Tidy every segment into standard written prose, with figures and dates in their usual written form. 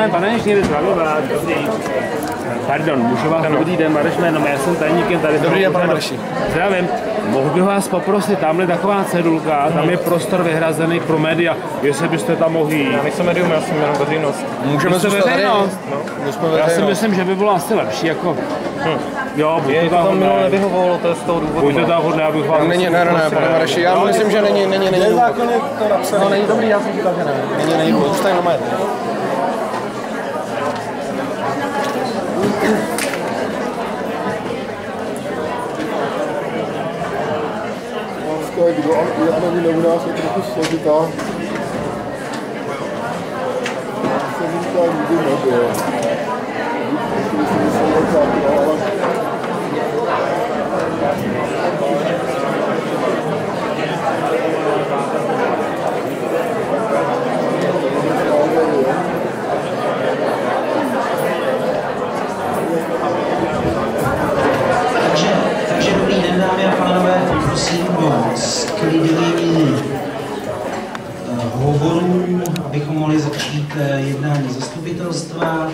pane inženýr, zdravím vás, dobrý. Pardon, můžu vás, dobrý den, Mareš jméno, já jsem tajníkem tady. Dobrý den, pane Mareši. Zdravím. Mohl bych vás poprosit, tamhle taková cedulka, tam je prostor vyhrazený pro média, jestli byste tam mohli jít. Já nejsem médium, já jsem jenom veřejnost. Můžeme zůstat tady? No. Já si myslím, že by bylo asi lepší, jako... Jo, buďte tam hodné. To nevyhovovalo, to je z toho důvodu. Buďte tam hodné, abych vám... Ne, pane Mareši, já myslím, že není důvod. To napsané. No, není dobrý, já jsem říkal, že ne. Není důvod, zůstaň na majet. Kdo jednaví u nás je trochu složitá. Složitá nikdy nebyl. Takže dobrý den, dámy a pánové, poprosím o sklidnění hovorů, abychom mohli začít jednání zastupitelstva.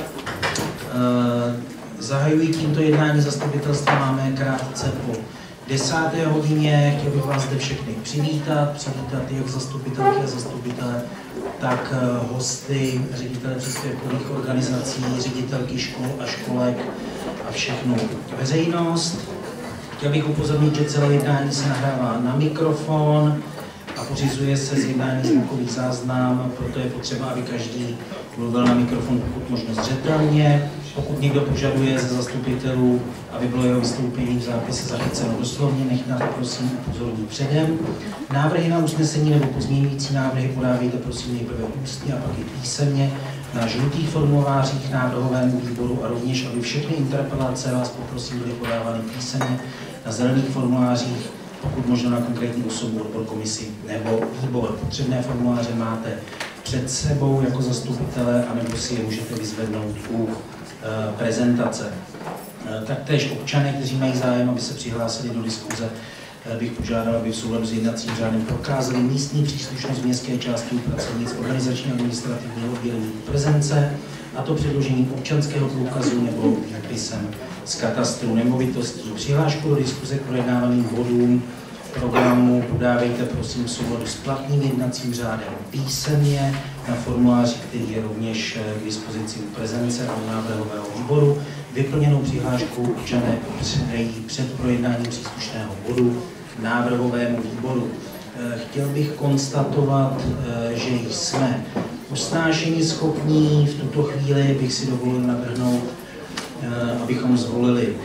Zahajuji tímto jednání zastupitelstva, máme krátce po 10. hodině. Chtěl bych vás zde všechny přivítat jak zastupitelky a zastupitele, tak hosty, ředitele příspěvkových organizací, ředitelky škol a školek a všechnu veřejnost. Chtěl bych upozornit, že celé jednání se nahrává na mikrofon a pořizuje se z jednání zvukový záznam, proto je potřeba, aby každý mluvil na mikrofon pokud možno zřetelně. Pokud někdo požaduje ze zastupitelů, aby bylo jeho vystoupení v zápise zachyceno doslovně, nech nás prosím upozornit předem. Návrhy na usnesení nebo pozměňující návrhy podávejte prosím nejprve ústně a pak i písemně na žlutých formulářích návrhovému výboru a rovněž, aby všechny interpelace vás poprosím byly podávány písemně na zelených formulářích, pokud možno na konkrétní osobu, odbor, komisi nebo výbor. Potřebné formuláře máte před sebou jako zastupitele, anebo si je můžete vyzvednout u prezentace. Taktéž občané, kteří mají zájem, aby se přihlásili do diskuze, bych požádal, aby v souladu s jednacím řádem prokázali místní příslušnost městské části pracovnic organizační administrativního oddělení prezence, a to předložením občanského průkazu nebo výpisem z katastru nemovitostí. Přihlášku do diskuze k projednávaným bodům programu podávejte prosím v souladu s platným jednacím řádem písemně na formuláři, který je rovněž k dispozici u prezence a u návrhového výboru. Vyplněnou přihlášku občané předají před projednáním příslušného bodu návrhovému výboru. Chtěl bych konstatovat, že jsme usnášení schopní. V tuto chvíli bych si dovolil navrhnout, abychom zvolili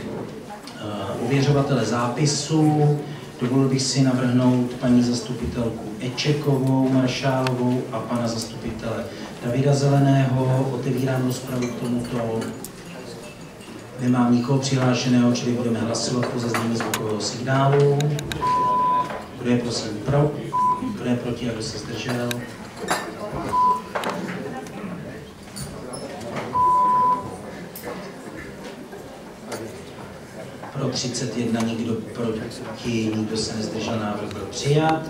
ověřovatele zápisu. Dovolil bych si navrhnout paní zastupitelku Ečekovou, Maršálovou a pana zastupitele Davida Zeleného. Otevírám rozpravu k tomuto. Nemám nikoho přihlášeného, čili budeme hlasovat po zaznění zvukového signálu. Kdo je prosím pro? Kdo je proti a kdo se zdržel? Pro 31, nikdo proti, nikdo se nezdržel, návrh byl přijat.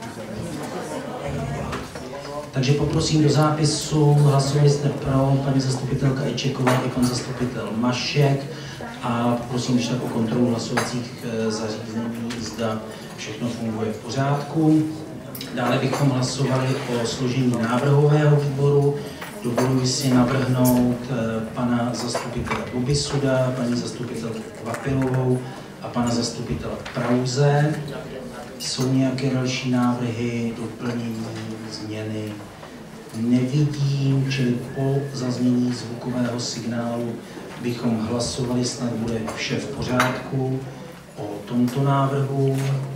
Takže poprosím do zápisu, hlasovali jste pro, paní zastupitelka Ečeková i pan zastupitel Mašek, a poprosím když tak o kontrolu hlasovacích zařízení, zda všechno funguje v pořádku. Dále bychom hlasovali o složení návrhového výboru. Dovoluji si navrhnout pana zastupitele Bobisuda, paní zastupitelku Kvapilovou a pana zastupitele Prauze. Jsou nějaké další návrhy, doplnění, změny? Nevidím, čili po zaznění zvukového signálu bychom hlasovali, snad bude vše v pořádku o tomto návrhu.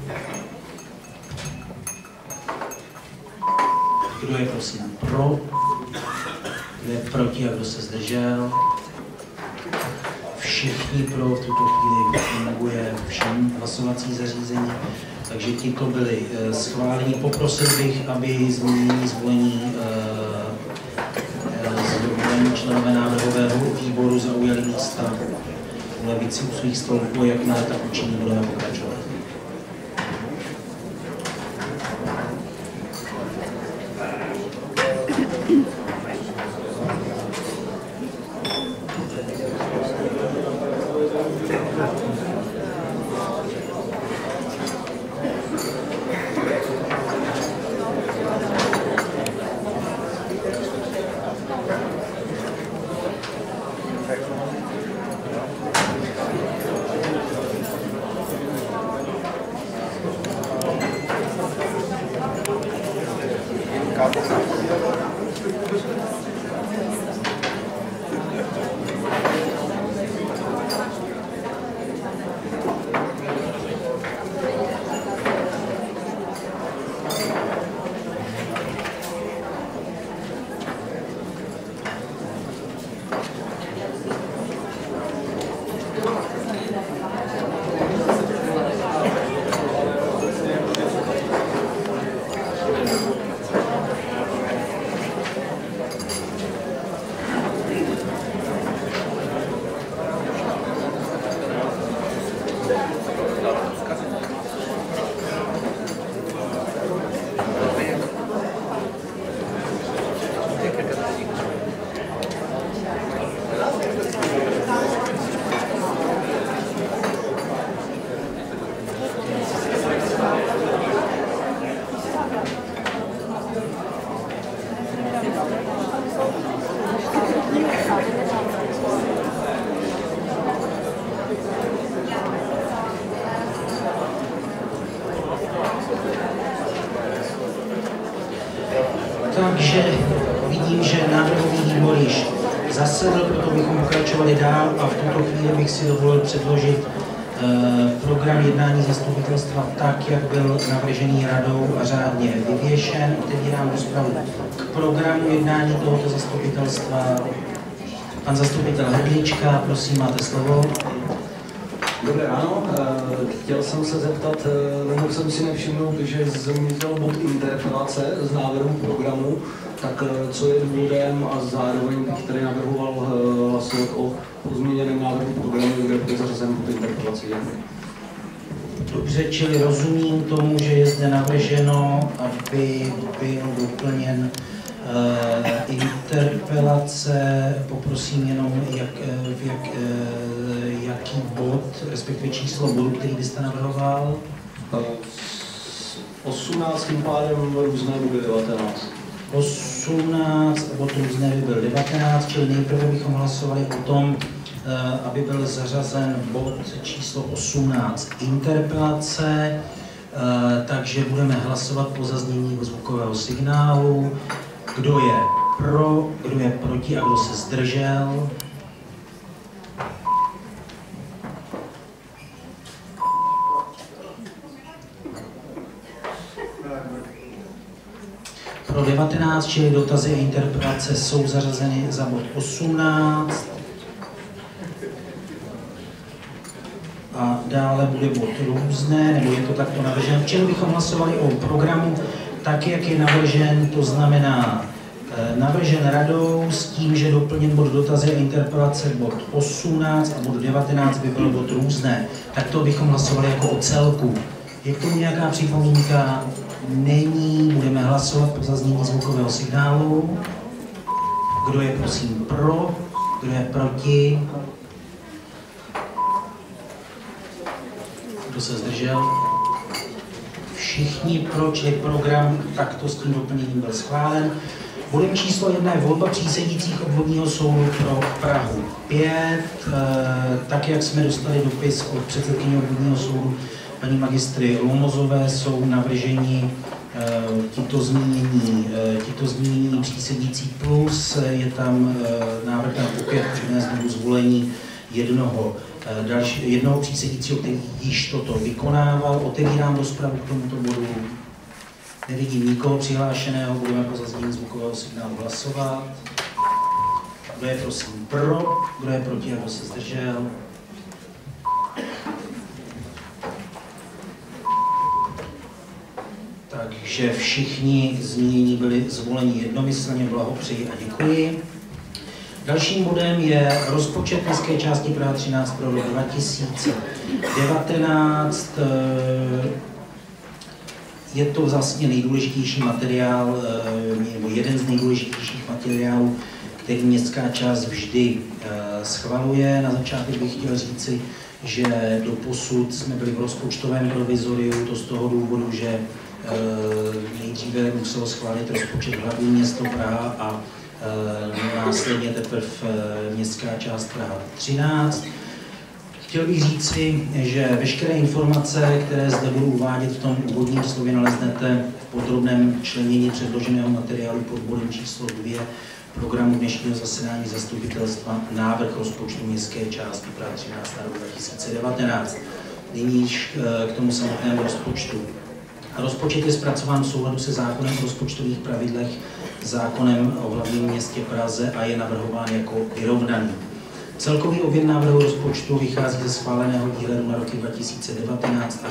Kdo je prosím pro? Kdo je proti a kdo se zdržel? Všichni pro, v tuto chvíli funguje všem hlasovací zařízení, takže tito byli schváleni. Poprosil bych, aby zvolení členové návrhového výboru zaujali místa v levici u svých stolků, jakmile tak učiní, budeme pokračovat. Takže vidím, že návrhový výbor již zasedl, proto bychom pokračovali dál a v tuto chvíli bych si dovolil předložit program jednání zastupitelstva tak, jak byl navržený radou a řádně vyvěšen. Otevírám rozpravu k programu jednání tohoto zastupitelstva. Pan zastupitel Hrdlička, prosím, máte slovo. Dobré ráno, chtěl jsem se zeptat, nemohl jsem si nevšimnout, že zmizel bod interpelace z návrhu programu, tak co je důvodem a zároveň bych tady navrhoval hlasovat o pozměněném návrhu programu, kde bude zařazen bod interpelace. Dobře, čili rozumím tomu, že je zde navrženo, aby byl doplněn interpelace. Poprosím jenom, jaký bod, respektive číslo bodu, který byste navrhoval? 18, tím pádem různé by byl 19. 18, bod různé by byl 19, čili nejprve bychom hlasovali o tom, aby byl zařazen bod číslo 18, interpelace, takže budeme hlasovat po zaznění zvukového signálu. Kdo je pro, kdo je proti a kdo se zdržel? Pro 19, čili dotazy a interpelace jsou zařazeny za bod 18. A dále bude bod různé, nebo je to takto navržen. Čili bychom hlasovali o programu tak, jak je navržen, to znamená navržen radou s tím, že doplněn bod dotazy a interpelace bod 18 a bod 19 by byl bod různé. Tak to bychom hlasovali jako o celku. Je k tomu nějaká připomínka? Není. Budeme hlasovat po zaznění zvukového signálu. Kdo je prosím pro? Kdo je proti? Kdo se zdržel? Všichni pro, čili program takto s tím doplněním byl schválen. Bodem číslo 1 je volba přísedících obvodního soudu pro Prahu 5. Tak, jak jsme dostali dopis od předsedkyně obvodního soudu paní magistry Lomozové, jsou navrženi tito zmínění přísedící plus. Je tam návrh na opět znovu zvolení jednoho přísedícího, který již toto vykonával. Otevírám rozpravu k tomuto bodu. Nevidím nikoho přihlášeného, budeme po zaznění zvukového signálu hlasovat. Kdo je prosím pro, kdo je proti a kdo se zdržel? Takže všichni zmínění byli zvoleni jednomyslně, blahopřeji a děkuji. Dalším bodem je rozpočet městské části Praha 13 pro rok 2019. Je to vlastně nejdůležitější materiál, nebo jeden z nejdůležitějších materiálů, který městská část vždy schvaluje. Na začátek bych chtěl říci, že doposud jsme byli v rozpočtovém provizoriu, to z toho důvodu, že nejdříve muselo schválit rozpočet hlavní město Praha a následně teprve městská část Praha 13. Chtěl bych říci, že veškeré informace, které zde budu uvádět v tom úvodním slově, naleznete v podrobném členění předloženého materiálu pod bodem číslo 2 programu dnešního zasedání zastupitelstva návrh rozpočtu městské části Praha 13 na rok 2019. Nyní k tomu samotnému rozpočtu. Rozpočet je zpracován v souladu se zákonem o rozpočtových pravidlech, zákonem o hlavním městě Praze a je navrhován jako vyrovnaný. Celkový objem návrhu rozpočtu vychází ze schváleného výhledu na roky 2019 až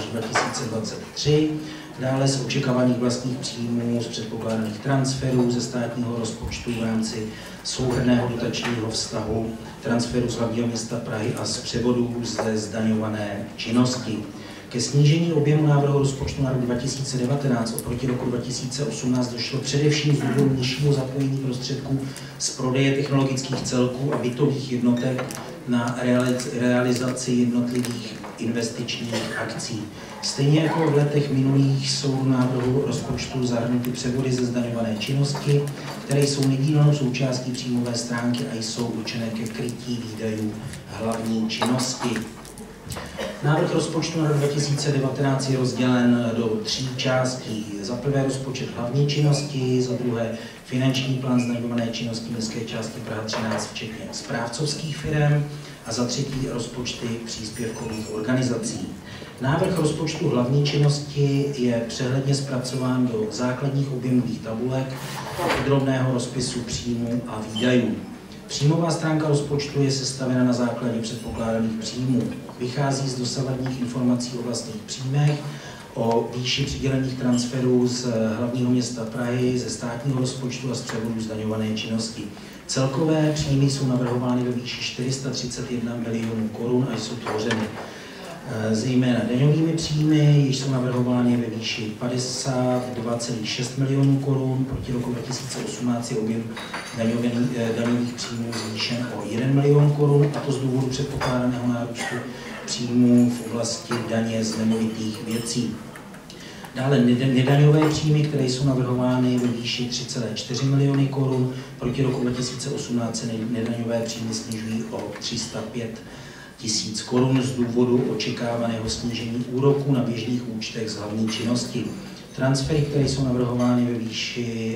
2023, dále z očekávaných vlastních příjmů, z předpokládaných transferů ze státního rozpočtu v rámci souhrnného dotačního vztahu, transferů z hlavního města Prahy a z převodů ze zdaňované činnosti. Ke snížení objemu návrhu rozpočtu na rok 2019 oproti roku 2018 došlo především z důvodu nižšího zapojení prostředků z prodeje technologických celků a bytových jednotek na realizaci jednotlivých investičních akcí. Stejně jako v letech minulých jsou v návrhu rozpočtu zahrnuty převody ze zdaňované činnosti, které jsou nedílnou součástí příjmové stránky a jsou určené ke krytí výdajů hlavní činnosti. Návrh rozpočtu na rok 2019 je rozdělen do 3 částí. Za prvé rozpočet hlavní činnosti, za druhé finanční plán zdaňované činnosti městské části Praha 13, včetně správcovských firem, a za třetí rozpočty příspěvkových organizací. Návrh rozpočtu hlavní činnosti je přehledně zpracován do základních objemových tabulek a podrobného rozpisu příjmů a výdajů. Příjmová stránka rozpočtu je sestavena na základě předpokládaných příjmů. Vychází z dosavadních informací o vlastních příjmech, o výši přidělených transferů z hlavního města Prahy, ze státního rozpočtu a z převodu zdaňované činnosti. Celkové příjmy jsou navrhovány ve výši 431 milionů korun a jsou tvořeny zejména daňovými příjmy, již jsou navrhovány ve výši 52,6 milionů korun, proti roku 2018 je objem daňových příjmů zvýšen o 1 milion korun, a to z důvodu předpokládaného nárůstu příjmů v oblasti daně z nemovitých věcí. Dále nedaňové příjmy, které jsou navrhovány ve výši 3,4 miliony korun, proti roku 2018 se nedaňové příjmy snižují o 305 000 korun z důvodu očekávaného snížení úroků na běžných účtech z hlavní činnosti. Transfery, které jsou navrhovány ve výši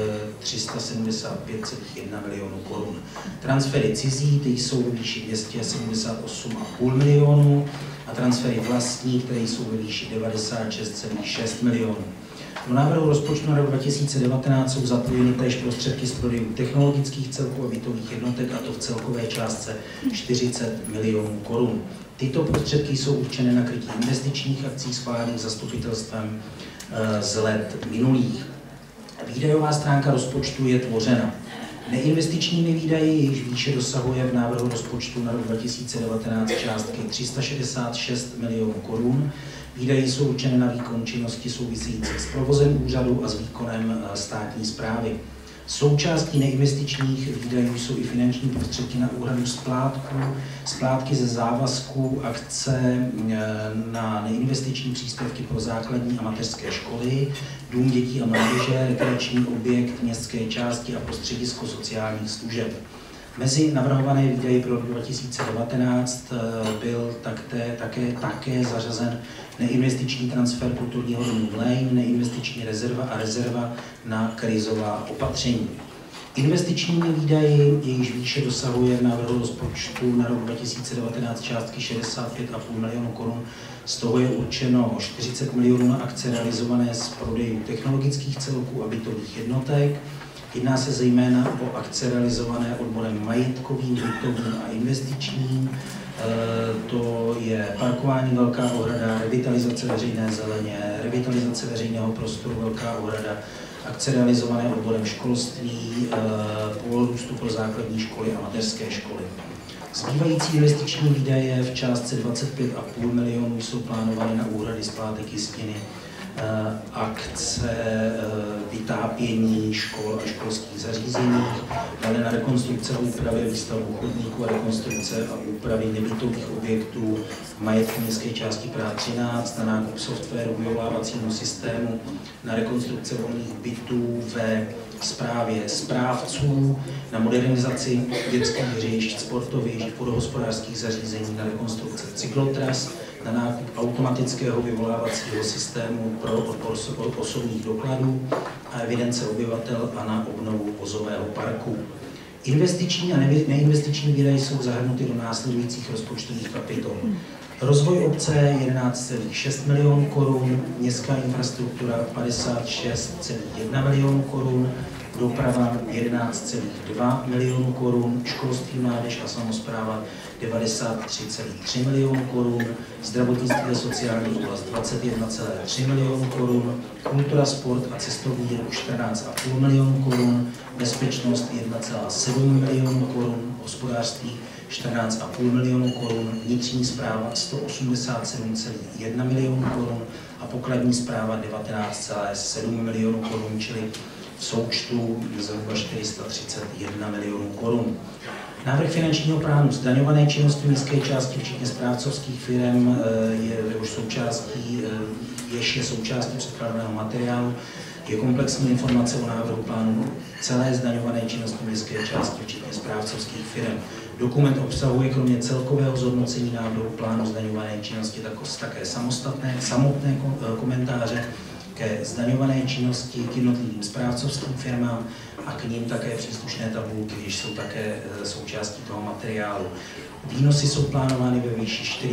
375,1 milionů korun. Transfery cizí, ty jsou ve výši 278,5 milionů a transfery vlastní, které jsou ve výši 96,6 milionů. Do návrhu rozpočtu na rok 2019 jsou zapojeny též prostředky z prodejů technologických celků a bytových jednotek, a to v celkové částce 40 milionů korun. Tyto prostředky jsou určené na krytí investičních akcí schválených zastupitelstvem z let minulých. Výdajová stránka rozpočtu je tvořena neinvestičními výdaji, jejichž výše dosahuje v návrhu rozpočtu na rok 2019 částky 366 milionů korun. Výdaje jsou určeny na výkon činnosti souvisejících s provozem úřadu a s výkonem státní správy. Součástí neinvestičních výdajů jsou i finanční prostředky na úhradu splátky ze závazků, akce na neinvestiční příspěvky pro základní a mateřské školy, dům dětí a mládeže, rekreační objekt městské části a prostředisko sociálních služeb. Mezi navrhované výdaje pro rok 2019 byl také zařazen neinvestiční transfer kulturního domu Mlejn, neinvestiční rezerva a rezerva na krizová opatření. Investičními výdaji, jejíž výše dosahuje v návrhu rozpočtu na rok 2019 částky 65,5 milionů korun, z toho je určeno 40 milionů na akce realizované z prodejů technologických celků a bytových jednotek. Jedná se zejména o akce realizované odborem majetkovým, bytovým a investičním. To je parkování Velká ohrada, revitalizace veřejné zeleně, revitalizace veřejného prostoru Velká ohrada, akce realizované odborem školství, půl růstu pro základní školy a mateřské školy. Zbývající investiční výdaje v částce 25,5 milionů jsou plánovány na úhrady splátek jistiny akce vytápění škol a školských zařízení, dále na rekonstrukce a úpravy výstavbu chodníků a rekonstrukce a úpravy nebytových objektů v majetku městské části Praha 13, na nákup softwaru vyvolávacímu systému, na rekonstrukce volných bytů ve správě správců, na modernizaci dětských hřišť, sportovišť, vodohospodářských zařízení, na rekonstrukce cyklotras, na nákup automatického vyvolávacího systému pro odbor osobních dokladů a evidence obyvatel a na obnovu vozového parku. Investiční a neinvestiční výdaje jsou zahrnuty do následujících rozpočtových kapitol. Rozvoj obce 11,6 milionů korun, městská infrastruktura 56,1 milionů korun, doprava 11,2 milionů korun, školství, mládež a samospráva 93,3 milionů korun, zdravotnictví a sociální oblast 21,3 milionů korun, kultura, sport a cestovní ruch 14,5 milionů korun, bezpečnost 1,7 milionů korun, hospodářství 14,5 milionů korun, vnitřní správa 187,1 milionů korun a pokladní správa 19,7 milionů korun, čili v součtu zhruba 431 milionů korun. Návrh finančního plánu zdaňované činnosti městské části, včetně správcovských firm, je součástí předkládaného materiálu. Je komplexní informace o návrhu plánu celé zdaňované činnosti městské části, včetně správcovských firm. Dokument obsahuje kromě celkového zhodnocení návrhu plánu zdaňované činnosti také samotné komentáře ke zdaňované činnosti, k jednotlivým správcovským firmám a k nim také příslušné tabulky, když jsou také součástí toho materiálu. Výnosy jsou plánovány ve výši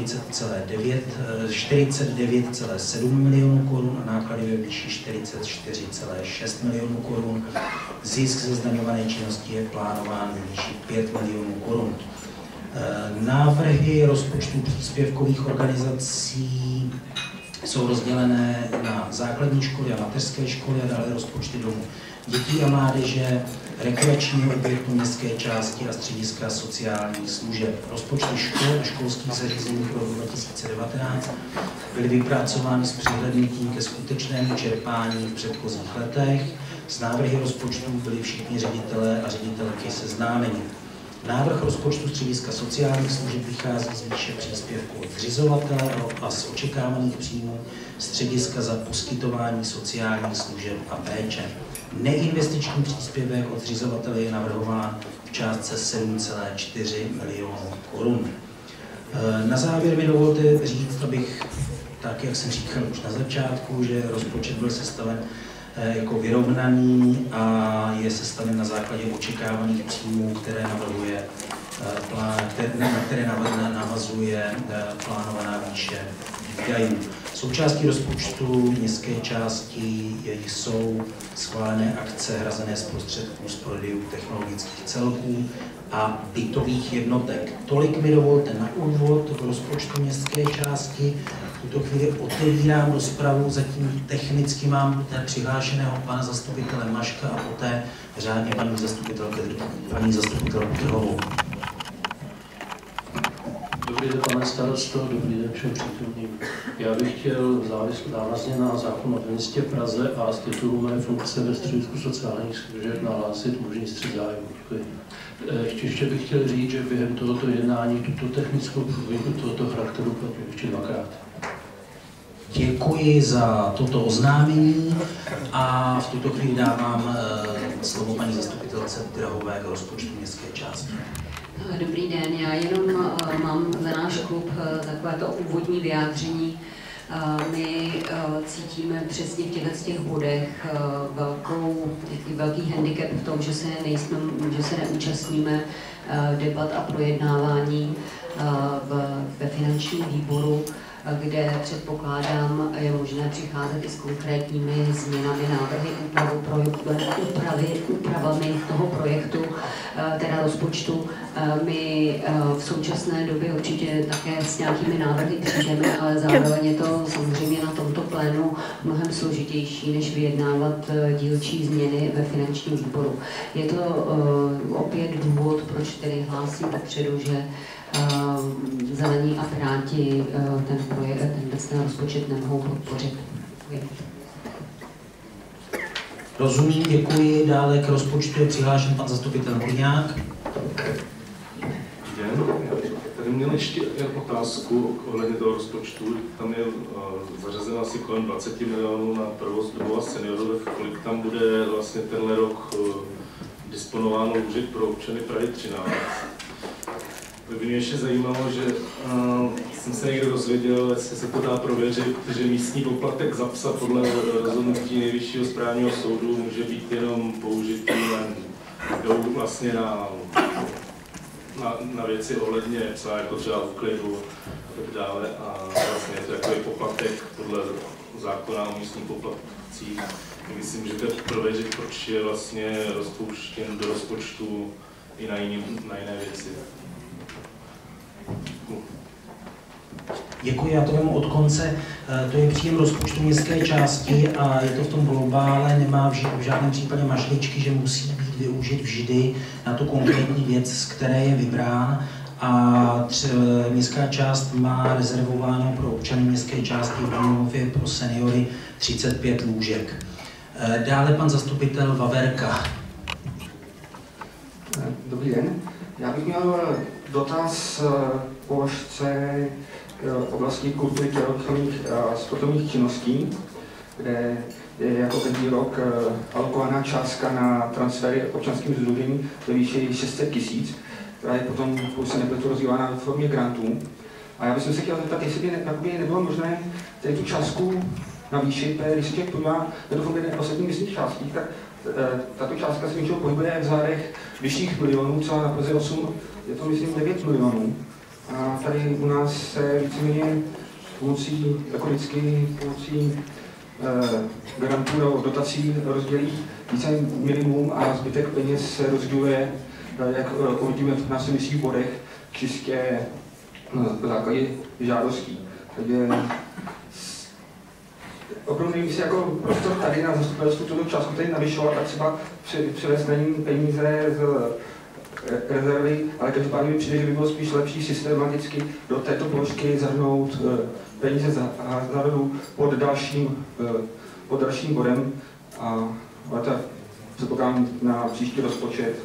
49,7 milionů korun a náklady ve výši 44,6 milionů korun. Zisk ze zdaňované činnosti je plánován ve výši 5 milionů korun. Návrhy rozpočtu příspěvkových organizací jsou rozdělené na základní školy a mateřské školy a dále rozpočty domů dětí a mládeže, rekreačního objektu městské části a střediska sociálních služeb. Rozpočty škol a školských zařízení pro rok 2019 byly vypracovány s přihlédnutím ke skutečnému čerpání v předchozích letech. S návrhy rozpočtů byli všichni ředitelé a ředitelky seznámeni. Návrh rozpočtu střediska sociálních služeb vychází z výše příspěvku od zřizovatele a z očekávaných příjmů střediska za poskytování sociálních služeb a péče. Neinvestiční příspěvek od zřizovatele je navrhován v částce 7,4 milionů korun. Na závěr mi dovolte říct, abych, tak jak jsem říkal už na začátku, že rozpočet byl sestaven jako vyrovnaný a je sestaven na základě očekávaných příjmů, které navazuje plánovaná výše výdajů. Součástí rozpočtu městské části jsou schválené akce hrazené z prostředků z prodejů technologických celků a bytových jednotek. Tolik mi dovolte na úvod k rozpočtu městské části. V tuto chvíli otevírám rozpravu, zatím technicky mám přihlášeného pana zastupitele Maška a poté řádně paní zastupitelku Trhovou. Dobrý den, pane starosto, dobrý den všem přítomným. Já bych chtěl návazně na zákon o městě Praze a z titulu mé funkce ve středisku sociálních služeb nahlásit možný střet zájmu. Děkuji. Ještě bych chtěl říct, že během tohoto jednání tuto technickou průběhu tohoto charakteru platím ještě dvakrát. Děkuji za toto oznámení a v tuto chvíli dávám slovo paní zastupitelce Trhové k rozpočtu městské části. Dobrý den, já jenom mám za náš klub takovéto úvodní vyjádření. My cítíme přesně v těch bodech velký handicap v tom, že se neúčastníme debat a projednávání ve finančním výboru, kde předpokládám, je možné přicházet i s konkrétními změnami, návrhy, úpravami toho projektu, teda rozpočtu. My v současné době určitě také s nějakými návrhy přijdeme, ale zároveň je to samozřejmě na tomto plénu mnohem složitější, než vyjednávat dílčí změny ve finančním výboru. Je to opět důvod, proč tedy hlásím dopředu, že Zelení a Piráti ten rozpočet nemohou podpořit. Rozumím, děkuji. Dále k rozpočtu je přihlášen pan zastupitel Horňák. Tady měl ještě otázku ohledně toho rozpočtu. Tam je zařazeno asi kolem 20 milionů na provoz domova seniorů. Kolik tam bude vlastně tenhle rok disponováno lůžek pro občany Prahy 13? By mě ještě zajímalo, že jsem se někdo dozvěděl, jestli se to dá prověřit, že místní poplatek za psa podle rozhodnutí Nejvyššího správního soudu může být jenom použitý vlastně na věci ohledně psa, jako třeba úklidu a tak dále. A vlastně je to takový poplatek podle zákona o místních poplatcích. Myslím, že to je prověřit, proč je vlastně rozpouštěn do rozpočtu i na jiné věci. Děkuji, já to vemu od konce. To je příjem rozpočtu městské části a je to v tom globále, nemá v žádném případě mašličky, že musí být využit vždy na tu konkrétní věc, z které je vybrán. A městská část má rezervováno pro občany městské části v Domově pro seniory 35 lůžek. Dále pan zastupitel Vaverka. Dobrý den. Já bych měl dotaz položce oblasti kultury, tělovýchovných a sportovních činností, kde je jako každý rok alokovaná částka na transfery občanským sdružením ve výši 600 000, která je potom, pokud se nepletu, rozdělána ve formě grantů. A já bych se chtěl zeptat, jestli by nebylo možné tu částku navýšit, protože když se člověk podívá na to funguje ostatních městských částí, tak tato částka se něčeho pohybuje v řádech vyšších milionů, třeba na Praze 8 je to myslím 9 milionů. A tady u nás se víceméně pomocí, jako vždycky, pomocí grantů nebo dotací rozdělí více minimum a zbytek peněz se rozděluje, jak uvidíme v následujících bodech, čistě na základě žádostí. Takže opravdu nevím, jestli jako prostor tady na zastupitelstvu tuto částku tady navyšovat a třeba přivést na ní peníze z rezervy, ale každopádně mi přijde, že by bylo spíš lepší systematicky do této položky zahrnout peníze za hazardu pod dalším bodem a to předpokládám na příští rozpočet.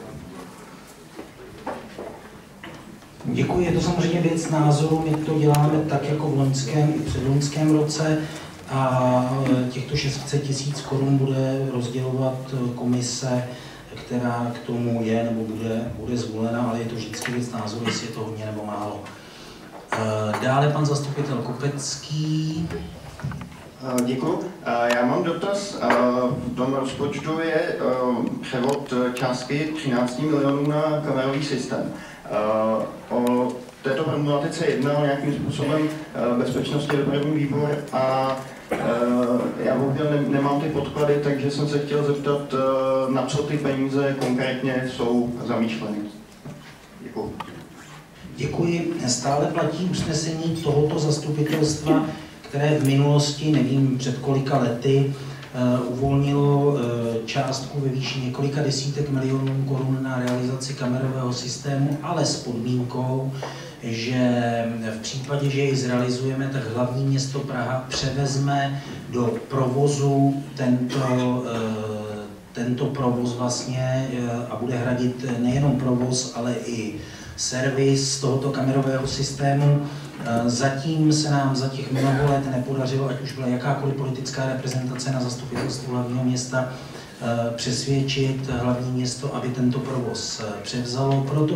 Děkuji, je to samozřejmě věc názoru, my to děláme tak jako v loňském i předloňském roce a těchto 600 000 korun bude rozdělovat komise, která k tomu je nebo bude zvolena, ale je to vždycky věc názoru, jestli je to hodně nebo málo. Dále pan zastupitel Kopecký. Děkuji. Já mám dotaz. V tom rozpočtu je převod částky 13 milionů na kamerový systém. O této problematice jednal nějakým způsobem bezpečnostní dopravní výbor a já bohužel nemám ty podklady, takže jsem se chtěl zeptat, na co ty peníze konkrétně jsou zamýšleny. Děkuji. Děkuji. Stále platí usnesení tohoto zastupitelstva, které v minulosti, nevím před kolika lety, uvolnilo částku ve výši několika desítek milionů korun na realizaci kamerového systému, ale s podmínkou, že v případě, že ji zrealizujeme, tak hlavní město Praha převezme do provozu tento provoz vlastně a bude hradit nejenom provoz, ale i servis tohoto kamerového systému. Zatím se nám za těch mnoho let nepodařilo, ať už byla jakákoliv politická reprezentace na zastupitelstvu hlavního města, přesvědčit hlavní město, aby tento provoz převzalo. Proto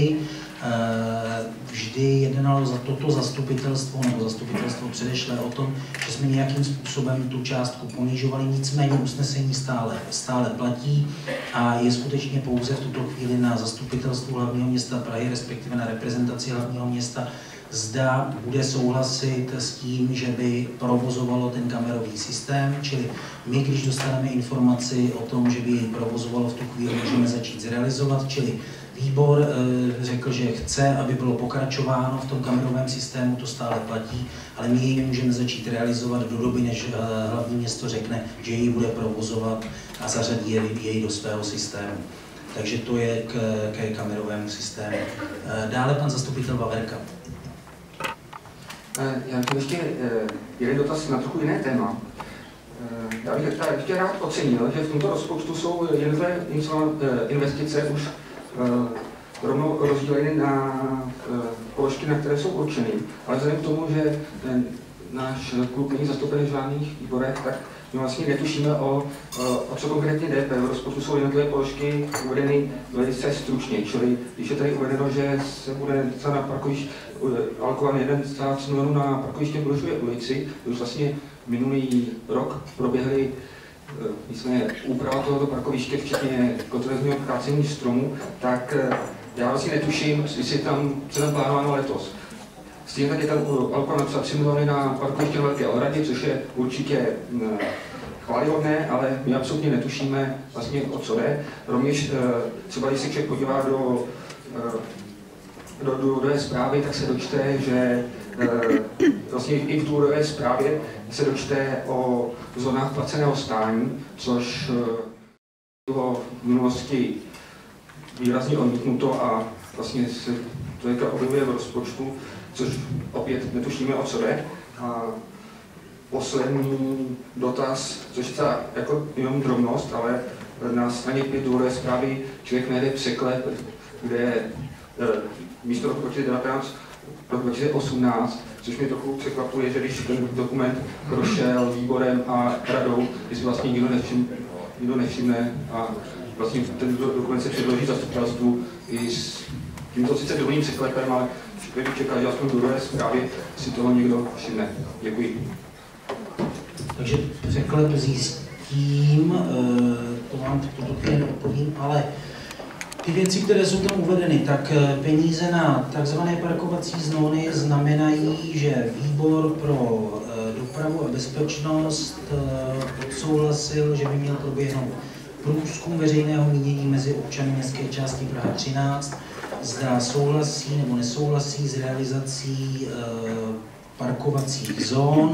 vždy jednalo za toto zastupitelstvo nebo zastupitelstvo předešlé o tom, že jsme nějakým způsobem tu částku ponižovali, nicméně usnesení stále platí a je skutečně pouze v tuto chvíli na zastupitelstvu hlavního města Prahy, respektive na reprezentaci hlavního města, zda bude souhlasit s tím, že by provozovalo ten kamerový systém, čili my, když dostaneme informaci o tom, že by ji provozovalo, v tu chvíli můžeme začít zrealizovat, čili výbor řekl, že chce, aby bylo pokračováno v tom kamerovém systému, to stále platí, ale my ji můžeme začít realizovat do doby, než hlavní město řekne, že ji bude provozovat a zařadí jej do svého systému. Takže to je k kamerovému systému. Dále pan zastupitel Vaverka. Já mám ještě jeden dotaz na trochu jiné téma. Já bych ještě rád ocenil, že v tomto rozpočtu jsou jednotlivé investice už rovnou rozděleny na položky, na které jsou určeny. Ale vzhledem k tomu, že náš klub není zastoupen v žádných výborech, tak my vlastně netušíme, o co konkrétně jde. V rozpočtu jsou jednotlivé položky uvedeny velice stručně, čili když je tady uvedeno, že se bude na parkovišti alokovat 1,3 milionu na parkoviště v Blušově ulici, už vlastně minulý rok proběhly úprava tohoto parkoviště, včetně kontroverzního kácení stromů, tak já vlastně netuším, jestli tam plánováno letos. Stejně tak je tam alokovat na 3 miliony na parkoviště na Velké Ohradě, což je určitě chvályhodné, ale my absolutně netušíme vlastně, o co jde. Rovněž třeba když se člověk podívá do důvodové zprávy, tak se dočte, že vlastně i v důvodové zprávě se dočte o zónách placeného stání, což bylo v minulosti výrazně odmítnuto a vlastně se to objevuje v rozpočtu, což opět netušíme, o co jde. A poslední dotaz, což je jako jenom drobnost, ale na straně 5 důvodové zprávy člověk najde překlep, kde místo roku 2019 rok 2018, což mě trochu překvapuje, že když ten dokument prošel výborem a radou, jestli vlastně nikdo nevšimne a vlastně ten dokument se předloží zastupitelstvu i s tímto sice druhým překlepem, ale člověk čeká, že aspoň v druhé zprávě si toho někdo všimne. Děkuji. Takže překlep zjistím, to vám v tuto chvíli odpovím, ale ty věci, které jsou tam uvedeny, tak peníze na takzvané parkovací zóny znamenají, že výbor pro dopravu a bezpečnost odsouhlasil, že by měl proběhnout průzkum veřejného mínění mezi občany městské části Praha 13, zda souhlasí nebo nesouhlasí s realizací parkovacích zón.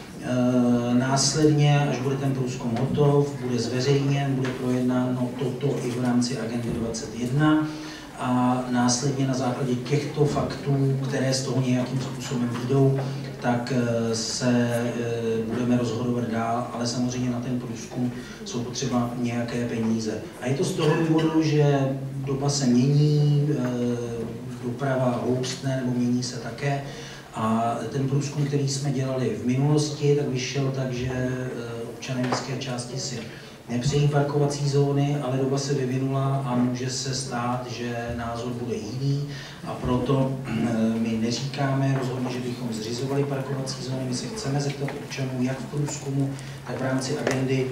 Následně, až bude ten průzkum hotov, bude zveřejněn, bude projednáno toto i v rámci agendy 21 a následně na základě těchto faktů, které z toho nějakým způsobem vyjdou, tak se budeme rozhodovat dál, ale samozřejmě na ten průzkum jsou potřeba nějaké peníze. A je to z toho důvodu, že doba se mění, doprava houstne nebo mění se také. A ten průzkum, který jsme dělali v minulosti, tak vyšel tak, že občané městské části si nepřejí parkovací zóny, ale doba se vyvinula a může se stát, že názor bude jiný a proto my neříkáme rozhodně, že bychom zřizovali parkovací zóny, my se chceme zeptat občanů, jak v průzkumu, tak v rámci agendy,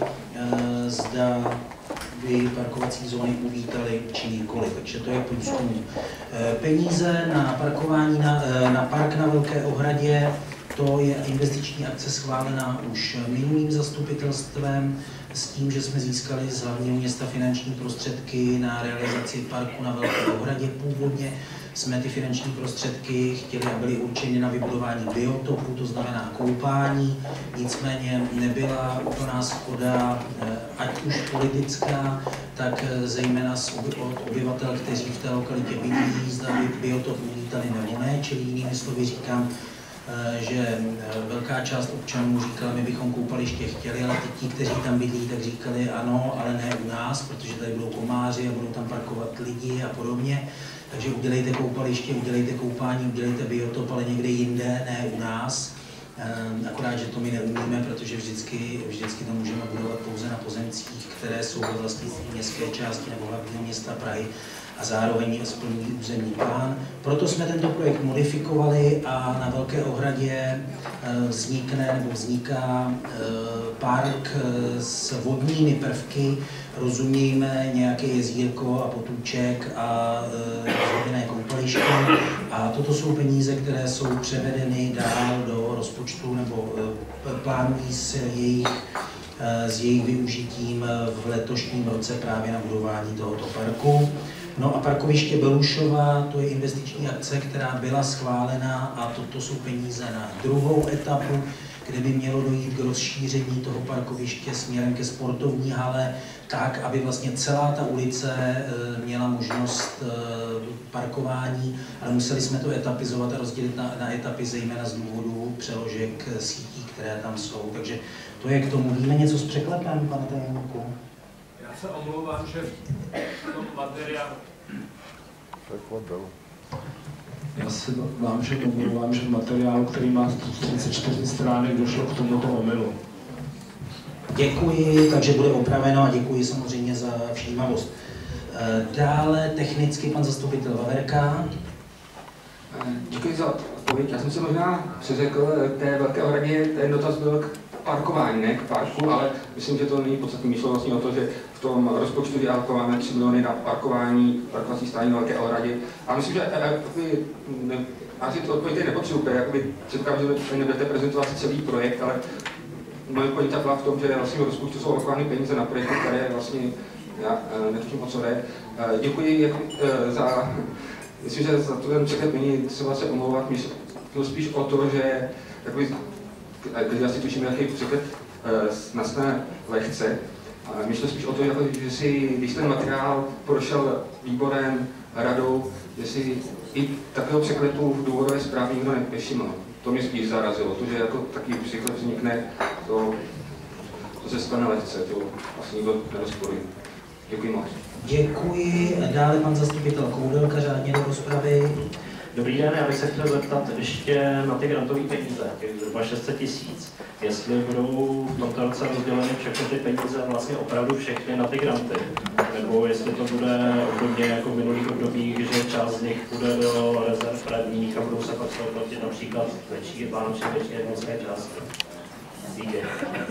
zda by parkovací zóny uvítali či nikoli, takže to je průzkum. Peníze na parkování na park na Velké Ohradě, to je investiční akce schválená už minulým zastupitelstvem s tím, že jsme získali z hlavního města finanční prostředky na realizaci parku na Velké Ohradě. Původně jsme ty finanční prostředky chtěli a byly určeny na vybudování biotopu, to znamená koupání, nicméně nebyla úplná shoda, ať už politická, tak zejména od obyvatel, kteří v té lokalitě bydlí, zda by biotop uvítali nebo ne, čili jinými slovy říkám, že velká část občanů říkala, my bychom koupaliště chtěli, ale teď ti, kteří tam bydlí, tak říkali ano, ale ne u nás, protože tady budou komáři a budou tam parkovat lidi a podobně. Takže udělejte koupaliště, udělejte koupání, udělejte biotop, ale někde jinde, ne u nás. Akorát, že to my neumíme, protože vždycky to můžeme budovat pouze na pozemcích, které jsou ve vlastnictví městské části nebo hlavního města Prahy a zároveň splní územní plán. Proto jsme tento projekt modifikovali a na Velké Ohradě vzniká park s vodními prvky, rozumějme nějaké jezírko a potůček a zhodněné koupaliště. A toto jsou peníze, které jsou převedeny dál do rozpočtu nebo plánují se s jejich využitím v letošním roce právě na budování tohoto parku. No a parkoviště Belušova, to je investiční akce, která byla schválena a toto jsou peníze na druhou etapu, kde by mělo dojít k rozšíření toho parkoviště směrem ke sportovní hale, tak, aby vlastně celá ta ulice měla možnost parkování, ale museli jsme to etapizovat a rozdělit na etapy, zejména z důvodu přeložek sítí, které tam jsou. Takže to je k tomu. Víme něco s překlepem, pane tajemníku? Já se omlouvám, že v tom materiálu... Já se vám všem omlouvám, že v materiálu, který má 34 stránek, došlo k tomuto omylu. Děkuji, takže bude opraveno a děkuji samozřejmě za všímavost. Dále technicky pan zastupitel Vaverka. Děkuji za odpověď. Já jsem se možná přeřekl k té Velké ohradě, ten dotaz byl k parkování, ne k parku, ale myslím, že to není podstatný. Myšlo vlastně o to, že v tom rozpočtu děláme 3 miliony na parkování, parkovací stání na Velké ohradě. A myslím, že asi to odpověď nepotřebuje, předpokládám, že nebudete prezentovat celý projekt, ale moje pointa byla v tom, že vlastně v rozpočtu jsou alokovány peníze na projekty, které vlastně, já netuším, o co jde. Děkuji za, myslím, že za to ten překlep není třeba se omlouvat, to spíš o to, že když asi tuším, jaký překlep nastane lehce, myšlel spíš o to, že si, když ten materiál prošel výborem, radou, že si i takového překlepu v důvodové zprávě nikdo nevšiml. To mě spíš zarazilo, to, že jako takový překlep vznikne, to se stane lehce, to asi nikdo nerozporuje. Děkuji moc. Děkuji. Dále pan zastupitel Koudelka, řádně do rozpravy. Dobrý den, já bych se chtěl zeptat ještě na ty grantové peníze, těch zhruba 600 000. Jestli budou v tomto roce rozděleny všechny ty peníze, vlastně opravdu všechny na ty granty, nebo jestli to bude obdobně jako v minulých obdobích, že část z nich bude do rezerv radních a budou se pak platit například vánoční jednotské částky. Díky.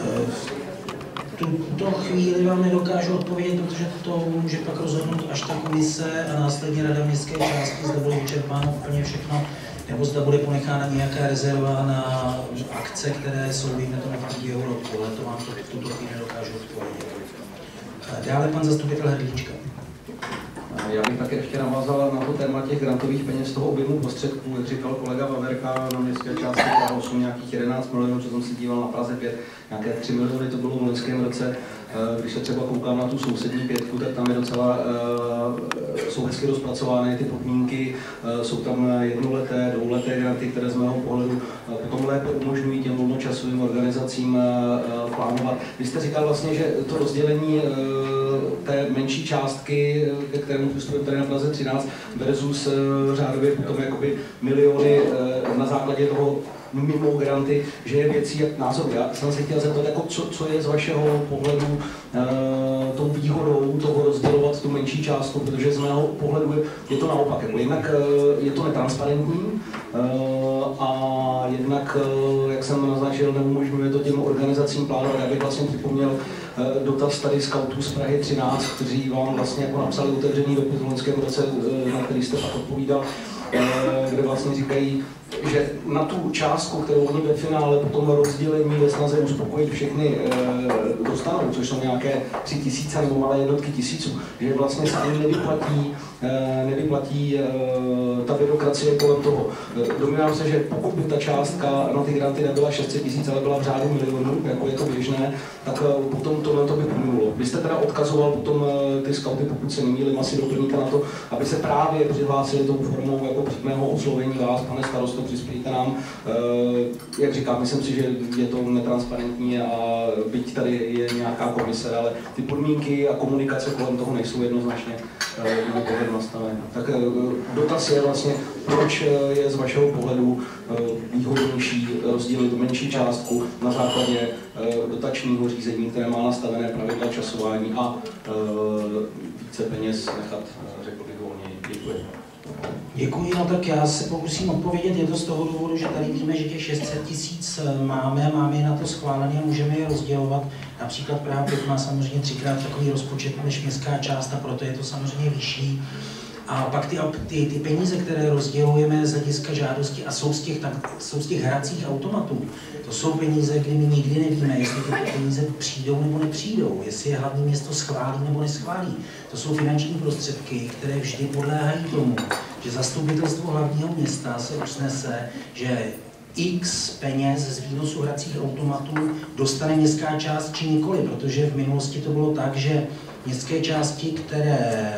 Tuto chvíli vám nedokážu odpovědět, protože to může pak rozhodnout až ta komise a následně Rada městské části, zda bude vyčerpáno úplně všechno, nebo zda bude ponechána nějaká rezerva na akce, které jsou dejme tomu v průběhu roku, ale to vám to v tuto chvíli nedokážu odpovědět. Dále pan zastupitel Hrdlička. Já bych také ještě navázal na to téma těch grantových peněz, toho objemu prostředků, jak říkal kolega Vaverka, na městské části Praha 8 nějakých 11 milionů, co jsem si díval na Praze 5, nějaké 3 miliony to bylo v loňském roce. Když se třeba koukám na tu sousední pětku, tak tam je docela, jsou hezky rozpracovány ty podmínky, jsou tam jednoleté, dvouleté granty, které z mého pohledu potom lépe umožňují těm volnočasovým organizacím plánovat. Vy jste říkal vlastně, že to rozdělení té menší částky, ke kterému přistupujeme tady na Praze 13, versus řádově potom jakoby miliony na základě toho mimo granty, že je věcí jak názor. Já jsem se chtěl zeptat, jako co je z vašeho pohledu tou výhodou toho rozdělovat tu menší částku, protože z mého pohledu je to naopak. Jako jednak je to netransparentní a jednak, jak jsem naznačil, neumožňuje to těm organizacím plánovat. Já bych vlastně připomněl dotaz tady skautů z Prahy 13, kteří vám vlastně jako napsali otevřený dopis v loňském roce, na který jste pak odpovídal, kde vlastně říkají, že na tu částku, kterou oni ve finále potom rozdělení ve snaze uspokojit všechny dostanou, což jsou nějaké 3 000 nebo malé jednotky tisíců, že vlastně se ani nevyplatí ta byrokracie kolem toho. Domnívám se, že pokud by ta částka na ty granty nebyla 600 000, ale byla v řádu milionů, jako je to běžné, tak potom tohle by pomůlo. Vy jste teda odkazoval potom ty skauty, pokud se nemýlím, asi doplníte na to, aby se právě přihlásili tou formou jako přímého oslovení vás, pane starosto, přispějte nám. Jak říkám, myslím si, že je to netransparentní a byť tady je nějaká komise, ale ty podmínky a komunikace kolem toho nejsou jednoznačně nastavené. Tak dotaz je vlastně, proč je z vašeho pohledu výhodnější rozdělit menší částku na základě dotačního řízení, které má nastavené pravidla časování a více peněz nechat, řekl bych, volněji. Děkuji. Děkuji, no tak já se pokusím odpovědět. Je to z toho důvodu, že tady víme, že těch 600 000 máme je na to schválené a můžeme je rozdělovat. Například Praha 5 má samozřejmě 3krát takový rozpočet než městská část a proto je to samozřejmě vyšší. A pak ty peníze, které rozdělujeme z hlediska žádosti a jsou z těch hracích automatů, to jsou peníze, kdy my nikdy nevíme, jestli ty peníze přijdou nebo nepřijdou, jestli je hlavní město schválí nebo neschválí. To jsou finanční prostředky, které vždy podléhají tomu, že zastupitelstvo hlavního města se usnese, že x peněz z výnosu hracích automatů dostane městská část či nikoli, protože v minulosti to bylo tak, že městské části, které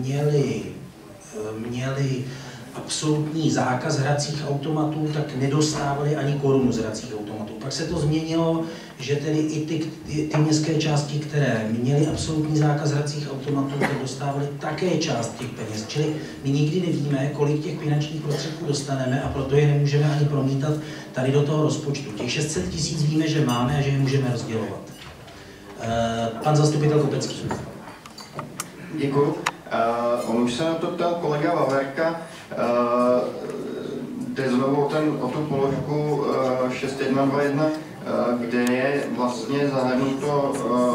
měly absolutní zákaz hracích automatů, tak nedostávaly ani korunu z hracích automatů. Pak se to změnilo, že tedy i ty městské části, které měly absolutní zákaz hracích automatů, tak dostávaly také část těch peněz. Čili my nikdy nevíme, kolik těch finančních prostředků dostaneme a proto je nemůžeme ani promítat tady do toho rozpočtu. Těch 600 000 víme, že máme a že je můžeme rozdělovat. Pan zastupitel Kopecký. Děkuju. On už se na to ptal kolega Vaverka. Jde znovu o tu položku 6121, kde je vlastně zahrnuto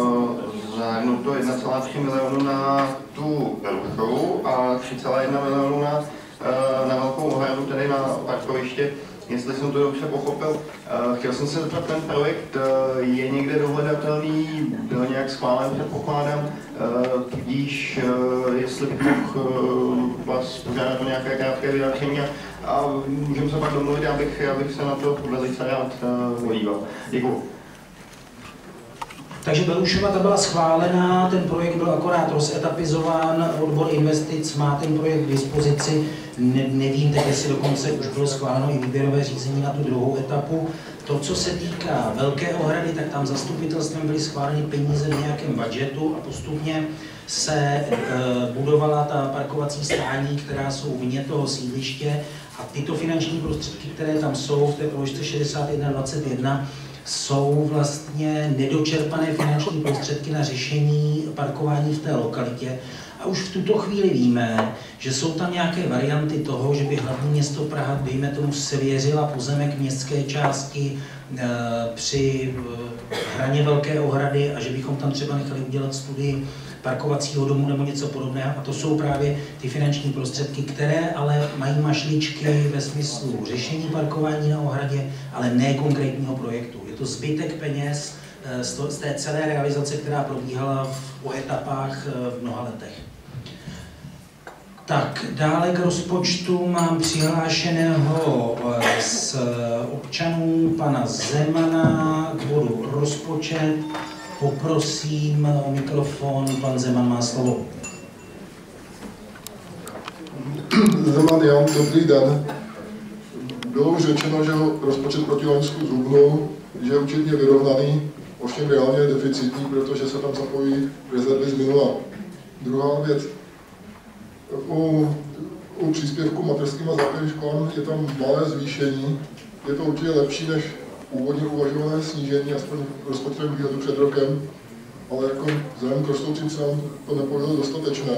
1,3 milionu na tu Beluchovu a 3,1 milionu na Velkou Ohradu, tedy na parkoviště. Jestli jsem to dobře pochopil, chtěl jsem se zeptat, ten projekt je někde dohledatelný, byl nějak schválen, předpokládám, tudíž jestli bych mohl vás požádat o nějaké krátké vyjádření a můžeme se pak domluvit, abych se na to velice rád podíval. Děkuji. Takže Belušova ta byla schválená, ten projekt byl akorát rozetapizován, odbor investic má ten projekt k dispozici, nevím teď, jestli dokonce už bylo schváleno i výběrové řízení na tu druhou etapu. To, co se týká Velké Ohrady, tak tam zastupitelstvem byly schváleny peníze v nějakém budžetu a postupně se budovala ta parkovací stání, která jsou vně toho sídliště a tyto finanční prostředky, které tam jsou v té položce 6121, jsou vlastně nedočerpané finanční prostředky na řešení parkování v té lokalitě. A už v tuto chvíli víme, že jsou tam nějaké varianty toho, že by hlavní město Praha, dejme tomu, svěřila pozemek městské části při hraně Velké Ohrady a že bychom tam třeba nechali udělat studii parkovacího domu nebo něco podobného. A to jsou právě ty finanční prostředky, které ale mají mašličky ve smyslu řešení parkování na Ohradě, ale ne konkrétního projektu. Je to zbytek peněz z té celé realizace, která probíhala po etapách v mnoha letech. Tak, dále k rozpočtu mám přihlášeného z občanů pana Zemana k bodu rozpočet. Poprosím o mikrofon, pan Zeman má slovo. Zeman Jan, dobrý den. Bylo už řečeno, že rozpočet proti loňsku zhubnul, že je určitě vyrovnaný, ovšem reálně je deficitní, protože se tam zapojí rezervy z minula. Druhá věc, u příspěvku mateřským a základním školám je tam malé zvýšení. Je to určitě lepší než původně uvažované snížení, aspoň v rozpočtovém výhledu před rokem, ale jako vzhledem k rostoucím cenám to nepovedlo dostatečné.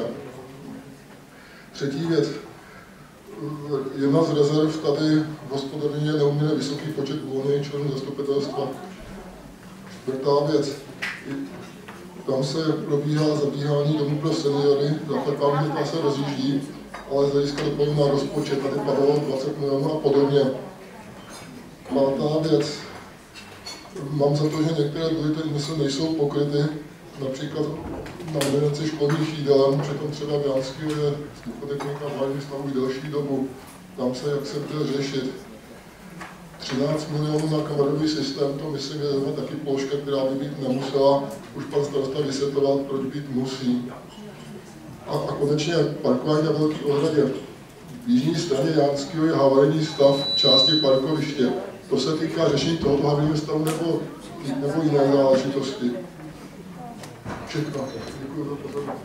Třetí věc. Jedna z rezerv tady v hospodaření je neuměrně vysoký počet uvolněných členů zastupitelstva. Čtvrtá věc. Tam se probíhá zabíhání domů pro seniory, zaklepání se rozjíždí, ale z hlediska dopadu na rozpočet tady padalo 20 milionů a podobně. Pátá věc. Mám za to, že některé důležité investice nejsou pokryty, například na organizaci školních jídelen, přitom třeba v Jánský je vzduchotechnika v hlavním stavu delší dobu. Tam se, jak se bude řešit. 13 milionů na kamerový systém, to myslím je taky položka, která by být nemusela. Už pan starosta vysvětloval, proč být musí. A konečně parkování na Velké Ohradě. V jižní straně Jánského je havarijní stav části parkoviště. To se týká řešení tohoto havarijního stavu nebo jiné záležitosti. Všechno. Děkuji za pozornost.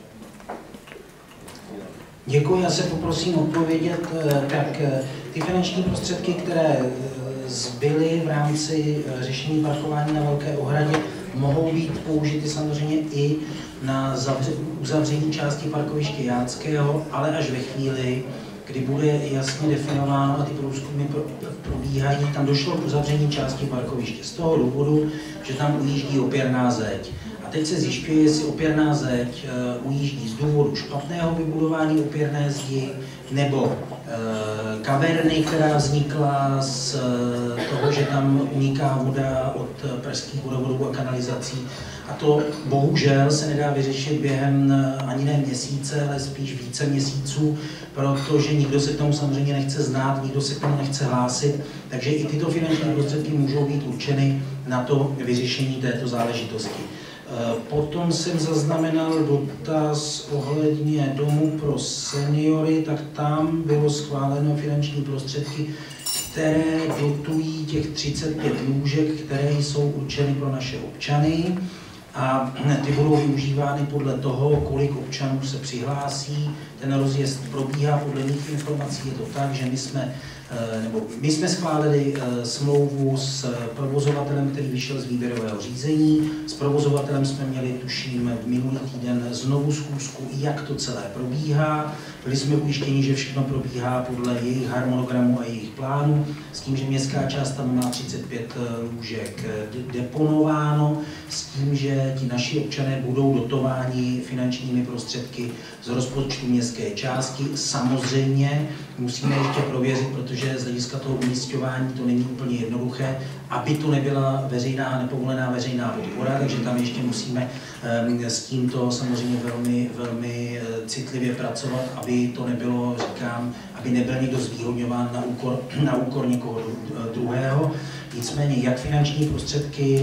Děkuji, já se poprosím odpovědět. Tak ty finanční prostředky, které zbyly v rámci řešení parkování na Velké Ohradě, mohou být použity samozřejmě i na uzavření části parkoviště Jánského, ale až ve chvíli, kdy bude jasně definováno a ty průzkumy probíhají, tam došlo k uzavření části parkoviště. Z toho důvodu, že tam ujíždí opěrná zeď. A teď se zjišťuje, jestli opěrná zeď ujíždí z důvodu špatného vybudování opěrné zdi nebo kaverny, která vznikla z toho, že tam uniká voda od pražských vodovodů a kanalizací. A to bohužel se nedá vyřešit během ani ne měsíce, ale spíš více měsíců, protože nikdo se k tomu samozřejmě nechce znát, nikdo se k tomu nechce hlásit, takže i tyto finanční prostředky můžou být určeny na to vyřešení této záležitosti. Potom jsem zaznamenal dotaz ohledně domu pro seniory, tak tam bylo schváleno finanční prostředky, které dotují těch 35 lůžek, které jsou určeny pro naše občany. A ty budou využívány podle toho, kolik občanů se přihlásí. Ten rozjezd probíhá podle mých informací, je to tak, že my jsme schválili smlouvu s provozovatelem, který vyšel z výběrového řízení. S provozovatelem jsme měli, tuším, minulý týden znovu schůzku, jak to celé probíhá. Byli jsme ujištěni, že všechno probíhá podle jejich harmonogramu a jejich plánu, s tím, že městská část tam má 35 lůžek deponováno, s tím, že ti naši občané budou dotováni finančními prostředky z rozpočtu městské části. Samozřejmě musíme ještě prověřit, protože z hlediska toho umísťování to není úplně jednoduché, aby to nebyla veřejná, nepovolená veřejná podpora, takže tam ještě musíme s tímto samozřejmě velmi citlivě pracovat, aby to nebylo, říkám, aby nebyl někdo zvýhodňován na úkor někoho druhého. Nicméně jak finanční prostředky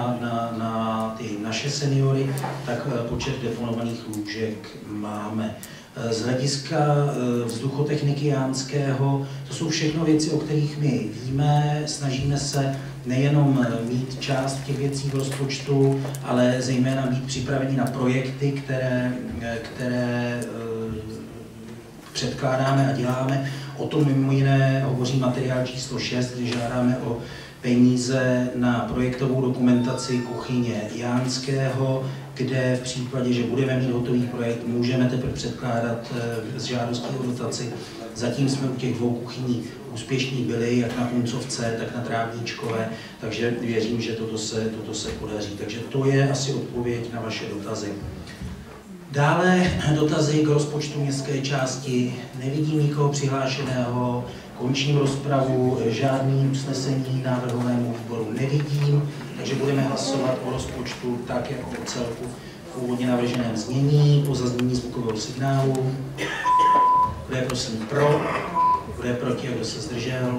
na ty naše seniory, tak počet deponovaných lůžek máme. Z hlediska vzduchotechniky Jánského, to jsou všechno věci, o kterých my víme, snažíme se nejenom mít část těch věcí v rozpočtu, ale zejména být připraveni na projekty, které předkládáme a děláme. O tom mimo jiné hovoří materiál číslo 6, kde žádáme o peníze na projektovou dokumentaci kuchyně Jánského, kde v případě, že budeme mít hotový projekt, můžeme teprve předkládat z žádostí o dotaci. Zatím jsme u těch 2 kuchyní úspěšní byli, jak na Puncovce, tak na Trávníčkové, takže věřím, že toto se podaří. Takže to je asi odpověď na vaše dotazy. Dále dotazy k rozpočtu městské části. Nevidím nikoho přihlášeného, končím rozpravu, žádný usnesení návrhovému výboru nevidím, takže budeme hlasovat o rozpočtu tak, jako o celku v původně navrženém znění, po zaznění zvukového signálu. Kdo je prosím pro, kdo je proti a kdo se zdržel?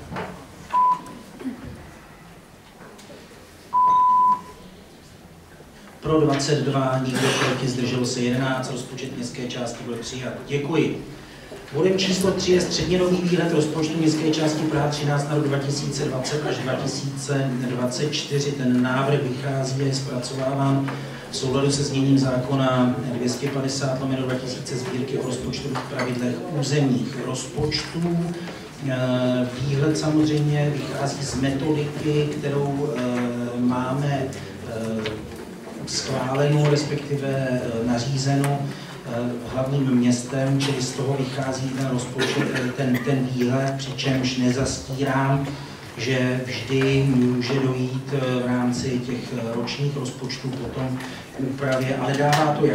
Pro 22, nikdo proti, zdrželo se 11, rozpočet městské části byl přijat. Děkuji. Bodem číslo 3 je střednědobý výhled rozpočtu městské části Praha 13 na rok 2020 až 2024. Ten návrh vychází a je zpracováván v souladu se zněním zákona 250/2000 Sbírky o rozpočtových pravidlech územních rozpočtů. Výhled samozřejmě vychází z metodiky, kterou máme schválenou, respektive nařízenou hlavním městem, čili z toho vychází ten rozpočet, ten výhled, přičemž nezastírám, že vždy může dojít v rámci těch ročních rozpočtů potom k úpravě, ale dává to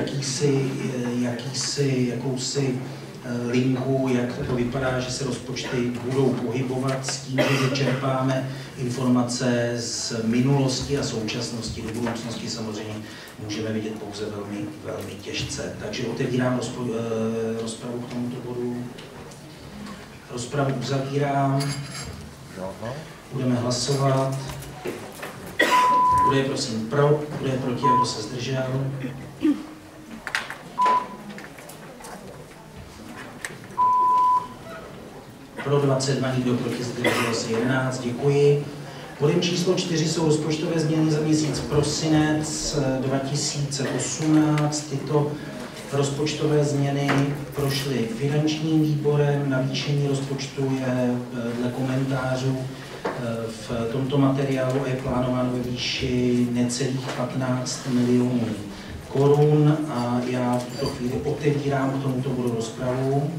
jakousi linku, jak to vypadá, že se rozpočty budou pohybovat s tím, že čerpáme informace z minulosti a současnosti. Do budoucnosti samozřejmě můžeme vidět pouze velmi těžce. Takže otevírám rozpravu k tomuto bodu. Rozpravu uzavírám. Budeme hlasovat. Kdo je prosím pro, kdo je proti a kdo se zdržel? Pro 22, nikdo proti, zdrželo se 11, děkuji. Bodem číslo 4 jsou rozpočtové změny za měsíc prosinec 2018. Tyto rozpočtové změny prošly finančním výborem, navýšení rozpočtu je dle komentářů v tomto materiálu je plánováno ve výši necelých 15 milionů korun a já v tuto chvíli otevírám k tomuto bodu rozpravu.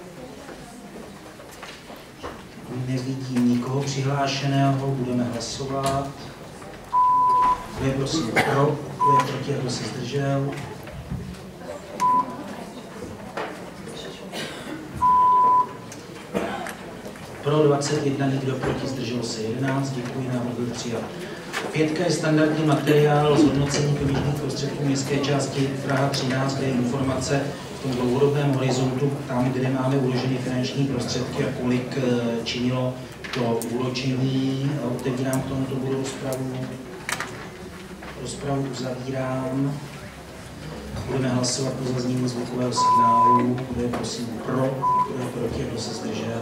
Nevidím nikoho přihlášeného, budeme hlasovat. Kdo je prosím pro, kdo je proti a kdo se zdržel? Pro 21, nikdo proti, zdrželo se 11, děkuji, návrh byl přijat. 5 je standardní materiál zhodnocení peněžních prostředků městské části Praha 13, kde je informace v tom dlouhodobém horizontu, tam, kde máme uloženy finanční prostředky a kolik činilo to úročení. Otevírám k tomuto bodu rozpravu. Rozpravu uzavírám. Budeme hlasovat po zaznění zvukového signálu. Kdo je prosím pro, kdo je proti, kdo se zdržel.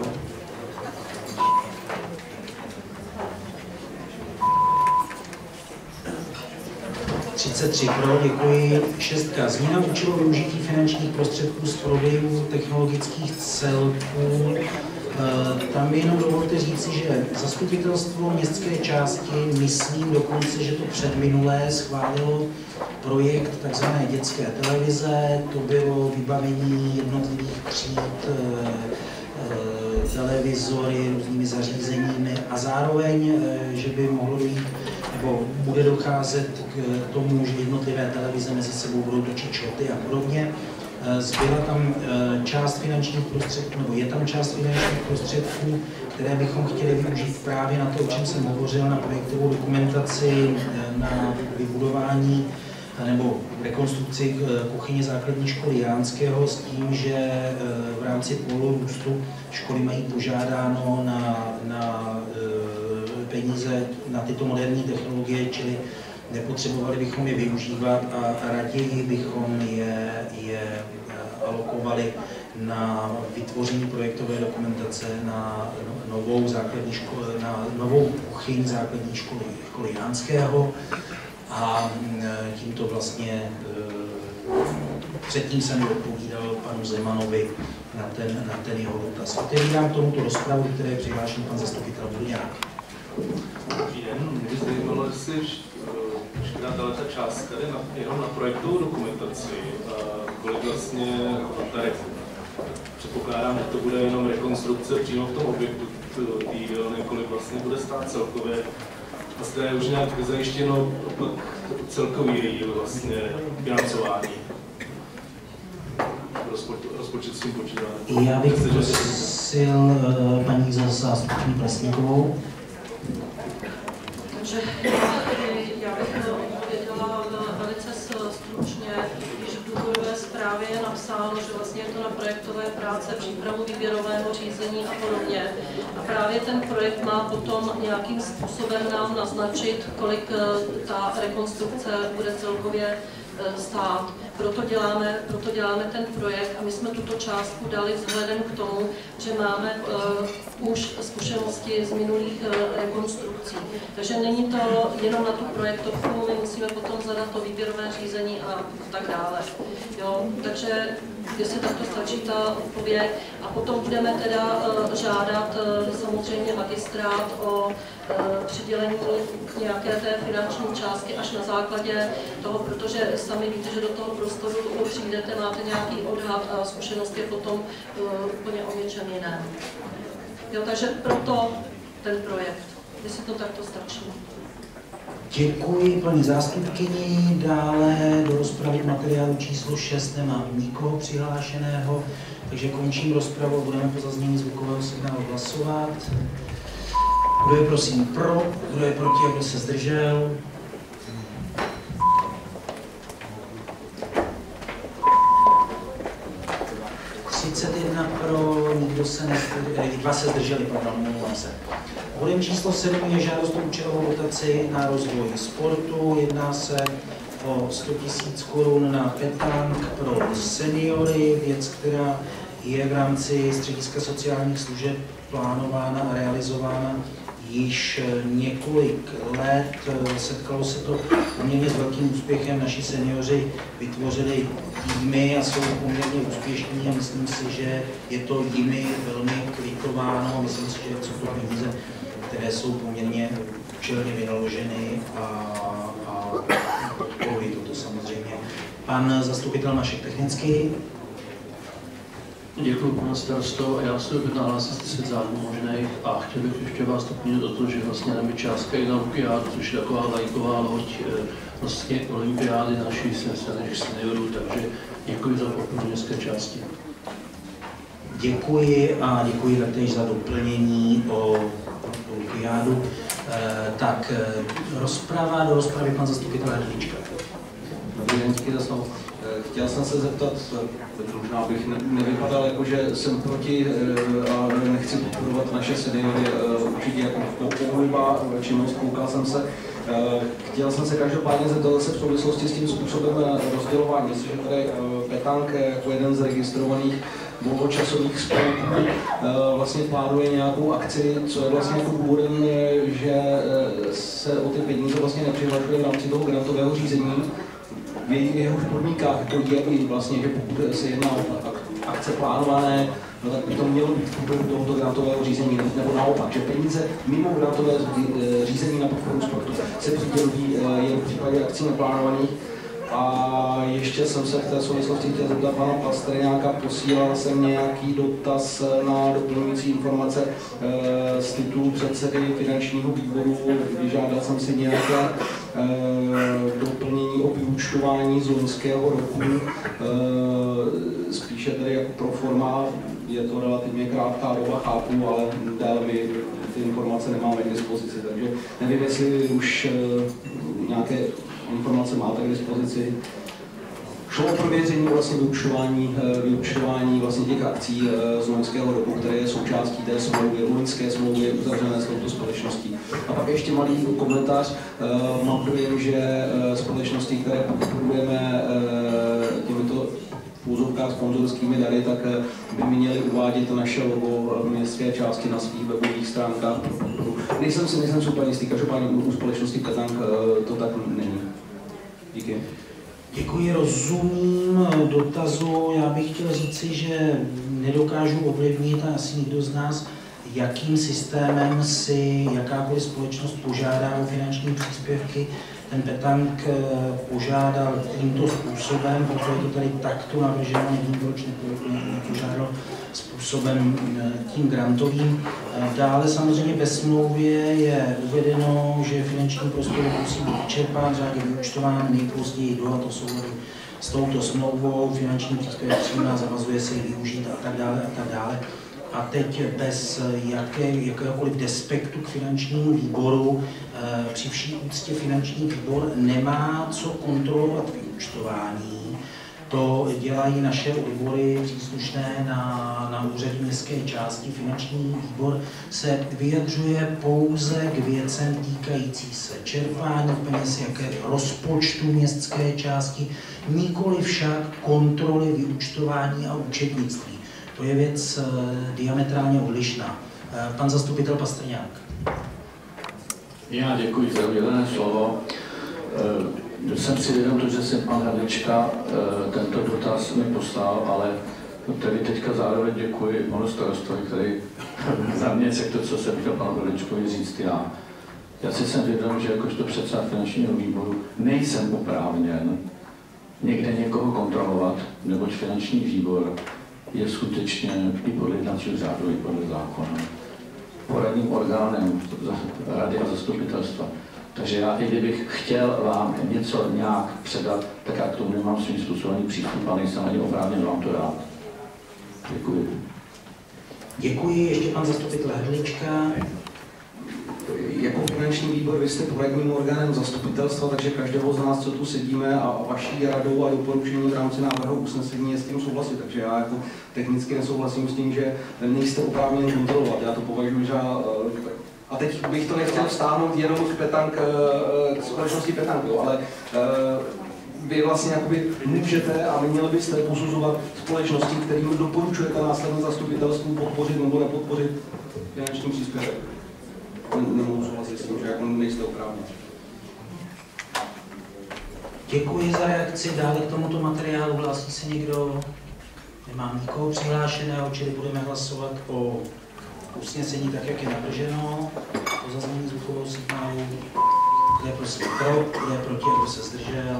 Pro, děkuji. 6. Změna účelu využití finančních prostředků z prodejů technologických celků. Tam jenom dovolte říci, že zastupitelstvo městské části, myslím dokonce, že to předminulé schválilo projekt tzv. Dětské televize. To bylo vybavení jednotlivých tříd, televizory, různými zařízeními a zároveň, že by mohlo dojít, nebo bude docházet k tomu, že jednotlivé televize mezi sebou budou točit šoty a podobně. Zbyla tam část finančních prostředků, nebo je tam část finančních prostředků, které bychom chtěli využít právě na to, o čem jsem hovořil, na projektovou dokumentaci, na vybudování nebo rekonstrukci kuchyně základní školy Jánského s tím, že v rámci půlu růstu školy mají požádáno na peníze na tyto moderní technologie, čili nepotřebovali bychom je využívat a raději bychom je alokovali na vytvoření projektové dokumentace na novou základní školu, na novou kuchyň základní školy Jánského. A tímto vlastně předtím jsem odpovídal panu Zemanovi na ten jeho dotaz. Otevírám tomuto rozpravu, které je přihlášen pan zastupitel Brňák. Dobrý den, mě by zajímalo, jestli veškerá ta částka jde jenom na projektovou dokumentaci, kolik vlastně tady předpokládám, že to bude jenom rekonstrukce přímo v tom objektu té dílny, kolik vlastně bude stát celkově. Vlastně je už nějak zajištěno celkový vlastně financování. Rozpočet s tím počítá. Já bych prosil paní zástupkyni Plesníkovou. Takže já bych odpověděla velice stručně, když v důvodové zprávě je napsáno, že vlastně je to na projektové práce, přípravu výběrového řízení a podobně. A právě ten projekt má potom nějakým způsobem nám naznačit, kolik ta rekonstrukce bude celkově stát. Proto děláme ten projekt a my jsme tuto částku dali vzhledem k tomu, že máme už zkušenosti z minulých rekonstrukcí. Takže není to jenom na tu projektovku, my musíme potom zadat to výběrové řízení a tak dále. Jo, takže jestli takto stačí ta odpověď a potom budeme teda žádat samozřejmě magistrát o přidělení nějaké té finanční částky až na základě toho, protože sami víte, že do toho prostoru přijdete, máte nějaký odhad a zkušenost je potom úplně o něčem jiném. Jo, takže proto ten projekt, jestli to takto stačí. Děkuji paní zástupkyni. Dále do rozpravy materiálu číslo 6 nemám nikoho přihlášeného, takže končím rozpravu a budeme po zaznění zvukového signálu hlasovat. Kdo je prosím pro, kdo je proti a kdo se zdržel? Pro, nikdo se nezdržel, 2 se zdrželi, pardon, omlouvám se. Bodem číslo 7 je žádost o účelovou dotaci na rozvoj sportu. Jedná se o 100 000 korun na petánk pro seniory, věc, která je v rámci střediska sociálních služeb plánována a realizována již několik let. Setkalo se to poměrně s velkým úspěchem. Naši seniori vytvořili týmy a jsou poměrně úspěšní a myslím si, že je to jimi velmi kvitováno. Myslím si, že jsou to peníze, které jsou poměrně účelně vynaloženy a podporují toto samozřejmě. Pan zastupitel Mašek technický. Děkuji, pane starosto. Já se opět nahlásím střet zájmu možnej a chtěl bych ještě vás doplnit o to, že vlastně nám je částka i na olympiádu, což je taková lajková loď vlastně olympiády našich seniorů, takže děkuji za podporu městské části. Děkuji a děkuji taktéž za doplnění o olympiádu. Tak rozprava, do rozpravy pan zastupitel Hrdlička. Dobrý den, díky za slovo. Chtěl jsem se zeptat, možná bych nevypadal jako, že jsem proti a nechci podporovat naše seniory, určitě jako pohyba činnost, koukal jsem se. Chtěl jsem se každopádně zeptat se v souvislosti s tím způsobem rozdělování, jestliže tady Petank jako jeden z registrovaných volnočasových spolků vlastně plánuje nějakou akci, co je vlastně jako důvodem, že se o ty peníze vlastně nepřihlašuje v rámci toho grantového řízení. V jeho podmínkách jako je i vlastně, že pokud se jedná o akce plánované, no tak by to mělo být v průběhu tohoto grantového řízení, nebo naopak, že peníze mimo grantové řízení na podporu sportu se přidělují jen v případě akcí neplánovaných. A ještě jsem se v té souvislosti chtěl zeptat pana Pastrňáka, posílal jsem nějaký dotaz na doplňující informace z titulu předsedy finančního výboru, vyžádal jsem si nějaké doplnění o vyúčtování z loňského roku, spíše tedy jako pro forma, je to relativně krátká doba, chápu, ale dále my ty informace nemáme k dispozici, takže nevím, jestli už nějaké informace máte k dispozici. Šlo o prověření vlastně vyučtování vlastně těch akcí z loňského roku, které je součástí té smlouvy, loňské smlouvy uzavřené s touto společností. A pak ještě malý komentář. Mám dojem, že společnosti, které podporujeme těmito v úzovkách sponzorskými dary, tak by měli uvádět naše logo v městské části na svých webových stránkách. Nejsem si úplně jistý, každopádně u společnosti Petank to tak není. Díky. Děkuji, rozumím dotazu. Já bych chtěl říci, že nedokážu ovlivnit, a asi nikdo z nás, jakým systémem si jakákoliv společnost požádá o finanční příspěvky. Ten Petank požádal tímto způsobem, protože je to tady takto navrženo, nevím, proč nepožádal způsobem tím grantovým. Dále samozřejmě ve smlouvě je uvedeno, že finanční prostor musí být vyčerpán, řádně vyúčtován nejpozději do a to souladu s touto smlouvou, finanční příspěvek přijímá, zavazuje se ji využít a tak dále a tak dále. A teď bez jakéhokoliv despektu k finančnímu výboru, při vší úctě finanční výbor nemá co kontrolovat vyúčtování. To dělají naše odbory příslušné na úřadu městské části. Finanční výbor se vyjadřuje pouze k věcem týkající se čerpání peněz, jaké rozpočtu městské části, nikoli však kontroly vyúčtování a účetnictví. To je věc diametrálně odlišná. Pan zastupitel Pastrňák. Já děkuji za udělené slovo. Jsem si vědom to, že jsem pan Hrdlička tento dotaz mi poslal, ale tedy teďka zároveň děkuji panu starostovi, který za mě řekl to, co jsem chtěl panu Hrdličkovi říct já. Já si jsem vědom, že jakožto předseda finančního výboru nejsem oprávněn někde někoho kontrolovat, neboť finanční výbor je skutečně i podle jednacího řádu, i podle zákona poradním orgánem rady a zastupitelstva. Takže já, i kdybych chtěl vám něco nějak předat, tak já k tomu nemám svým způsobem přístup a nejsem ani oprávněn vám to dát. Děkuji. Děkuji. Ještě pan zastupitel Hrdlička. Jako finanční výbor, vy jste poradním orgánem zastupitelstva, takže každého z nás, co tu sedíme a vaší radou a doporučení v rámci návrhu usnesení je s tím souhlasit. Takže já jako technicky nesouhlasím s tím, že nejste oprávněni kontrolovat. Já to považuji za... A teď bych to nechtěl vztáhnout jenom k společnosti Petank, ale vy vlastně jakoby můžete a měli byste posuzovat společnosti, kterým doporučujete následně zastupitelstvu podpořit nebo nepodpořit finanční příspěvek. Nemohu souhlasit s tím, že jako nejste oprávněni. Děkuji za reakci. Dále k tomuto materiálu hlásí se někdo? Nemám nikoho přihlášeného, čili budeme hlasovat o usnesení tak, jak je navrženo. O zaznání zvukového signálu. Kdo je prosím pro, kdo je proti, kdo se zdržel.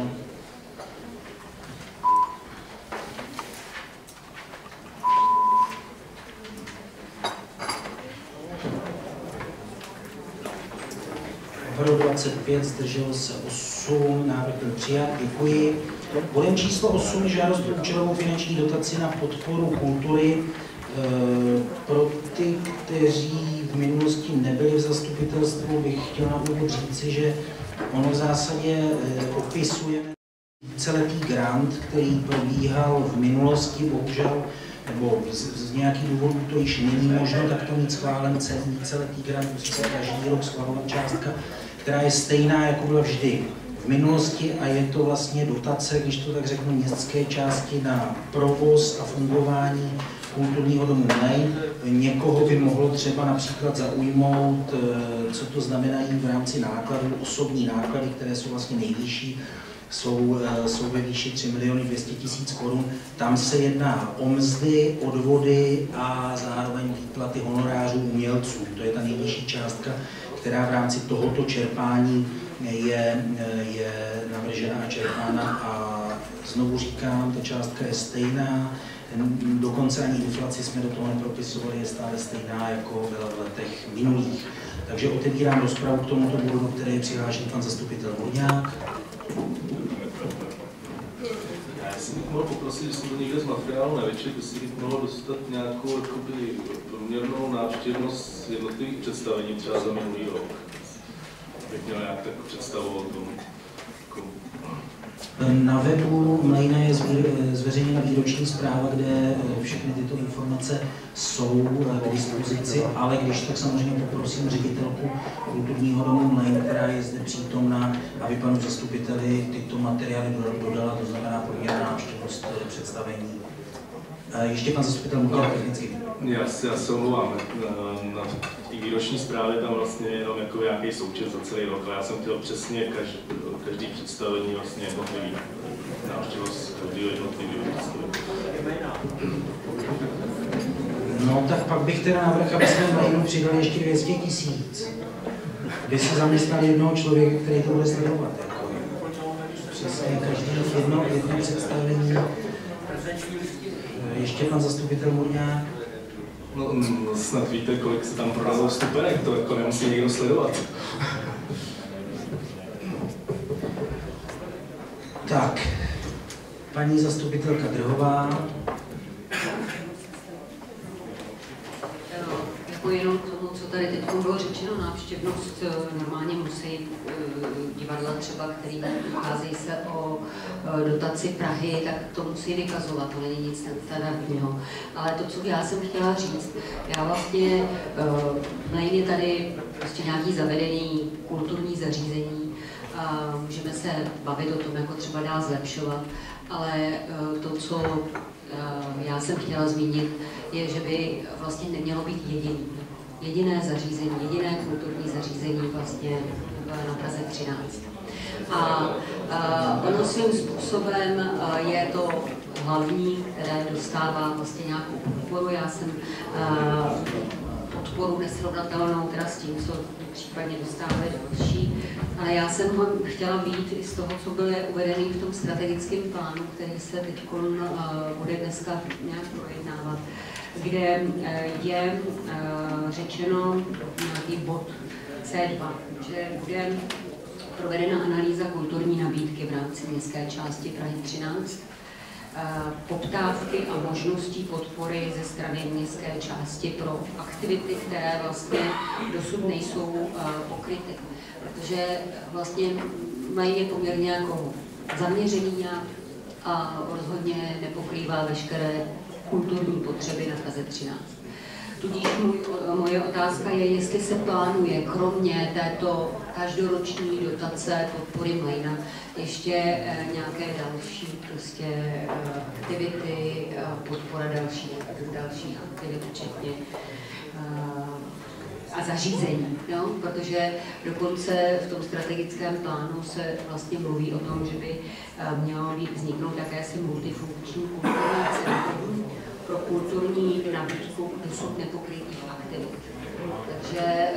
Pro 25, zdrželo se 8, návrh byl přijat, děkuji. Bodem číslo 8 žádost o účelovou finanční dotaci na podporu kultury Pro ty, kteří v minulosti nebyli v zastupitelstvu, bych chtěl na úvod říci, že ono v zásadě opisujeme víceletý grant, který probíhal v minulosti, bohužel, nebo z nějakých důvodů to již není možno, tak to mít schválen celý víceletý grant, musí se každý rok schvalovat částka, která je stejná, jako byla vždy v minulosti, a je to vlastně dotace, když to tak řeknu, městské části na provoz a fungování kulturního domu Mlejn. Někoho by mohlo třeba například zaujmout, co to znamenají v rámci nákladů, osobní náklady, které jsou vlastně nejvyšší, jsou ve výši 3 200 000 korun. Tam se jedná o mzdy, odvody a zároveň výplaty honorářů umělců. To je ta nejvyšší částka, která v rámci tohoto čerpání je navržena a čerpána. A znovu říkám, ta částka je stejná, dokonce ani inflaci jsme do toho nepropisovali, je stále stejná, jako byla v letech minulých. Takže otevírám rozpravu k tomuto bodu, do které je přihlášen pan zastupitel Vodňák. Já jsem bych mohl poprosit, že jsem to někde z materiálu nevyčetl, jestli bych mohl dostat nějakou průměrnou návštěvnost jednotlivých představení třeba za minulý rok. Bych měl nějak tak představu o tom. Na webu Mlejna je zveřejněna výroční zpráva, kde všechny tyto informace jsou k dispozici, ale když tak samozřejmě poprosím ředitelku kulturního domu Mlejn, která je zde přítomná, aby panu zastupiteli tyto materiály dodala, to znamená průměrná návštěvnost představení. Ještě pan zastupitel Mutěl technicky. Já se omlouvám. Na té výroční zprávě tam vlastně jenom jako nějaký součet za celý rok, ale já jsem chtěl přesně každý představení vlastně jednotlivý návštěvnost každého jednotlivého představení. No tak pak bych teda navrhl, aby jsme na jednu přidali ještě 200 000. Aby si zaměstnali jednoho člověka, který to bude sledovat. Jako. Přesně každý jedno představení. Ještě pan zastupitel Murňák. No, snad víte, kolik se tam prodalo vstupenek, to jako nemusí někdo sledovat. Tak, paní zastupitelka Drhová. Jako jenom k tomu, co tady teď bylo řečeno, návštěvnost normálně musí divadla třeba, který ucházejí se o dotaci Prahy, tak to musí vykazovat, to není nic standardního. Ale to, co já jsem chtěla říct, já vlastně Mlejn je tady prostě nějaký zavedený kulturní zařízení, a můžeme se bavit o tom, jako třeba dá zlepšovat, ale to, co já jsem chtěla zmínit, je, že by vlastně nemělo být jediné zařízení, jediné kulturní zařízení vlastně na Praze 13. A ono svým způsobem je to hlavní, které dostává vlastně nějakou podporu. Já jsem podporu nesrovnatelnou teda s tím, co případně dostávají další, ale já jsem chtěla být i z toho, co bylo uvedené v tom strategickém plánu, který se teď bude dneska nějak projednávat, kde je řečeno nějaký bod C2, že bude provedena analýza kulturní nabídky v rámci městské části Prahy 13, poptávky a možností podpory ze strany městské části pro aktivity, které vlastně dosud nejsou pokryty. Protože vlastně mají poměrně jako zaměřený a rozhodně nepokrývá veškeré kulturní potřeby na Praze 13. Tudíž moje otázka je, jestli se plánuje kromě této každoroční dotace podpory Mlejna ještě nějaké další prostě aktivity, podpora dalších aktivit, včetně a zařízení, no? Protože dokonce v tom strategickém plánu se vlastně mluví o tom, že by mělo vzniknout jakési multifunkční kulturní centrum pro kulturní nabídku dosud nepokrytých aktivit. Takže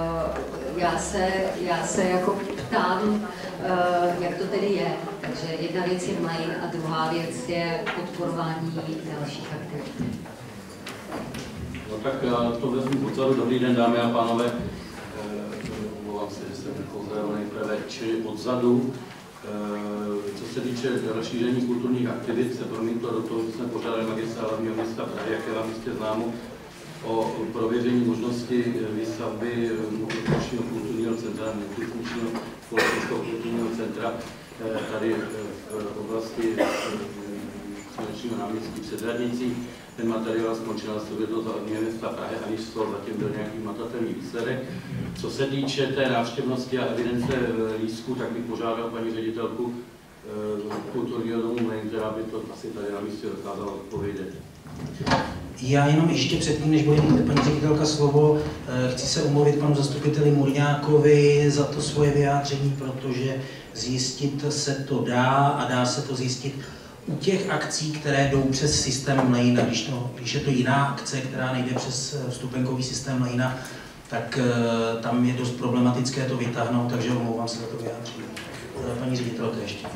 já se jako ptám, jak to tedy je. Takže jedna věc je Mlejn a druhá věc je podporování dalších aktivit. No tak já to vezmu odzadu. Dobrý den, dámy a pánové. Omlouvám se, že jsem nepozdravel nejprve, čili odzadu. Co se týče rozšíření kulturních aktivit, se promítlo do toho, že jsme požádali Magistrát hlavního města Prahy, jak je na místě známo, o prověření možnosti výstavby multifunkčního kulturního centra, multifunkčního společenského kulturního centra tady v oblasti Slunečního náměstí před radnicí. Ten materiál skončil to za města Prahy, aniž to zatím byl nějaký matatelný výsledek. Co se týče té návštěvnosti a evidence lístků, tak bych požádal paní ředitelku kulturního domu Mlejn, která by to asi tady na místě dokázala odpovědět. Já jenom ještě předtím, než bude mít paní ředitelka slovo, chci se omluvit panu zastupiteli Murňákovi za to svoje vyjádření, protože zjistit se to dá a dá se to zjistit u těch akcí, které jdou přes systém Mlejna. Když je to jiná akce, která nejde přes vstupenkový systém Mlejna, tak tam je dost problematické to vytáhnout, takže omlouvám se za to vyjádření. Paní ředitelka ještě.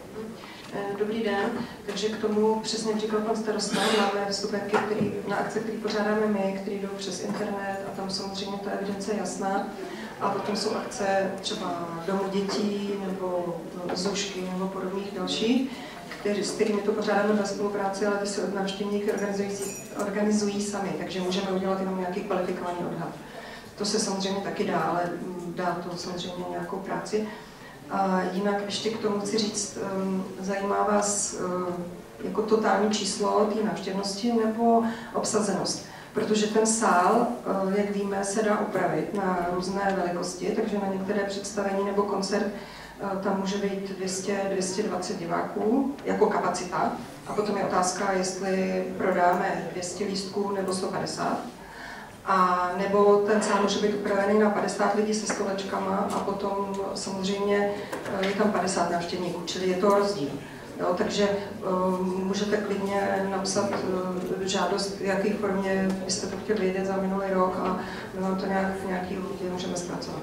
Dobrý den, takže k tomu přesně říkal pan starosta, máme vstupenky na akce, které pořádáme my, které jdou přes internet a tam samozřejmě ta evidence je jasná. A potom jsou akce třeba Domu dětí nebo Zušky nebo podobných dalších, s kterými to pořádáme ve spolupráci, ale ty se od návštěvníky organizují sami, takže můžeme udělat jenom nějaký kvalifikovaný odhad. To se samozřejmě taky dá, ale dá to samozřejmě nějakou práci. A jinak ještě k tomu chci říct, zajímá vás jako totální číslo té návštěvnosti nebo obsazenost? Protože ten sál, jak víme, se dá upravit na různé velikosti, takže na některé představení nebo koncert tam může být 200-220 diváků jako kapacita. A potom je otázka, jestli prodáme 200 lístků nebo 150. A nebo ten sál může být upravený na 50 lidí se stolečkama a potom samozřejmě je tam 50 návštěvníků, čili je to rozdíl. Jo, takže můžete klidně napsat žádost, v jaké formě byste to chtěli vědět za minulý rok a my vám to v nějaký lhůtě můžeme zpracovat.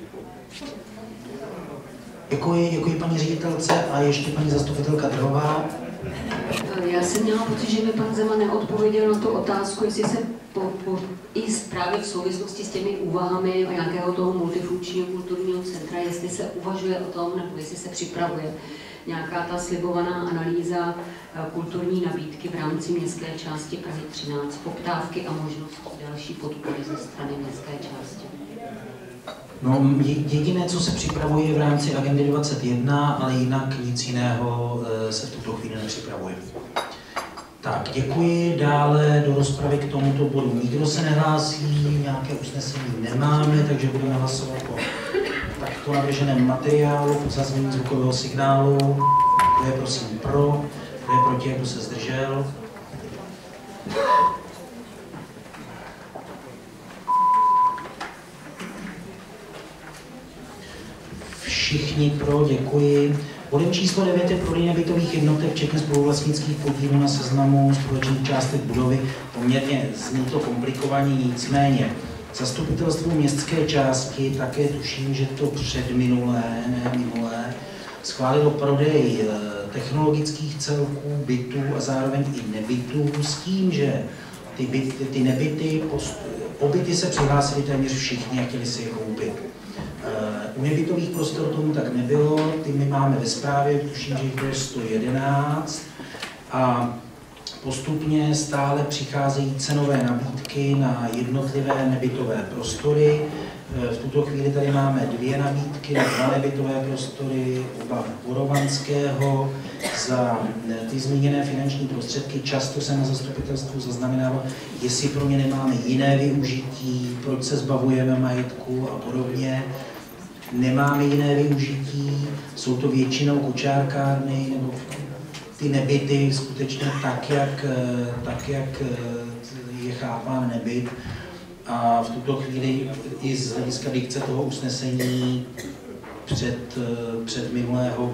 Děkuji paní ředitelce a ještě paní zastupitelka Drhová. Já jsem měla pocit, že mi pan Zeman neodpověděl na tu otázku, jestli se i právě v souvislosti s těmi úvahami o nějakého toho multifunkčního kulturního centra, jestli se uvažuje o tom, nebo jestli se připravuje nějaká ta slibovaná analýza kulturní nabídky v rámci městské části Prahy 13, poptávky a možnosti další podpory ze strany městské části. No, jediné, co se připravuje v rámci agendy 21, ale jinak nic jiného se v tuto chvíli nepřipravuje. Tak, děkuji. Dále do rozpravy k tomuto bodu nikdo se nehlásí, nějaké usnesení nemáme, takže budeme hlasovat o takto navrženém materiálu pod zazněním zvukového signálu. Kdo je prosím pro, kdo je proti, kdo se zdržel. Všichni pro, děkuji. Bodem číslo 9 je prodej nebytových jednotek, včetně spoluvlastnických podílů na seznamu společných částek budovy. Poměrně zní to komplikovaně, nicméně zastupitelstvo městské části, také tuším, že to předminulé, ne minulé, schválilo prodej technologických celků, bytů a zároveň i nebytů s tím, že ty nebyty, pobyty se přihlásili téměř všichni a chtěli si je koupit. U nebytových prostor tomu tak nebylo, ty my máme ve správě, tuším, že jich bylo 111 a postupně stále přicházejí cenové nabídky na jednotlivé nebytové prostory. V tuto chvíli tady máme 2 nabídky na 2 nebytové prostory, oba Borovanského. Za ty zmíněné finanční prostředky často se na zastupitelstvu zaznamenalo, jestli pro ně nemáme jiné využití, proč se zbavujeme majetku a podobně. Nemáme jiné využití, jsou to většinou kočárkárny nebo ty nebyty skutečně tak, jak je chápán nebyt. A v tuto chvíli i z hlediska dikce toho usnesení před minulého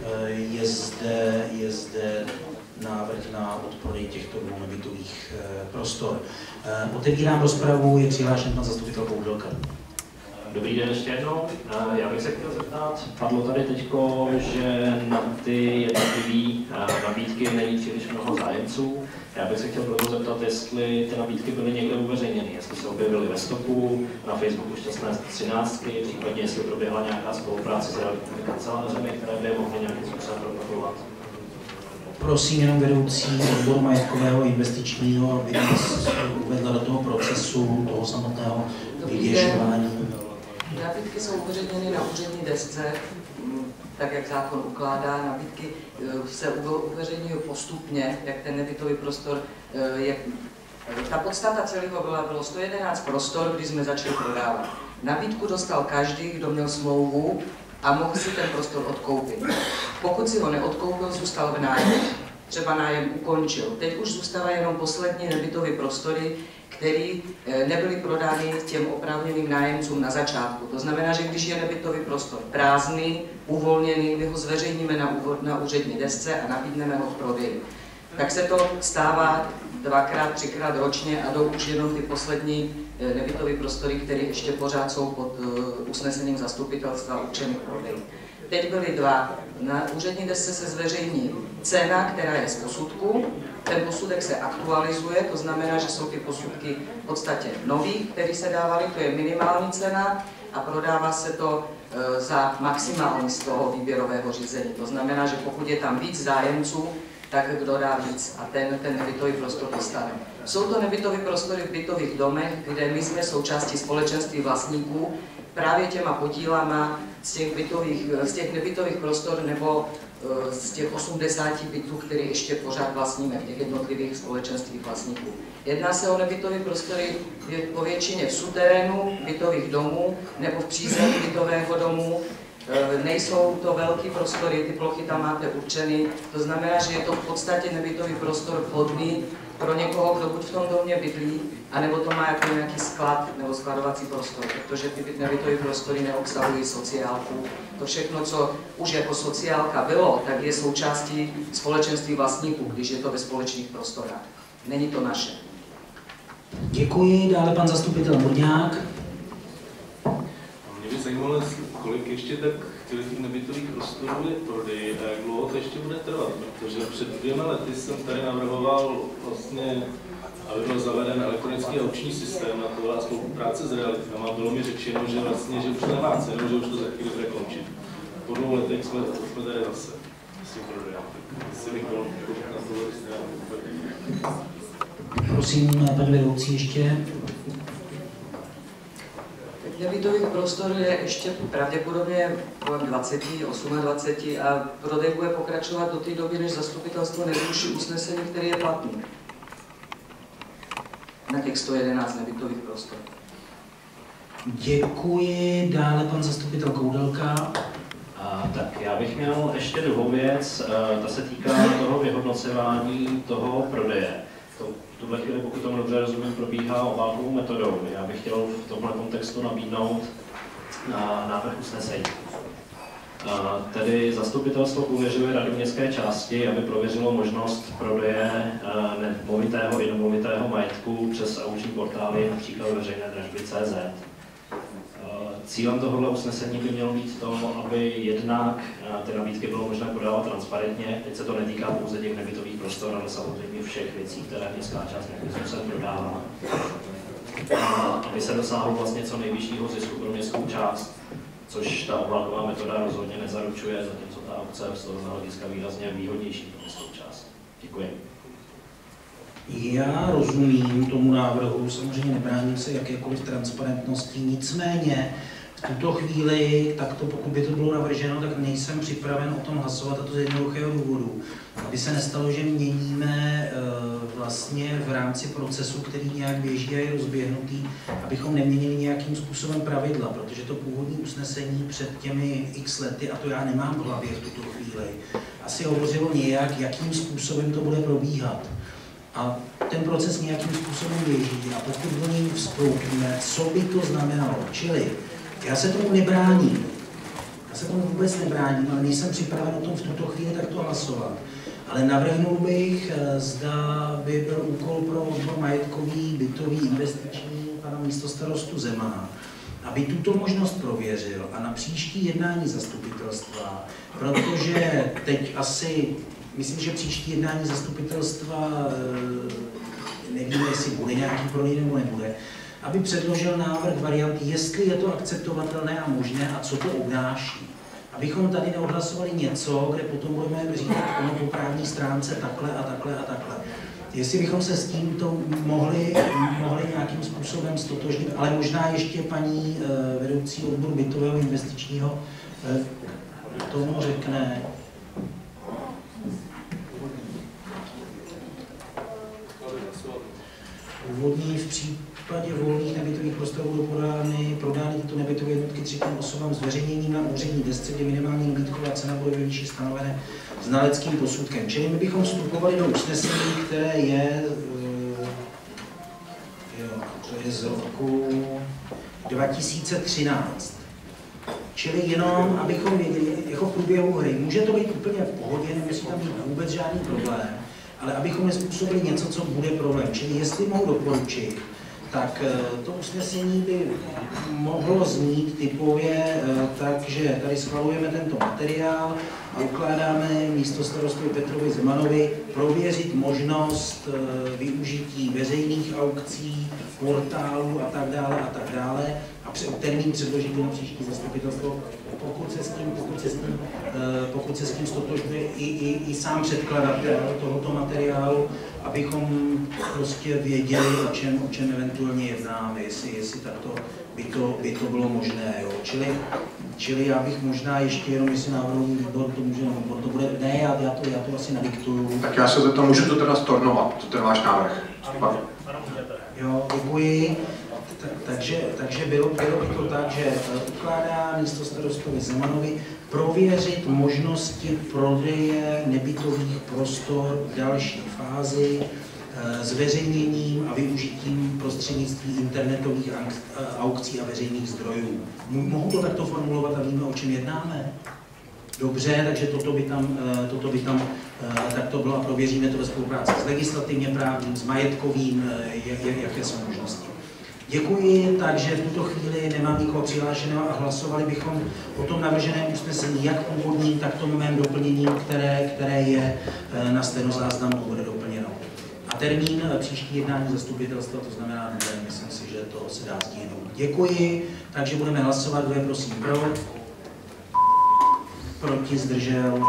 je zde návrh na odpory těchto 2 nebytových prostor. Otevírám rozpravu, je přihlášen pan zastupitel Koudelka. Dobrý den ještě jednou. Já bych se chtěl zeptat, padlo tady teďko, že na ty jednotlivé nabídky není příliš mnoho zájemců. Já bych se chtěl proto zeptat, jestli ty nabídky byly někde uveřejněny, jestli se objevily ve stoku, na Facebooku Šťastné 13, případně jestli proběhla nějaká spolupráce s realitními kancelářemi, které by mohly nějakým způsobem propagovat. Prosím jenom vedoucí odboru majetkového investičního, aby nás uvedla do toho procesu, toho samotného vyvěšování. Nabídky jsou uveřejněny na úřední desce, tak jak zákon ukládá. Nabídky se uveřejňují postupně, jak ten nebytový prostor je. Ta podstata celého bylo 111 prostor, kdy jsme začali prodávat. Nabídku dostal každý, kdo měl smlouvu a mohl si ten prostor odkoupit. Pokud si ho neodkoupil, zůstal v nájmu. Třeba nájem ukončil. Teď už zůstávají jenom poslední nebytové prostory, které nebyly prodány těm oprávněným nájemcům na začátku. To znamená, že když je nebytový prostor prázdný, uvolněný, my ho zveřejníme na úřední desce a nabídneme ho k prodeji. Tak se to stává 2x, 3x ročně a jdou už jenom ty poslední nebytové prostory, které ještě pořád jsou pod usnesením zastupitelstva určeny k prodeji. Teď byly 2. Na úřední desce se zveřejní cena, která je z posudku. Ten posudek se aktualizuje, to znamená, že jsou ty posudky v podstatě nový, které se dávaly, to je minimální cena a prodává se to za maximální z toho výběrového řízení. To znamená, že pokud je tam víc zájemců, tak kdo dá víc a ten nebytový prostor dostane. Jsou to nebytové prostory v bytových domech, kde my jsme součástí společenství vlastníků, právě těma podílama z těch nebytových prostor nebo z těch 80 bytů, které ještě pořád vlastníme v těch jednotlivých společenstvích vlastníků. Jedná se o nebytové prostory po většině v suterénu bytových domů nebo v přízemí bytového domu. Nejsou to velké prostory, ty plochy tam máte určeny, to znamená, že je to v podstatě nebytový prostor vhodný pro někoho, kdo buď v tom domě bydlí, anebo to má jako nějaký sklad nebo skladovací prostor, protože ty nebytové prostory neobsahují sociálku. To všechno, co už jako sociálka bylo, tak je součástí společenství vlastníků, když je to ve společných prostorách. Není to naše. Děkuji, dále pan zastupitel Murňák. Mě by zajímalo, kolik ještě tak těch nebytových prostorů je prodej a jak dlouho to ještě bude trvat, protože před 2 lety jsem tady navrhoval vlastně, aby byl zaveden elektronický aukční systém na to a spolupráce s realitama. Bylo mi řečeno, že vlastně, že už nemá cenu, že už to za chvíli bude končit. Po 2 letech jsme tady zase s tím prodejem. Jestli bych byl na to Prosím, paní vedoucí ještě. Nebytových prostor je ještě pravděpodobně kolem 20, 28 a prodej bude pokračovat do té doby, než zastupitelstvo nezruší usnesení, které je platné. Na těch 111 nebytových prostor. Děkuji. Dále pan zastupitel Koudelka. Tak já bych měl ještě druhou věc, ta se týká toho vyhodnocování toho prodeje. V tuhle chvíli, pokud tomu dobře rozumím, probíhá obálkovou metodou. Já bych chtěl v tomhle kontextu nabídnout návrh usnesení. Tedy zastupitelstvo pověřuje Radu městské části, aby prověřilo možnost prodeje movitého i nemovitého majetku přes aukční portály, například veřejné dražby.cz. Cílem tohoto usnesení by mělo být to, aby jednak ty nabídky bylo možné podávat transparentně. Teď se to netýká pouze těch nebytových prostor, ale samozřejmě všech věcí, které městská část nějakým způsobem prodává. Aby se dosáhlo vlastně co nejvyššího zisku pro městskou část, což ta obálková metoda rozhodně nezaručuje, zatímco ta aukce je z toho hlediska výrazně výhodnější pro městskou část. Děkuji. Já rozumím tomu návrhu, samozřejmě nebráním se jakékoliv transparentnosti, nicméně v tuto chvíli, takto pokud by to bylo navrženo, tak nejsem připraven o tom hlasovat, a to z jednoduchého důvodu. Aby se nestalo, že měníme vlastně v rámci procesu, který nějak běží a je rozběhnutý, abychom neměnili nějakým způsobem pravidla, protože to původní usnesení před těmi x lety, a to já nemám v hlavě v tuto chvíli, asi hovořilo nějak, jakým způsobem to bude probíhat. A ten proces nějakým způsobem běží a pokud do něj vstoupíme, co by to znamenalo. Čili já se tomu nebráním. Já se tomu vůbec nebráním, ale nejsem připraven o tom v tuto chvíli takto hlasovat. Ale navrhnul bych, zda by byl úkol pro odbor majetkový, bytový, investiční pana místostarostu Zemana, aby tuto možnost prověřil a na příští jednání zastupitelstva, protože teď asi myslím, že příští jednání zastupitelstva, nevím, jestli bude nějaký prodej nebo nebude, aby předložil návrh varianty, jestli je to akceptovatelné a možné a co to obnáší. Abychom tady neodhlasovali něco, kde potom budeme říkat ono po právní stránce takhle a takhle a takhle. Jestli bychom se s tímto mohli nějakým způsobem stotožnit, ale možná ještě paní vedoucí odboru bytového investičního tomu řekne. Úvodní v případě volných nebytových prostorů budou prodány tyto nebytové jednotky třetím osobám zveřejněním na úřední desce, kde minimální nabídková cena bude ve výši stanovené znaleckým posudkem. Čili my bychom vstupovali do usnesení, které je z roku 2013. Čili jenom, abychom věděli, jako v průběhu hry, může to být úplně v pohodě, nemusí tam být vůbec žádný problém, ale abychom nezpůsobili něco, co bude problém. Čili jestli mohu doporučit, tak to usnesení by mohlo znít typově tak, že tady schvalujeme tento materiál a ukládáme místo starostovi Petrovi Zemanovi prověřit možnost využití veřejných aukcí, portálů a tak dále a termín předložení na příští zastupitelstvo, pokud se s tím stotožňuje i sám předkladatel tohoto materiálu, abychom prostě věděli, o čem eventuálně jednáme, jestli takto by to bylo možné. Jo. Čili já bych možná ještě jenom, jestli návrhový výbor to může, to bude, ne, já to asi nadiktuju. Tak já se zeptám, můžu to teda stornovat, ten váš návrh? Jo, děkuji. Takže bylo by to tak, že ukládá místo starostovi Zemanovi prověřit možnosti prodeje nebytových prostor v další fázi zveřejněním a využitím prostřednictví internetových aukcí a veřejných zdrojů. Mohu to takto formulovat a víme, o čem jednáme? Dobře, takže toto by tam takto bylo a prověříme to ve spolupráci s legislativně právním, s majetkovým, jaké jsou možnosti. Děkuji, takže v tuto chvíli nemám nikoho přihlášeného a hlasovali bychom o tom navrženém usnesení jak původním, tak tomu mém doplněním, které je na stenozáznamu, bude doplněno. A termín příští jednání zastupitelstva, to znamená, myslím si, že to se dá stihnout. Děkuji, takže budeme hlasovat, kdo je prosím pro, proti, zdržel.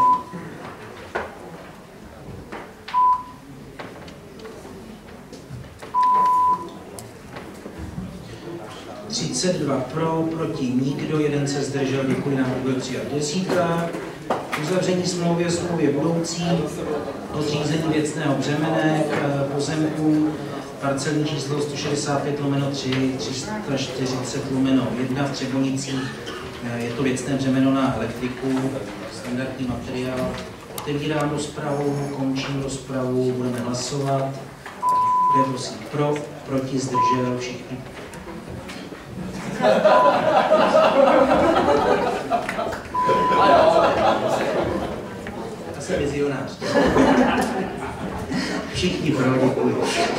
Pro, proti nikdo, jeden se zdržel, děkuji, nám byl přijat 10. Uzavření smlouvy o smlouvě budoucí, o zřízení věcného břemene k pozemku, parcelní číslo 165/3, 340/1 v Třebonicích. Je to věcné břemeno na elektriku, standardní materiál. Otevírám rozpravu, končím rozpravu, budeme hlasovat. Kdo je prosím pro, proti, zdržel, všichni. To jsem vizionář. Všichni pro, děkuji.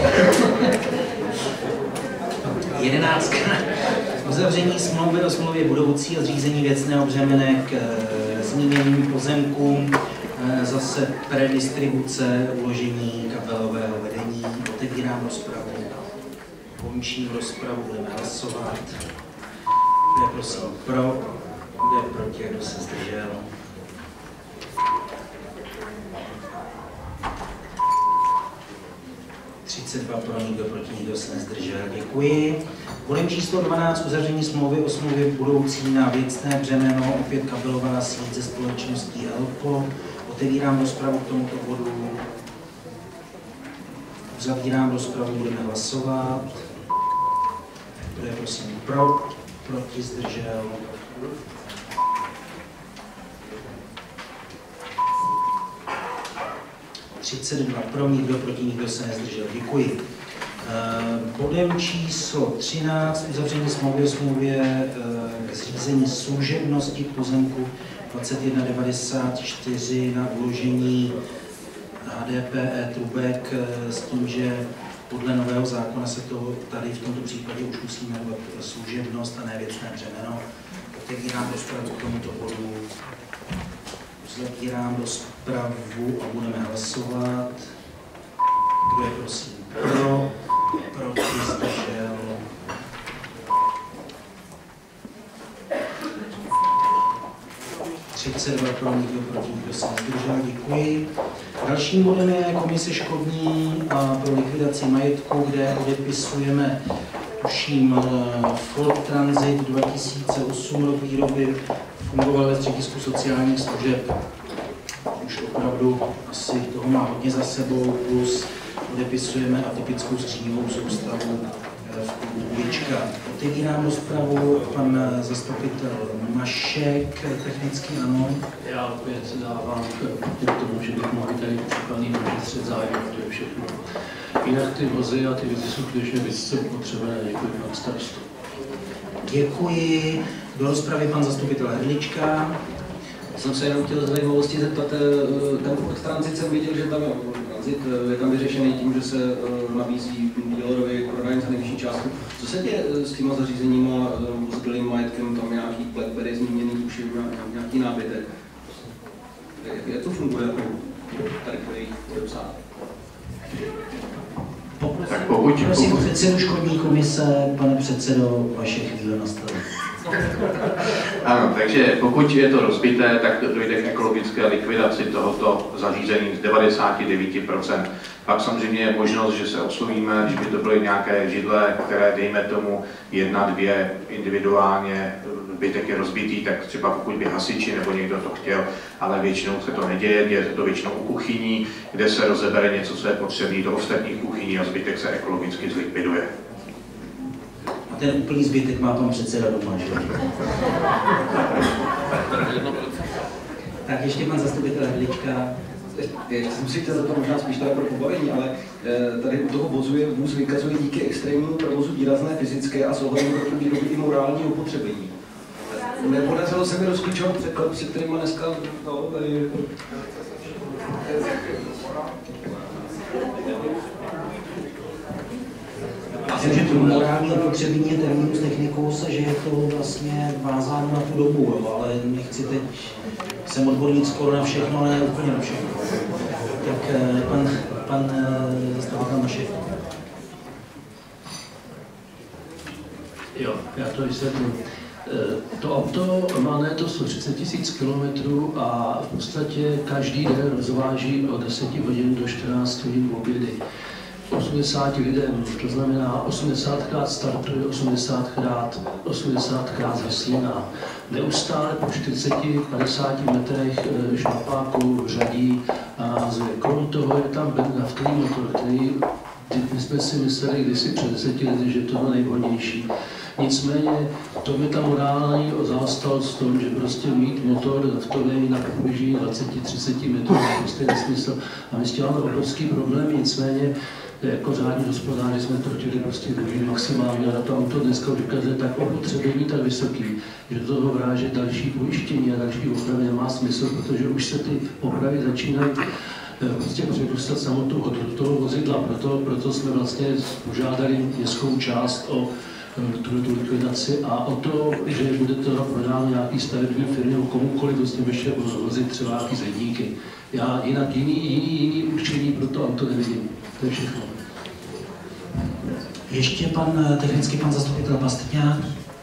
11. Uzavření smlouvy o smlouvě budoucí a zřízení věcného břemene k zmíněným pozemkům, zase predistribuce, uložení kabelového vedení. Otevírám rozpravu, končím rozpravu, budeme hlasovat. Kdo je prosím pro, kdo je proti, kdo se zdržel. Pro, nikdo proti, nikdo se nezdržel. Děkuji. Bodem číslo 12, uzavření smlouvy o smlouvě budoucí na věcné břemeno, opět kabelová síť ze společností Elpo. Otevírám rozpravu k tomuto bodu. Uzavírám rozpravu, budeme hlasovat. Kdo je prosím pro, proti, zdržel. Pro, nikdo proti, nikdo se nezdržel. Děkuji. Bodem číslo 13, uzavření smlouvy o smlouvě k zřízení služebnosti pozemku 2194 na uložení HDPE trubek s tím, že podle nového zákona se to tady v tomto případě už musí jmenovat služebnost a ne věcné břemeno. Otevírám rozpravu k tomuto bodu. Zavírám rozpravu a budeme hlasovat. Kdo je prosím pro? Proti, zdržel. Pro, nikdo proti, nikdo se nezdržel, děkuji. Dalším bodem je komise škodní pro likvidaci majetku, kde odepisujeme, tuším, Ford Transit 2008 rok výroby, fungoval ve středisku sociálních služeb. Už opravdu asi toho má hodně za sebou, plus odepisujeme atypickou skříňovou soustavu v klubu Ulička. Otevírám rozpravu, pan zastupitel Mašek, technicky ano. Já opět dávám k tomu, že bych mohl tady případný střed zájmu, to je všechno. Jinak ty vozy a ty věci jsou skutečně vysoce potřebné. Děkuji, pan starosto. Děkuji. Do rozpravy pan zastupitel Hrdlička. Jsem se jenom chtěl z zajímavosti zeptat, ten transit jsem viděl, že tam transit je tam vyřešený tím, že se nabízí dealerovi prodání za nejvyšší částku. Co se děje s těma zařízeníma, s bylým majetkem, tam nějaký BlackBerry zmíněný, tuším, nějaký nábytek? Jak to funguje jako tady, který podepsat? Prosím předsedu škodní komise, pane předsedo, vaše chvíle nastaví. Ano, takže pokud je to rozbité, tak dojde k ekologické likvidaci tohoto zařízení z 99%. Pak samozřejmě je možnost, že se oslovíme, když by to byly nějaké židle, které dejme tomu 1, 2 individuálně, zbytek je rozbitý, tak třeba pokud by hasiči nebo někdo to chtěl, ale většinou se to neděje, děje se to většinou u kuchyní, kde se rozebere něco, co je potřebné do ostatních kuchyní a zbytek se ekologicky zlikviduje. Ten úplný zbytek má pan předseda doma, že? Tak ještě pan zastupitel Hrdlička. Já jsem si chtěl zeptat možná spíš teda pro pobavení, ale tady u toho vozu je vůz vykazuje díky extrémnímu provozu výrazné fyzické a s ohledem na výroby i morální opotřebení. Nepodařilo se mi rozklíčovat překlad, se kterýma dneska Myslím, že to morální opotřebení je terminus technicus a že je to vlastně vázáno na tu dobu, jo, ale nechci teď, jsem odborník skoro na všechno, ale ne úplně na všechno. Tak pan zastupitel Mašek. Jo, já to vysvětlím. To auto má to 130 000 kilometrů a v podstatě každý den rozváží od 10 hodin do 14 hodin obědy. 80 lidem, to znamená 80krát startuje, 80krát zaslíná. Neustále po 40-50 metrech šlapáků řadí a zve. Krom toho je tam naftový motor, který my jsme si mysleli kdysi před 10 lety, že to je nejvhodnější. Nicméně to by ta morální zástalost v tom, že prostě mít motor naftový na poběží 20-30 metrů je prostě nesmysl. A my s tím máme obrovský problém, nicméně jako řádní hospodáři jsme to chtěli prostě využít maximálně a na to auto dneska vykazuje tak opotřebení tak vysoký, že do toho vráže další pojištění a další opravy nemá smysl, protože už se ty opravy začínají prostě předůstat samotnou hodnotu toho vozidla. Proto jsme vlastně požádali městskou část o tu likvidaci a o to, že bude to prodáno nějaký stavební firmě nebo komukoliv vlastně ještě vozit třeba nějaký zedníky. Já jinak jiný určení pro to auto nevidím. To je všechno. Ještě technicky pan zastupitel Pastrňák.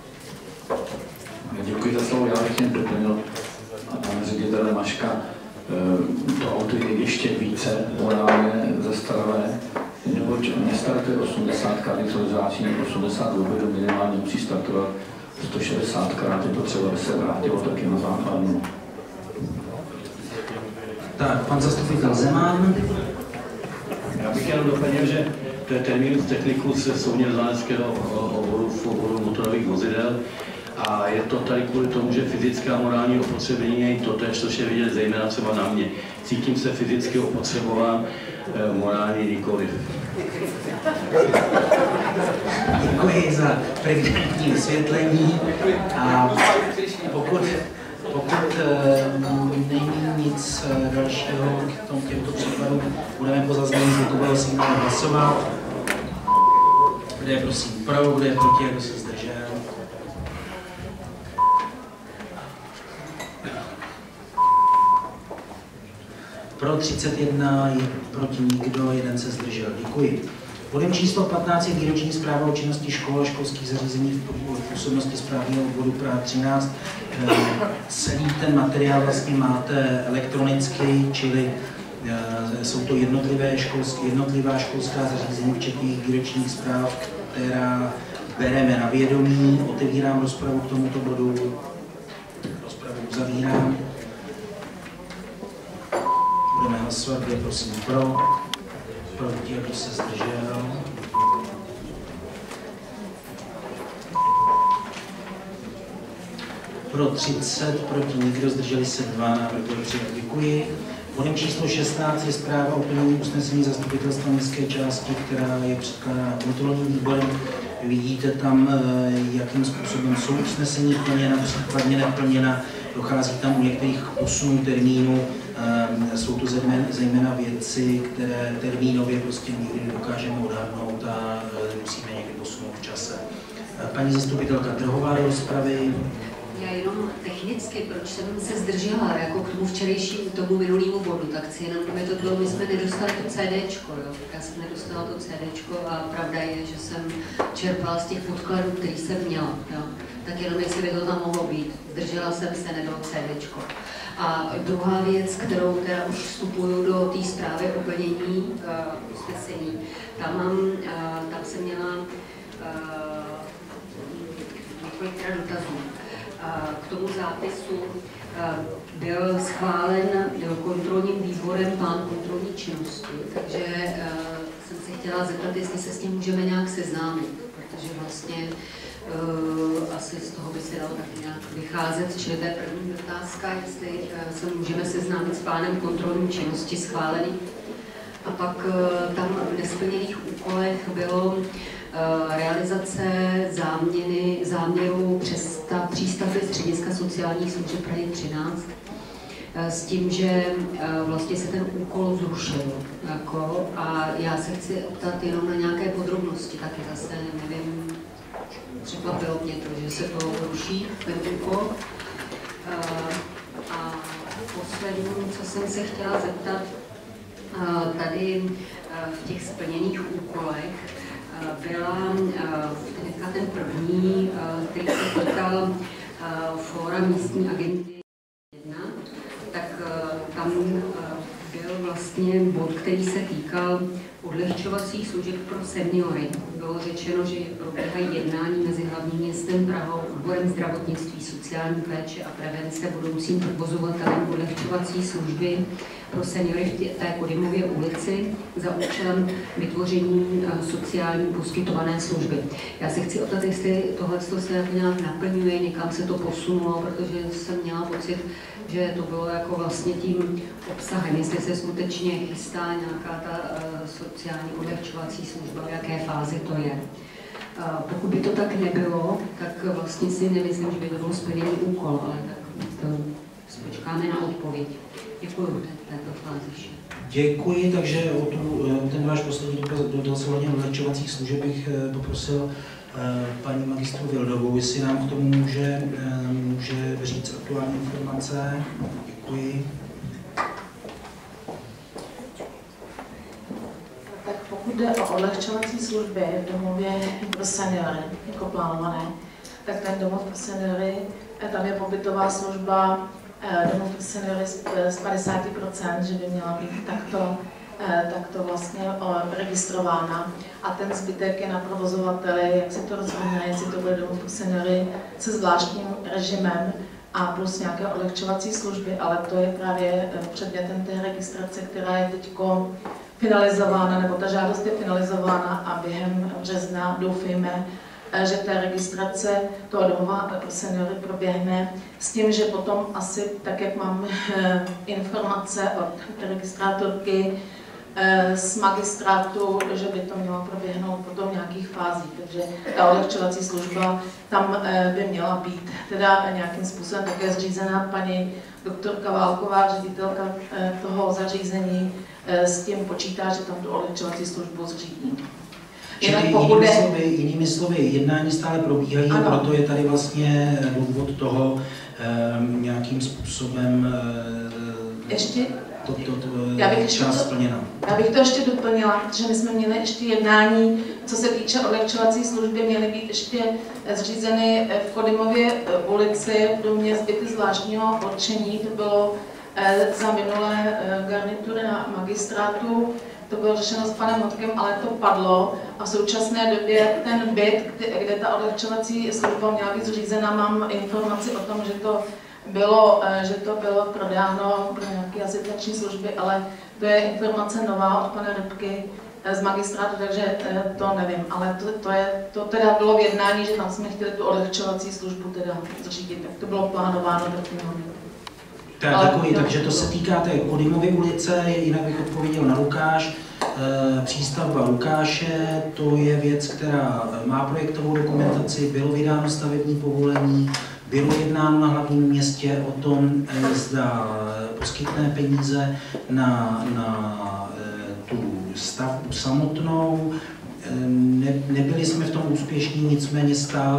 Děkuji za slovo, já bych jen doplnil pana ředitele Maška. To auto je ještě více morálně zastaralé, neboť nestartuje 80krát, když to zváží 80 do minimálně musí startovat 160krát, je to třeba, by se vrátilo taky na základnu. Tak, pan zastupitel Zeman. Já bych jenom doplnil, že to je terminus technicus soudně znaleckého oboru v oboru motorových vozidel a je to tady kvůli tomu, že fyzické a morální opotřebení je totéž, což je vidět zejména třeba na mě. Cítím se fyzicky opotřebován, morální nikoliv. Děkuji za pregnantní vysvětlení a pokud není nic dalšího k těmto případům, budeme po zaznění zvukového signálu hlasovat. Kdo je prosím pro, kdo je proti, kdo se zdržel. Pro 31, proti nikdo, jeden se zdržel. Děkuji. Bodem číslo 15 je výroční zpráva o činnosti škol a školských zařízení v působnosti správního obvodu Praha 13. Celý ten materiál vlastně máte elektronicky, čili jsou to jednotlivá školská zařízení, včetně výročních zpráv, která bereme na vědomí. Otevírám rozpravu k tomuto bodu. Rozpravu uzavírám. Budeme hlasovat, kdo je prosím pro, proti, kdo se zdržel. Pro 30, proti nikdo, zdrželi se 2, návrh byl přijat. Děkuji. Bodem číslo 16 je zpráva o plnění usnesení zastupitelstva městské části, která je předkládána kontrolním výborem. Vidíte tam, jakým způsobem jsou usnesení plněna, případně neplněna. Dochází tam u některých posunů termínů. Jsou to zejména věci, které termínově prostě nikdy nedokážeme odhadnout a musíme někdy posunout v čase. Paní zastupitelka Trhová do rozpravy. Já jenom technicky, proč jsem se zdržela, jako k tomu tomu minulému bodu, tak chci jenom, aby to bylo, my jsme nedostali to CDčko, jo. Já jsem nedostala to CDčko a pravda je, že jsem čerpala z těch podkladů, který jsem měla, jo. Tak jenom jestli by to tam mohlo být. Zdržela jsem se, nebylo CDčko. A druhá věc, kterou teda už vstupuju do té zprávy o plnění usnesení, tam jsem měla několik dotazů. K tomu zápisu byl schválen kontrolním výborem plán kontrolní činnosti, takže jsem se chtěla zeptat, jestli se s tím můžeme nějak seznámit, protože vlastně asi z toho by se dalo taky nějak vycházet, čili to je první otázka, jestli se můžeme seznámit s plánem kontrolní činnosti schválený. A pak tam v nesplněných úkolech bylo realizace záměru přes přístavby střediska sociálních služeb Prahy 13 s tím, že vlastně se ten úkol zrušil. A já se chci optat jenom na nějaké podrobnosti, taky zase nevím, překvapilo mě to, že se to ruší, ten úkol. A poslední, co jsem se chtěla zeptat, tady v těch splněných úkolech byla ten první, který se týkal fóra místní agendy 1, tak tam byl vlastně bod, který se týkal odlehčovacích služeb pro seniory. Bylo řečeno, že probíhají jednání mezi hlavním městem Prahou, odborem zdravotnictví, sociální péče a prevence, budoucím provozovatelem odlehčovací služby pro seniory v té Kodymově ulici za účelem vytvoření sociální poskytované služby. Já se chci optat, jestli tohle se nějak naplňuje, někam se to posunulo, protože jsem měla pocit, že to bylo jako vlastně tím obsahem, jestli se skutečně chystá nějaká ta sociální odlehčovací služba, v jaké fázi to je. Pokud by to tak nebylo, tak vlastně si nemyslím, že by to bylo splněný úkol, ale tak to počkáme na odpověď. Děkuji této fázi. Děkuji, takže o ten váš poslední dotaz ohledně odlehčovacích služeb bych poprosil paní magistru Vildovou, jestli nám k tomu může říct aktuální informace. Děkuji. Tak pokud jde o odlehčovací služby v domově pro seniory, jako plánované, tak ten domov pro seniory, tam je pobytová služba domov pro seniory z 50%, že by měla být takto vlastně registrována. A ten zbytek je na provozovateli, jak se to rozhodne, jestli to bude domov pro seniory se zvláštním režimem a plus nějaké odlehčovací služby, ale to je právě předmětem té registrace, která je teď finalizována, nebo ta žádost je finalizována a během března doufejme, že ta registrace toho domova pro seniory proběhne s tím, že potom asi, tak jak mám informace od registrátorky z magistrátu, že by to mělo proběhnout potom v nějakých fázích, takže ta odlehčovací služba tam by měla být teda nějakým způsobem také zřízená. Paní doktorka Válková, ředitelka toho zařízení, s tím počítá, že tam tu odlehčovací službu zřídí. Jinými slovy, jednání stále probíhají, ano. Proto je tady vlastně důvod toho nějakým způsobem Ještě? Já bych to ještě doplnila, protože my jsme měli ještě jednání, co se týče odlehčovací služby, měly být ještě zřízeny v Kodymově ulici v domě zbyty zvláštního určení, to bylo za minulé garnitury na magistrátu, to bylo řešeno s panem Motkem, ale to padlo a v současné době ten byt, kde ta odlehčovací služba měla být zřízena, mám informaci o tom, že to bylo prodáno pro nějaké asistentní služby, ale to je informace nová od pana Rybky z magistrátu, takže to nevím, ale to teda bylo v jednání, že tam jsme chtěli tu odlehčovací službu teda zřídit, tak to bylo plánováno do knihovny. Děkuji, takže to se týká té Kodymovy ulice, jinak bych odpověděl na Lukáš. Přístavba Lukáše, to je věc, která má projektovou dokumentaci, bylo vydáno stavební povolení, bylo jednáno na hlavním městě o tom, zda poskytné peníze na tu stavbu samotnou. Nebyli jsme v tom úspěšní, nicméně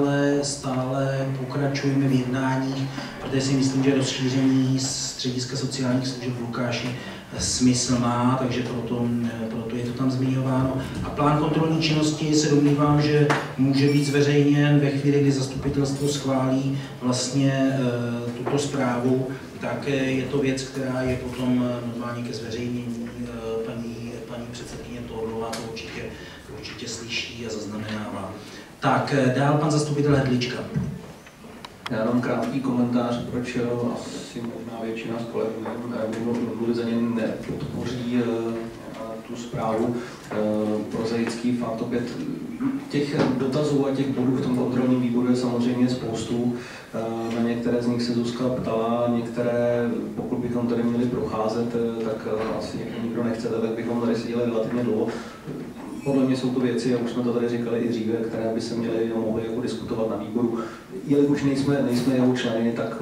stále pokračujeme v jednáních, protože si myslím, že rozšíření střediska sociálních služeb v Lukáši smysl má, takže proto je to tam zmiňováno. A plán kontrolní činnosti se domnívám, že může být zveřejněn ve chvíli, kdy zastupitelstvo schválí vlastně tuto zprávu, tak je to věc, která je potom normálně ke zveřejnění. Paní předsedkyně Tohlová to určitě slyší a zaznamenává. Tak, dál pan zastupitel Hedlička. Já jenom krátký komentář, proč asi možná většina z kolegů mluvit za ně nepodpoří tu zprávu. Prozaický fakt opět těch dotazů a těch bodů v tom kontrolním výboru je samozřejmě spoustu. Na některé z nich se Zuzka ptala, některé, pokud bychom tady měli procházet, tak asi nikdo nechce, tak bychom tady seděli relativně dlouho. Podle mě jsou to věci, jak už jsme to tady říkali i dříve, které by se měly a mohly jako diskutovat na výboru. Jelikož nejsme jeho členy, tak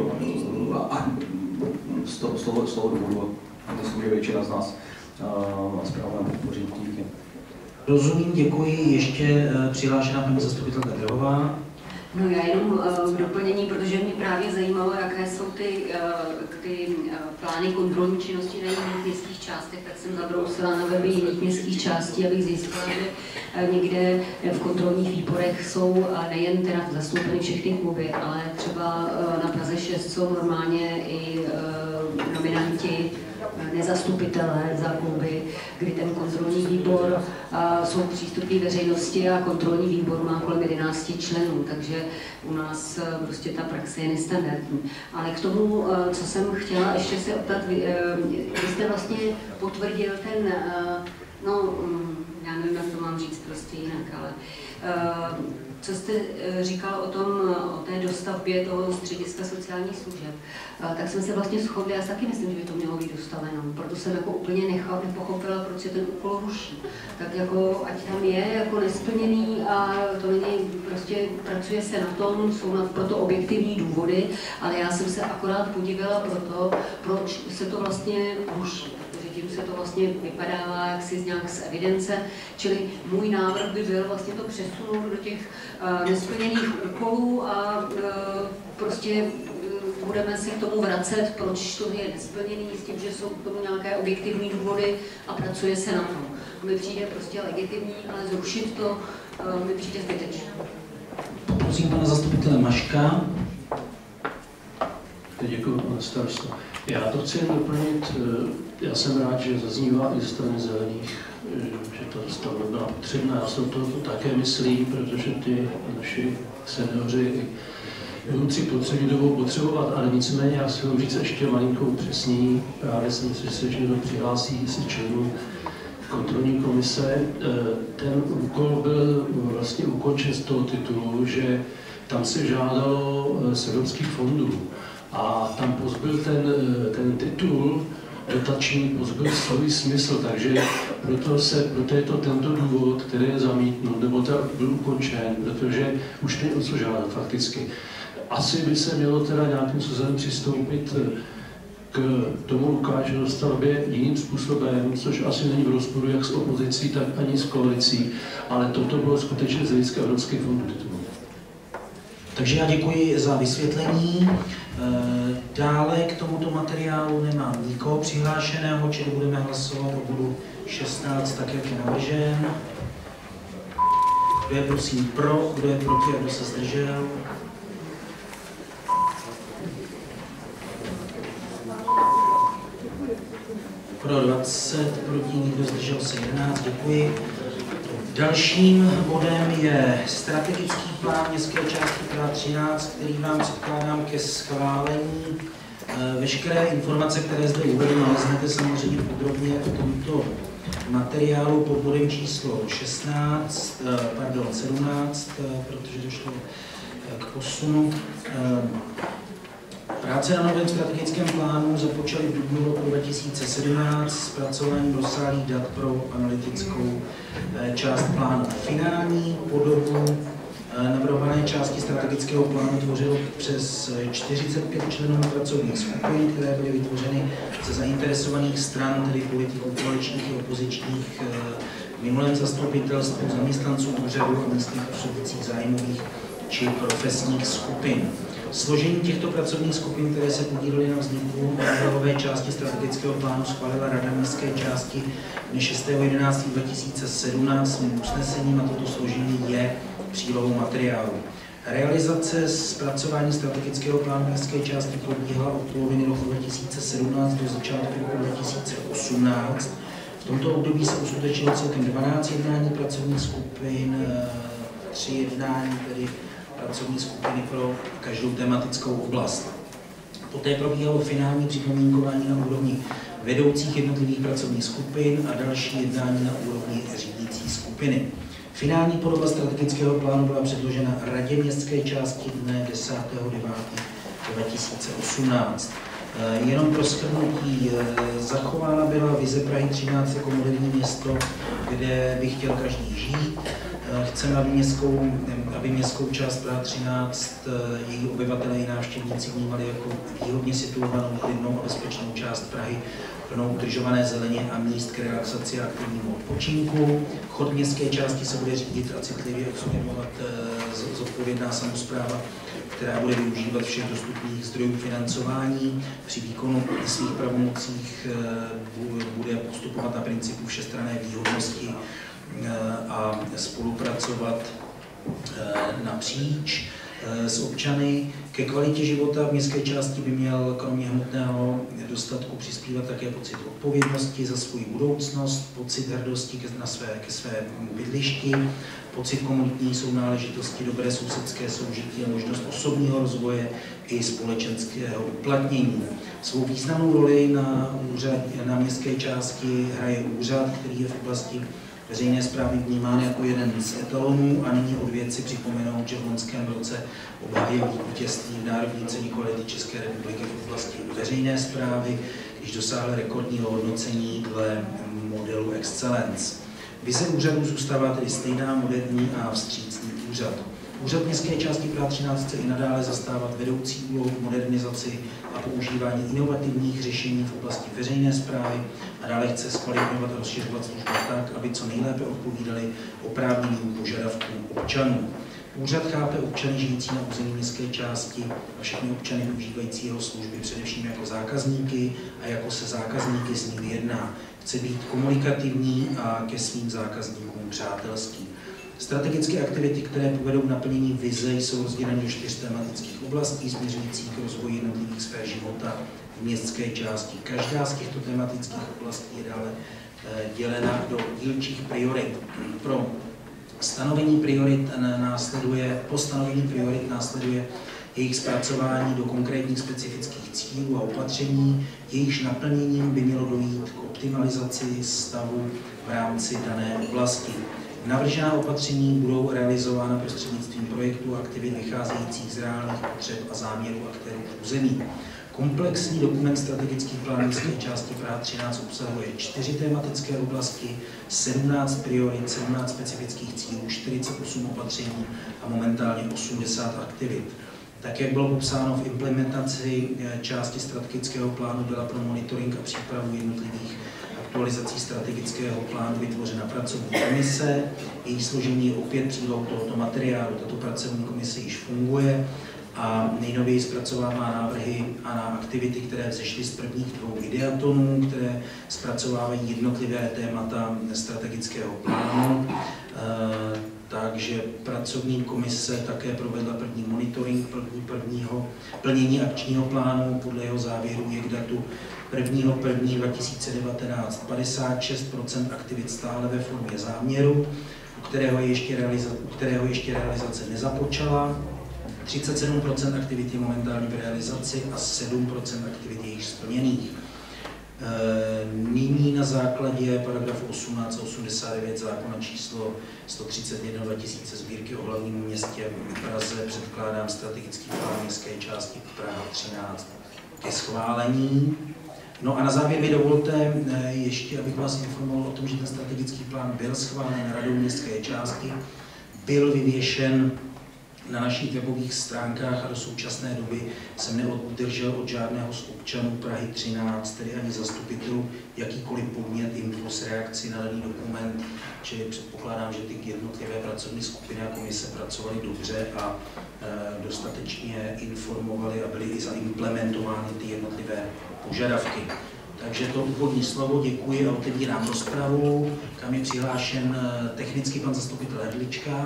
z toho důvodu myslím, že většina z nás zprávu podpoří. Díky. Rozumím, děkuji. Ještě přihlášená paní zastupitelka Drehová. No já jenom v doplnění, protože mě právě zajímalo, jaké jsou ty plány kontrolní činnosti na jiných městských částech, tak jsem zabrousila na weby jiných městských částí, abych zjistila, že někde v kontrolních výborech jsou nejen teda zastoupeny všechny kluby, ale třeba na Praze 6 jsou normálně i nominanti, nezastupitelé za kluby, kdy ten kontrolní výbor jsou přístupní veřejnosti a kontrolní výbor má kolem 11 členů, takže u nás prostě ta praxe je nestandardní. Ale k tomu, co jsem chtěla ještě se optat, vy jste vlastně potvrdil ten, já nevím, jak to mám říct prostě jinak, ale co jste říkal o té dostavbě toho střediska sociálních služeb, tak jsme se vlastně shodli, já si taky myslím, že by to mělo být dostaveno, proto jsem jako úplně nepochopila, proč se ten úkol ruší. Tak jako, ať tam je jako nesplněný a to není, prostě pracuje se na tom, jsou na proto objektivní důvody, ale já jsem se akorát podívala proto, proč se to vlastně ruší. Tím se to vlastně vypadává jaksi nějak z evidence, čili můj návrh by byl vlastně to přesunout do těch nesplněných úkolů a prostě budeme se k tomu vracet, proč to je nesplněný, s tím, že jsou k tomu nějaké objektivní důvody a pracuje se na tom. Mi přijde prostě legitimní, ale zrušit to mi přijde zbytečné. Prosím pana zastupitele Maška. Děkuji, pane starosto. Já to chci doplnit, já jsem rád, že zaznívá i ze strany zelených, že ta stavba byla potřebná. Já si to také myslím, protože ty naši seniori budoucí budou potřebovat, ale nicméně já si můžu říct ještě malinkou přesněji. Právě jsem si že to přihlásí se členů kontrolní komise. Ten úkol byl vlastně ukončen z toho titulu, že tam se žádalo z evropských fondů. A tam pozbyl ten titul dotační, pozbyl svůj smysl, takže proto je to tento důvod, který je zamítnut, nebo to byl ukončen, protože už není o co žádat fakticky. Asi by se mělo teda nějakým způsobem přistoupit k tomu Lukášovi stavbě jiným způsobem, což asi není v rozporu jak s opozicí, tak ani s koalicí, ale toto bylo skutečně z hlediska evropských fondů titulu. Takže já děkuji za vysvětlení. Dále k tomuto materiálu nemám nikoho přihlášeného, čili budeme hlasovat o bodu 16, tak jak je navržen. Kdo je prosím pro, kdo je proti a kdo se zdržel? Pro 20, proti nikdo, zdržel se 11, děkuji. Dalším bodem je strategický plán městské části Praha 13, který vám předkládám ke schválení. Veškeré informace, které zde uvedu, naleznete samozřejmě podrobně v tomto materiálu pod bodem číslo 17, protože došlo k posunu. Práce na novém strategickém plánu započaly v dubnu roku 2017 s zpracováním rozsáhlých dat pro analytickou část plánu. Finální podobu navrhované části strategického plánu tvořilo přes 45 členů pracovních skupin, které byly vytvořeny ze zainteresovaných stran, tedy politiků koaličních i opozičních, minulém zastupitelstvu, zaměstnanců úřadu a místních působících zájmových či profesních skupin. Složení těchto pracovních skupin, které se podílely na vzniku návrhové části strategického plánu, schválila Rada městské části dne 6.11.2017 svým usnesením a toto složení je přílohou materiálu. Realizace zpracování strategického plánu městské části probíhala od poloviny roku 2017 do začátku roku 2018. V tomto období se uskutečnilo celkem 12 jednání pracovních skupin, 3 jednání tedy pracovní skupiny pro každou tematickou oblast. Poté probíhalo finální připomínkování na úrovni vedoucích jednotlivých pracovních skupin a další jednání na úrovni řídící skupiny. Finální podoba strategického plánu byla předložena Radě městské části dne 10.9.2018. Jenom pro shrnutí, zachována byla vize Prahy 13 jako moderní město, kde by chtěl každý žít. Chceme, aby městskou část Praha 13 její obyvatelé i návštěvníci vnímali jako výhodně situovanou, klidnou a bezpečnou část Prahy, plnou udržované zeleně a míst k relaxaci a aktivnímu odpočinku. Chod městské části se bude řídit a citlivě obsluhovat zodpovědná samospráva, která bude využívat všech dostupných zdrojů financování. Při výkonu svých pravomocích bude postupovat na principu všestranné výhodnosti a spolupracovat napříč s občany. Ke kvalitě života v městské části by měl kromě hmotného dostatku přispívat také pocit odpovědnosti za svou budoucnost, pocit hrdosti ke svému bydlišti, pocit komunitní sounáležitosti, dobré sousedské soužití a možnost osobního rozvoje i společenského uplatnění. Svou významnou roli na městské části hraje úřad, který je v oblasti veřejné správy vnímán jako jeden z etalonů a nyní od věci připomenout, že v loňském roce obhájil vítězství v Národní ceně kvality České republiky v oblasti veřejné správy, když dosáhl rekordního hodnocení dle modelu Excellence. Vize úřadu zůstává tedy stejná, moderní a vstřícný úřad. Úřad městské části Praha 13 chce i nadále zastávat vedoucí úlohu v modernizaci a používání inovativních řešení v oblasti veřejné správy a dále chce zkvalitňovat a rozšiřovat služby tak, aby co nejlépe odpovídaly oprávněným požadavkům občanů. Úřad chápe občany žijící na území městské části a všechny občany využívající jeho služby především jako zákazníky a jako se zákazníky s nimi jedná. Chce být komunikativní a ke svým zákazníkům přátelský. Strategické aktivity, které povedou k naplnění vize, jsou rozděleny do 4 tematických oblastí směřujících k rozvoji jednotlivých sfér života v městské části. Každá z těchto tematických oblastí je dále dělena do dílčích priorit. Po stanovení priorit následuje jejich zpracování do konkrétních specifických cílů a opatření, jejichž naplněním by mělo dojít k optimalizaci stavu v rámci dané oblasti. Navržená opatření budou realizována prostřednictvím projektů a aktivit vycházejících z reálných potřeb a záměrů aktérů území. Komplexní dokument strategických plánů městské části Praha 13 obsahuje 4 tematické oblasti, 17 priorit, 17 specifických cílů, 48 opatření a momentálně 80 aktivit. Tak, jak bylo popsáno v implementaci části strategického plánu, byla pro monitoring a přípravu jednotlivých aktualizací strategického plánu vytvořena pracovní komise. Její složení je opět přílohou tohoto materiálu. Tato pracovní komise již funguje a nejnověji zpracovává návrhy a na aktivity, které vzešly z prvních 2 ideatonů, které zpracovávají jednotlivé témata strategického plánu. Takže pracovní komise také provedla první monitoring plnění akčního plánu. Podle jeho závěru je k datu 1.1.2019 56% aktivit stále ve formě záměru, u kterého ještě realizace nezapočala. 37% aktivit je momentálně v realizaci a 7% aktivit je již splněných. Nyní na základě paragrafu 18 a 89 zákona číslo 131/2000 Sbírky o hlavním městě v Praze předkládám strategický plán městské části Praha 13 ke schválení. No a na závěr mi dovolte ještě, abych vás informoval o tom, že ten strategický plán byl schválen radou městské části, byl vyvěšen na našich webových stránkách a do současné doby jsem neobdržel od žádného z občanů Prahy 13, tedy ani zastupitelů, jakýkoliv podnět, impuls, reakci na daný dokument, čili předpokládám, že ty jednotlivé pracovní skupiny a komise pracovaly dobře a dostatečně informovali a byly i zaimplementovány ty jednotlivé požadavky. Takže to úvodní slovo, děkuji a otevírám rozpravu, kam je přihlášen technicky pan zastupitel Hrdlička.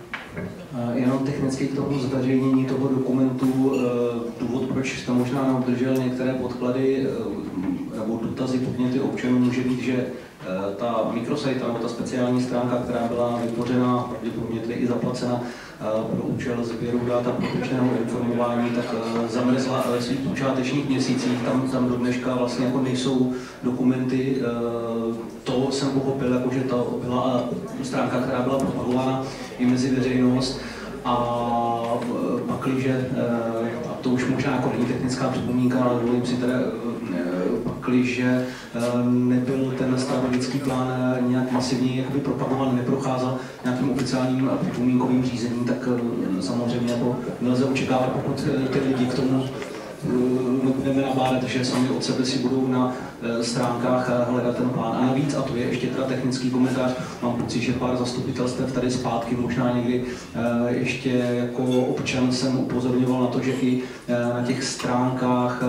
Jenom technicky k tomu zveřejnění toho dokumentu, důvod, proč jste možná neobdržel některé podklady nebo dotazy, podněty občanů, může být, že ta microsite, nebo ta speciální stránka, která byla vytvořena, pravděpodobně tedy i zaplacena pro účel sběru dat a průběžného informování, tak zamrzla ve svých počátečních měsících. Tam do dneška vlastně jako nejsou dokumenty. To jsem pochopil, jako že to byla stránka, která byla propagována i mezi veřejnost. A pakliže, a to už možná jako není technická připomínka, ale dovolím si teda, pakliže nebyl ten strategický plán nějak masivně propagován, neprocházel nějakým oficiálním připomínkovým řízením, tak samozřejmě jako nelze očekávat, pokud ty lidi k tomu budeme nabádat, že sami od sebe si budou na stránkách hledat ten plán. A navíc, a to je ještě teda technický komentář, mám pocit, že pár zastupitelstev tady zpátky, možná někdy ještě jako občan jsem upozorňoval na to, že i na těch stránkách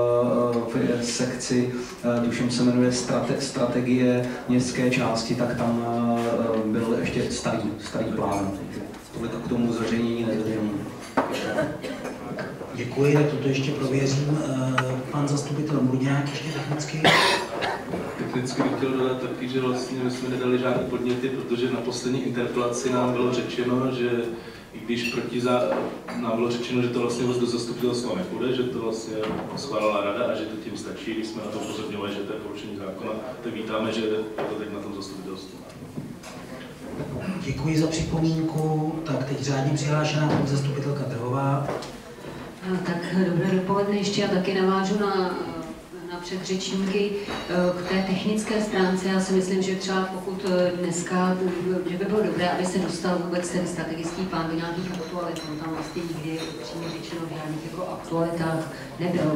v sekci, tuším se jmenuje strategie městské části, tak tam byl ještě starý plán. Tolik k tomu zveřejnění, nezveřejnění. Děkuji, tak toto ještě prověřím. Pan zastupitel Murňák ještě technicky. Technicky bych chtěl dodat taky, že vlastně my jsme nedali žádné podněty, protože na poslední interpelaci nám bylo řečeno, že i když nám bylo řečeno, že to vlastně do zastupitelstva nepůjde, že to vlastně schválila rada a že to tím stačí, když jsme na to upozorňovali, že to je porušení zákona, tak vítáme, že je to teď na tom zastupitelstvu. Děkuji za připomínku. Tak teď řádně přihlášená paní zastupitelka Trhová. Tak dobré dopoledne, ještě já taky navážu na předřečníky k té technické stránce. Já si myslím, že třeba pokud dneska, že by bylo dobré, aby se dostal vůbec ten strategický plán do nějakých aktualit. On tam vlastně nikdy přímě řečeno v žádných jako aktualitách nebyl.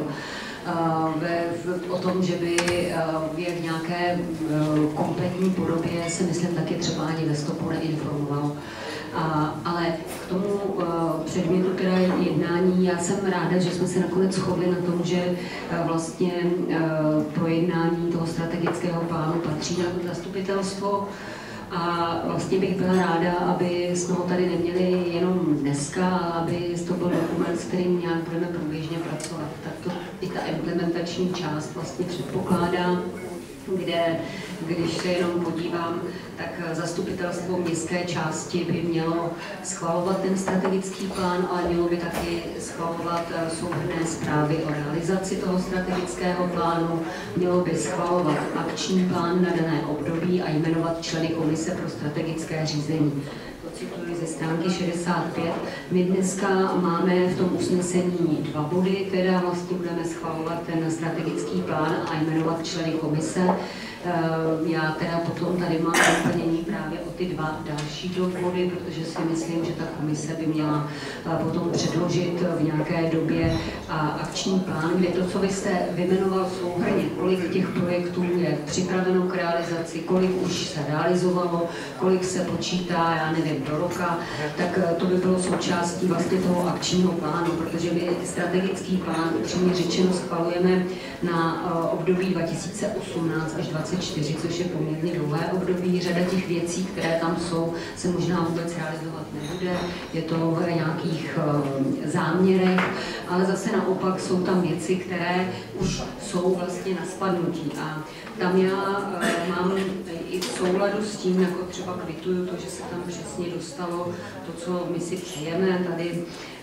O tom, že by je v nějaké kompletní podobě, si myslím, taky třeba ani ve stopu neinformoval. Ale k tomu předmětu teda jednání, já jsem ráda, že jsme se nakonec shodli na tom, že vlastně projednání toho strategického plánu patří na zastupitelstvo. A vlastně bych byla ráda, aby jsme ho tady neměli jenom dneska, ale aby to byl dokument, s kterým nějak budeme průběžně pracovat. Tak to i ta implementační část vlastně předpokládá, kde, když se jenom podívám, tak zastupitelstvo městské části by mělo schvalovat ten strategický plán, ale mělo by taky schvalovat souhrnné zprávy o realizaci toho strategického plánu, mělo by schvalovat akční plán na dané období a jmenovat členy komise pro strategické řízení. To cituji ze stránky 65. My dneska máme v tom usnesení 2 body, teda vlastně budeme schvalovat ten strategický plán a jmenovat členy komise. Já teda potom tady mám doplnění právě o ty 2 další body, protože si myslím, že ta komise by měla potom předložit v nějaké době akční plán, kde to, co vy jste vyjmenoval souhrnně, kolik těch projektů je připraveno k realizaci, kolik už se realizovalo, kolik se počítá, já nevím, do roka, tak to by bylo součástí vlastně toho akčního plánu, protože my strategický plán upřímně řečeno schvalujeme na období 2018 až 2024, což je poměrně dlouhé období. Řada těch věcí, které tam jsou, se možná vůbec realizovat nebude. Je to v nějakých záměrech, ale zase naopak jsou tam věci, které už jsou vlastně na spadnutí. A tam já mám i v souladu s tím, jako třeba kvituju to, že se tam přesně dostalo to, co my si přejeme tady,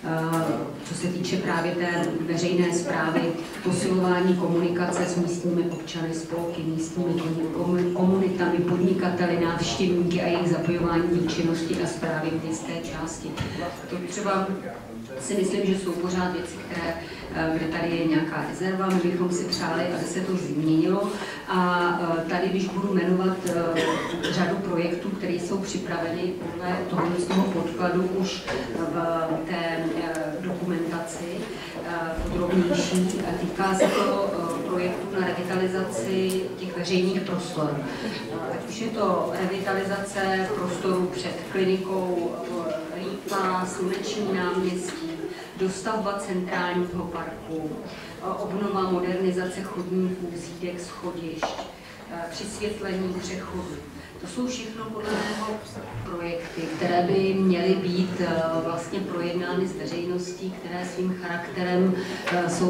co se týče právě té veřejné správy, posilování komunikace s místními občany, spolky, místními komunitami, podnikateli, návštěvníky a jejich zapojování do činnosti a správy městské části. To třeba si myslím, že jsou pořád věci, kde tady je nějaká rezerva, my bychom si přáli, aby se to změnilo. A tady, když budu jmenovat řadu projektů, které jsou připraveny podle toho podkladu už v té dokumentaci podrobnější, týká se to projektů na revitalizaci těch veřejných prostor. Ať už je to revitalizace prostoru před klinikou Lípa, Sluneční náměstí, dostavba centrálního parku, obnova, modernizace chodníků, zídek, schodišť, přisvětlení přechodu. To jsou všechno podle mého projekty, které by měly být vlastně projednány s veřejností, které svým charakterem jsou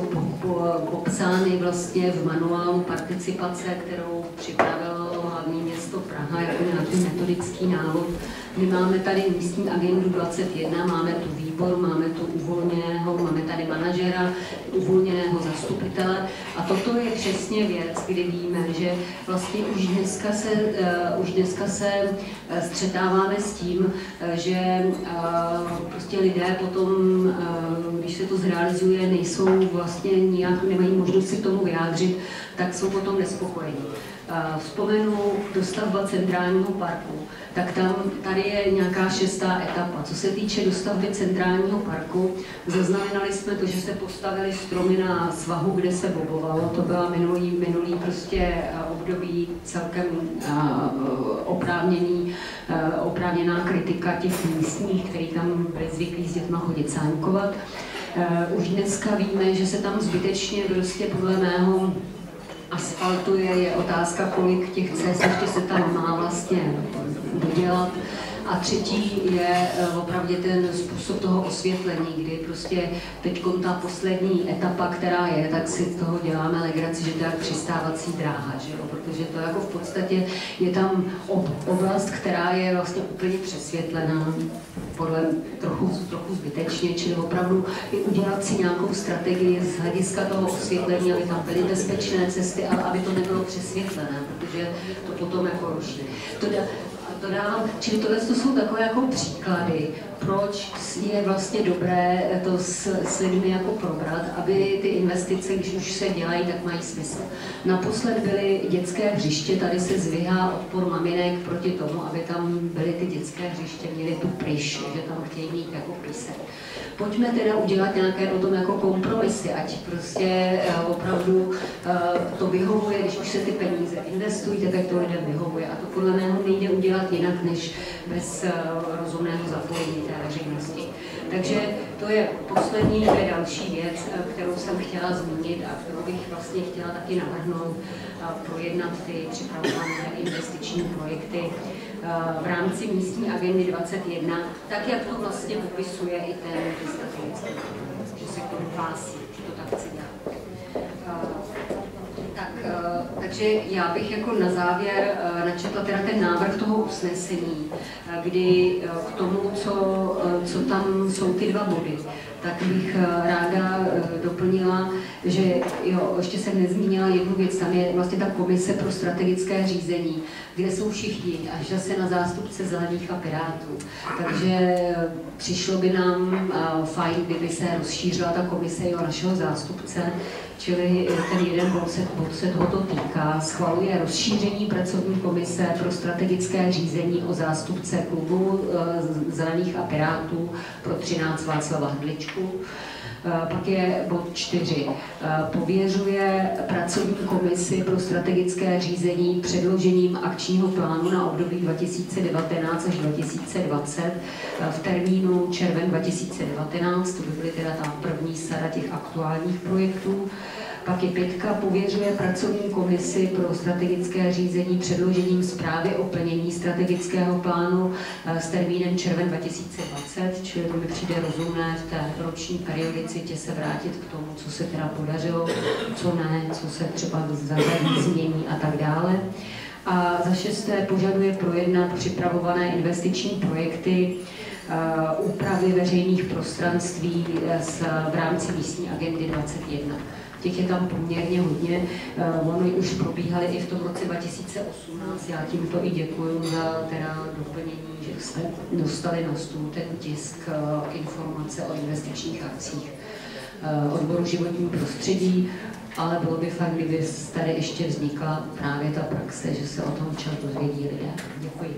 popsány vlastně v manuálu participace, kterou připravilo hlavní město Praha jako nějaký metodický návod. My máme tady místní agendu 21, máme tu výbor, máme tu uvolněného, máme tady manažera, uvolněného zastupitele a toto je přesně věc, kdy víme, že vlastně už dneska se střetáváme s tím, že prostě lidé potom, když se to zrealizuje, nejsou vlastně nijak, nemají možnost si k tomu vyjádřit, tak jsou potom nespokojení. Vzpomenu dostavba centrálního parku, tak tady je nějaká 6. etapa. Co se týče dostavby centrálního parku, zaznamenali jsme to, že se postavily stromy na svahu, kde se bobovalo. To byla minulý prostě období celkem oprávněná kritika těch místních, kteří tam byli zvyklí s dětma chodit sáňkovat. Už dneska víme, že se tam zbytečně prostě podle mého asfaltuje, je otázka, kolik těch cest ještě se tam má vlastně dodělat. A třetí je opravdu ten způsob toho osvětlení, kdy prostě teď ta poslední etapa, která je, tak si z toho děláme legraci, že to je přistávací dráha, že jo? Protože to jako v podstatě je tam oblast, která je vlastně úplně přesvětlená, podle trochu zbytečně, čili opravdu i udělat si nějakou strategii z hlediska toho osvětlení, aby tam byly bezpečné cesty, ale aby to nebylo přesvětlené, protože to potom jako ruší. Čili tohle jsou takové jako příklady, proč je vlastně dobré to s lidmi jako probrat, aby ty investice, když už se dělají, tak mají smysl. Naposled byly dětské hřiště, tady se zvyhá odpor maminek proti tomu, aby tam byly ty dětské hřiště, měly tu pryš, že tam chtějí mít jako písek. Pojďme teda udělat nějaké potom jako kompromisy, ať prostě opravdu to vyhovuje, když už se ty peníze investují, tak to lidem vyhovuje. A to podle mého nejde udělat jinak, než bez rozumného zapojení té veřejnosti. Takže to je poslední další věc, kterou jsem chtěla zmínit a kterou bych vlastně chtěla taky navrhnout, projednat ty připravované investiční projekty v rámci místní agendy 21, tak jak to vlastně popisuje i ten strategický, že se k tomu hlásí, že to tak chci dělat. Takže já bych jako na závěr načetla teda ten návrh toho usnesení, kdy k tomu, co tam jsou ty 2 body, tak bych ráda doplnila, že jo, ještě jsem nezmínila jednu věc, tam je vlastně ta komise pro strategické řízení, kde jsou všichni, až zase na zástupce Zelených a Pirátů. Takže přišlo by nám fajn, kdyby se rozšířila ta komise i o našeho zástupce. čili ten jeden bod se tohoto týká, schvaluje rozšíření pracovní komise pro strategické řízení o zástupce klubu Zelených a Pirátů pro 13 Václava Hrdličku. Pak je bod 4. Pověřuje pracovní komisi pro strategické řízení předložením akčního plánu na období 2019 až 2020 v termínu červen 2019, to by byly teda ta první sada těch aktuálních projektů. Pak je 5. Pověřuje pracovní komisi pro strategické řízení předložením zprávy o plnění strategického plánu s termínem červen 2020, čili to mi přijde rozumné v té roční periodicitě se vrátit k tomu, co se teda podařilo, co ne, co se třeba zařadí, změní a tak dále. A za 6. požaduje projednat připravované investiční projekty, úpravy veřejných prostranství v rámci místní agendy 21. Těch je tam poměrně hodně. Oni už probíhaly i v tom roce 2018. Já tímto i děkuji za teda doplnění, že jsme dostali na stůl ten tisk informace o investičních akcích odboru životního prostředí, ale bylo by fajn, kdyby tady ještě vznikla právě ta praxe, že se o tom čas dozvědí lidé. Děkuji.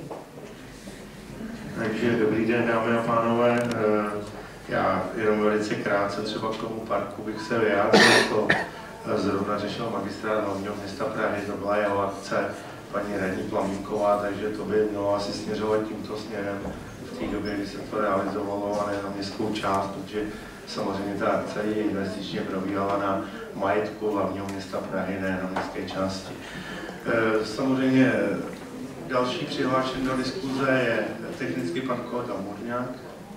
Takže dobrý den, dámy a pánové. Já jenom velice krátce třeba k tomu parku bych se vyjádřil, to zrovna řešil magistrát hlavního města Prahy, to byla jeho akce, paní radní Plamínková, takže to by mělo asi směřovat tímto směrem v té době, kdy se to realizovalo, a ne na městskou část, protože samozřejmě ta akce je investičně probíhala na majetku hlavního města Prahy, ne na městské části. Samozřejmě další přihlášen do diskuze je technicky pan kolega Murňák.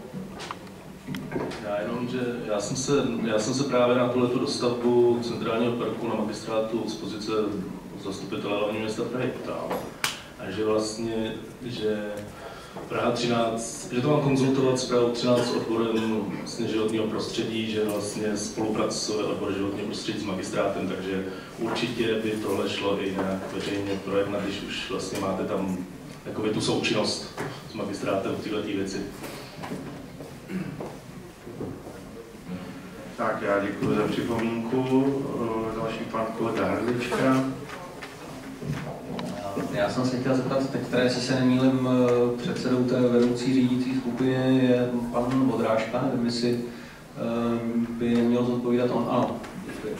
Já jenom, že já jsem se právě na tuhletu dostavbu centrálního parku na magistrátu z pozice zastupitele hlavního města Prahy ptal. A že vlastně, že Praha 13, že to mám konzultovat s Prahou 13 odborem vlastně životního prostředí, že vlastně spolupracuje odbor životního prostředí s magistrátem, takže určitě by tohle šlo i nějak veřejně projednat, když už vlastně máte tam jakoby tu součinnost s magistrátem v této věci. Tak já děkuji za připomínku. Další pan kolega Hrdlička. Já jsem se chtěl zeptat, teď tady, jestli se nemýlím, předsedou té vedoucí řídící skupiny je pan Vodrážka, nevím, jestli by měl zodpovídat on. Ano, děkuji.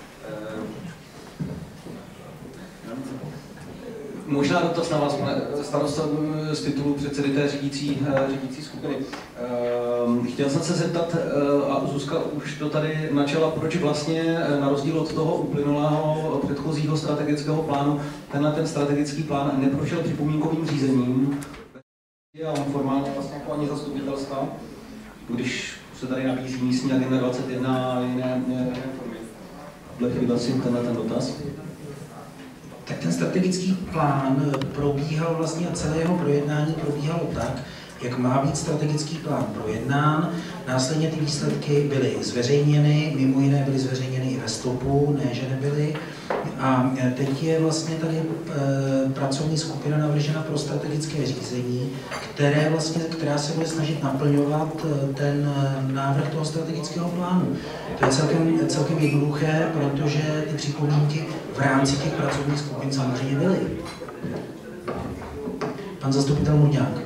Možná dotaz na vás, pane starosta, z titulu předsedy té řídící skupiny. Chtěl jsem se zeptat, a Zuzka už to tady načala, proč vlastně na rozdíl od toho uplynulého předchozího strategického plánu, ten strategický plán neprošel připomínkovým řízením a on formálně vlastně jako ani zastupitelstva, když se tady nabízí místní agenda 21 a jiné formy. Dle chvíli si ten dotaz. Tak ten strategický plán probíhal vlastně a celé jeho projednání probíhalo tak, jak má být strategický plán projednán. Následně ty výsledky byly zveřejněny, mimo jiné byly zveřejněny i ve stopu, ne, že nebyly. A teď je vlastně tady pracovní skupina navržena pro strategické řízení, která se bude snažit naplňovat ten návrh toho strategického plánu. To je celkem jednoduché, protože ty připomínky v rámci těch pracovních skupin samozřejmě byly. Pan zastupitel Murňák.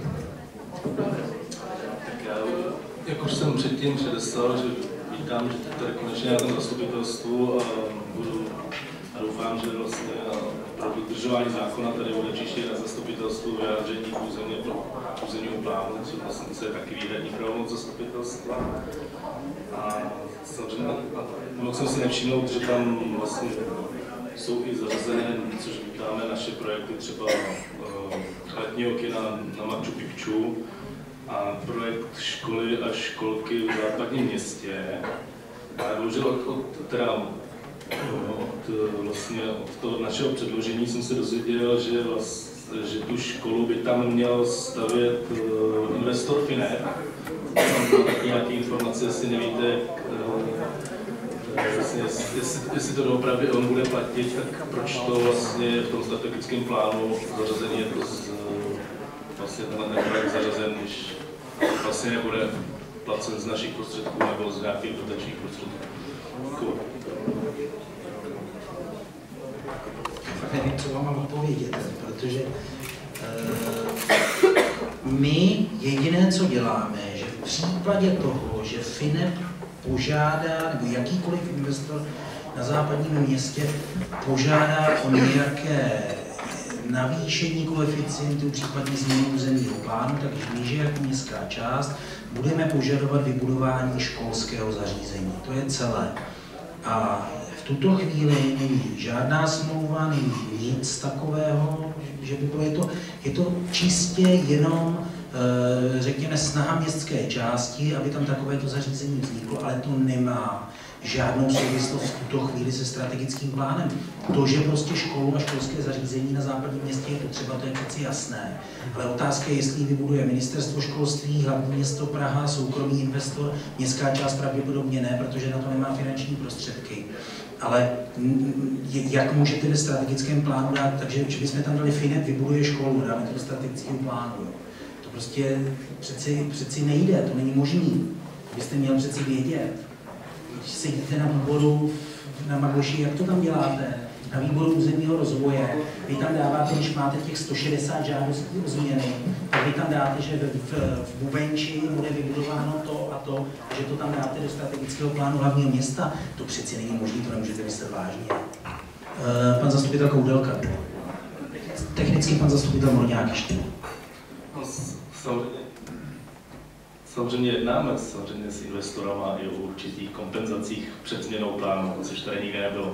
Tak já, jak už jsem předtím předeslal, že vítám, že tady konečně na tom zastupitelstvu a doufám, že vlastně pro dodržování zákona tady bude příště na zastupitelstvu vyjádření k územnímu plánu, což vlastně je taky výhradní pravomoc zastupitelstva. A samozřejmě mohl jsem si nevšimnout, že tam vlastně jsou i zařazené, což vítáme, naše projekty třeba letního kina na Machu Picchu a projekt školy a školky v západním městě. A bohužel od toho našeho předložení jsem se dozvěděl, že tu školu by tam měl stavět investor Finer. Tam taky nějaké informace, jestli nevíte, jestli to doopravdy on bude platit, tak proč to vlastně v tom strategickém plánu zařazení je to vlastně tenhle projekt zařazen, když vlastně nebude placen z našich prostředků nebo z nějakých dotačních prostředků. Fakt nevím, co vám mám odpovědět, protože my jediné, co děláme, že v případě toho, že FINEP požádá, nebo jakýkoliv investor na západním městě požádá o nějaké navýšení koeficientu, případně změnu územního plánu, tak my, že jako městská část budeme požadovat vybudování školského zařízení. To je celé. A v tuto chvíli není žádná smlouva, není nic takového, že by bylo, je to čistě jenom, řekněme, snaha městské části, aby tam takovéto zařízení vzniklo, ale to nemá žádnou souvislost v tuto chvíli se strategickým plánem. To, že prostě školu a školské zařízení na západním městě je potřeba, to je přeci jasné. Ale otázka je, jestli vybuduje ministerstvo školství, hlavní město Praha, soukromý investor, městská část pravděpodobně ne, protože na to nemá finanční prostředky. Ale jak můžete ve strategickém plánu dát, takže bychom tam dali FINEP, vybuduje školu, dáme to do strategického plánu. Jo. To prostě přeci nejde, to není možný. Byste měl přeci vědět. Když sedíte na výboru na Magoši, jak to tam děláte? Na výboru územního rozvoje, vy tam dáváte, když máte těch 160 žádostí o změny, tak vy tam dáte, že v Bubenči bude vybudováno to a to, že to tam dáte do strategického plánu hlavního města. To přeci není možné, to nemůžete myslet vážně. Pan zastupitel Koudelka. Technický pan zastupitel Morňák ještě. Samozřejmě jednáme samozřejmě s investorama i o určitých kompenzacích před změnou plánu, což tady nikdy nebylo.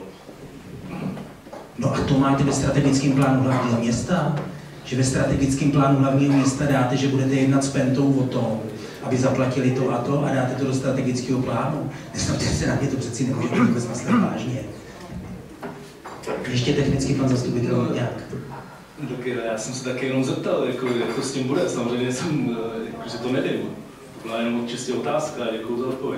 No a to máte ve strategickém plánu hlavního města? Že ve strategickém plánu hlavního města dáte, že budete jednat s Pentou o tom, aby zaplatili to a dáte to do strategického plánu? Nesnažte se na mě, to přeci nemůžete vůbec myslet vážně. Ještě technicky pan zastupitel nějak. Já jsem se taky jenom zeptal, jak to s tím bude. Samozřejmě jsem, že to nevím. To byla jenom čistě otázka, děkuji za odpověď.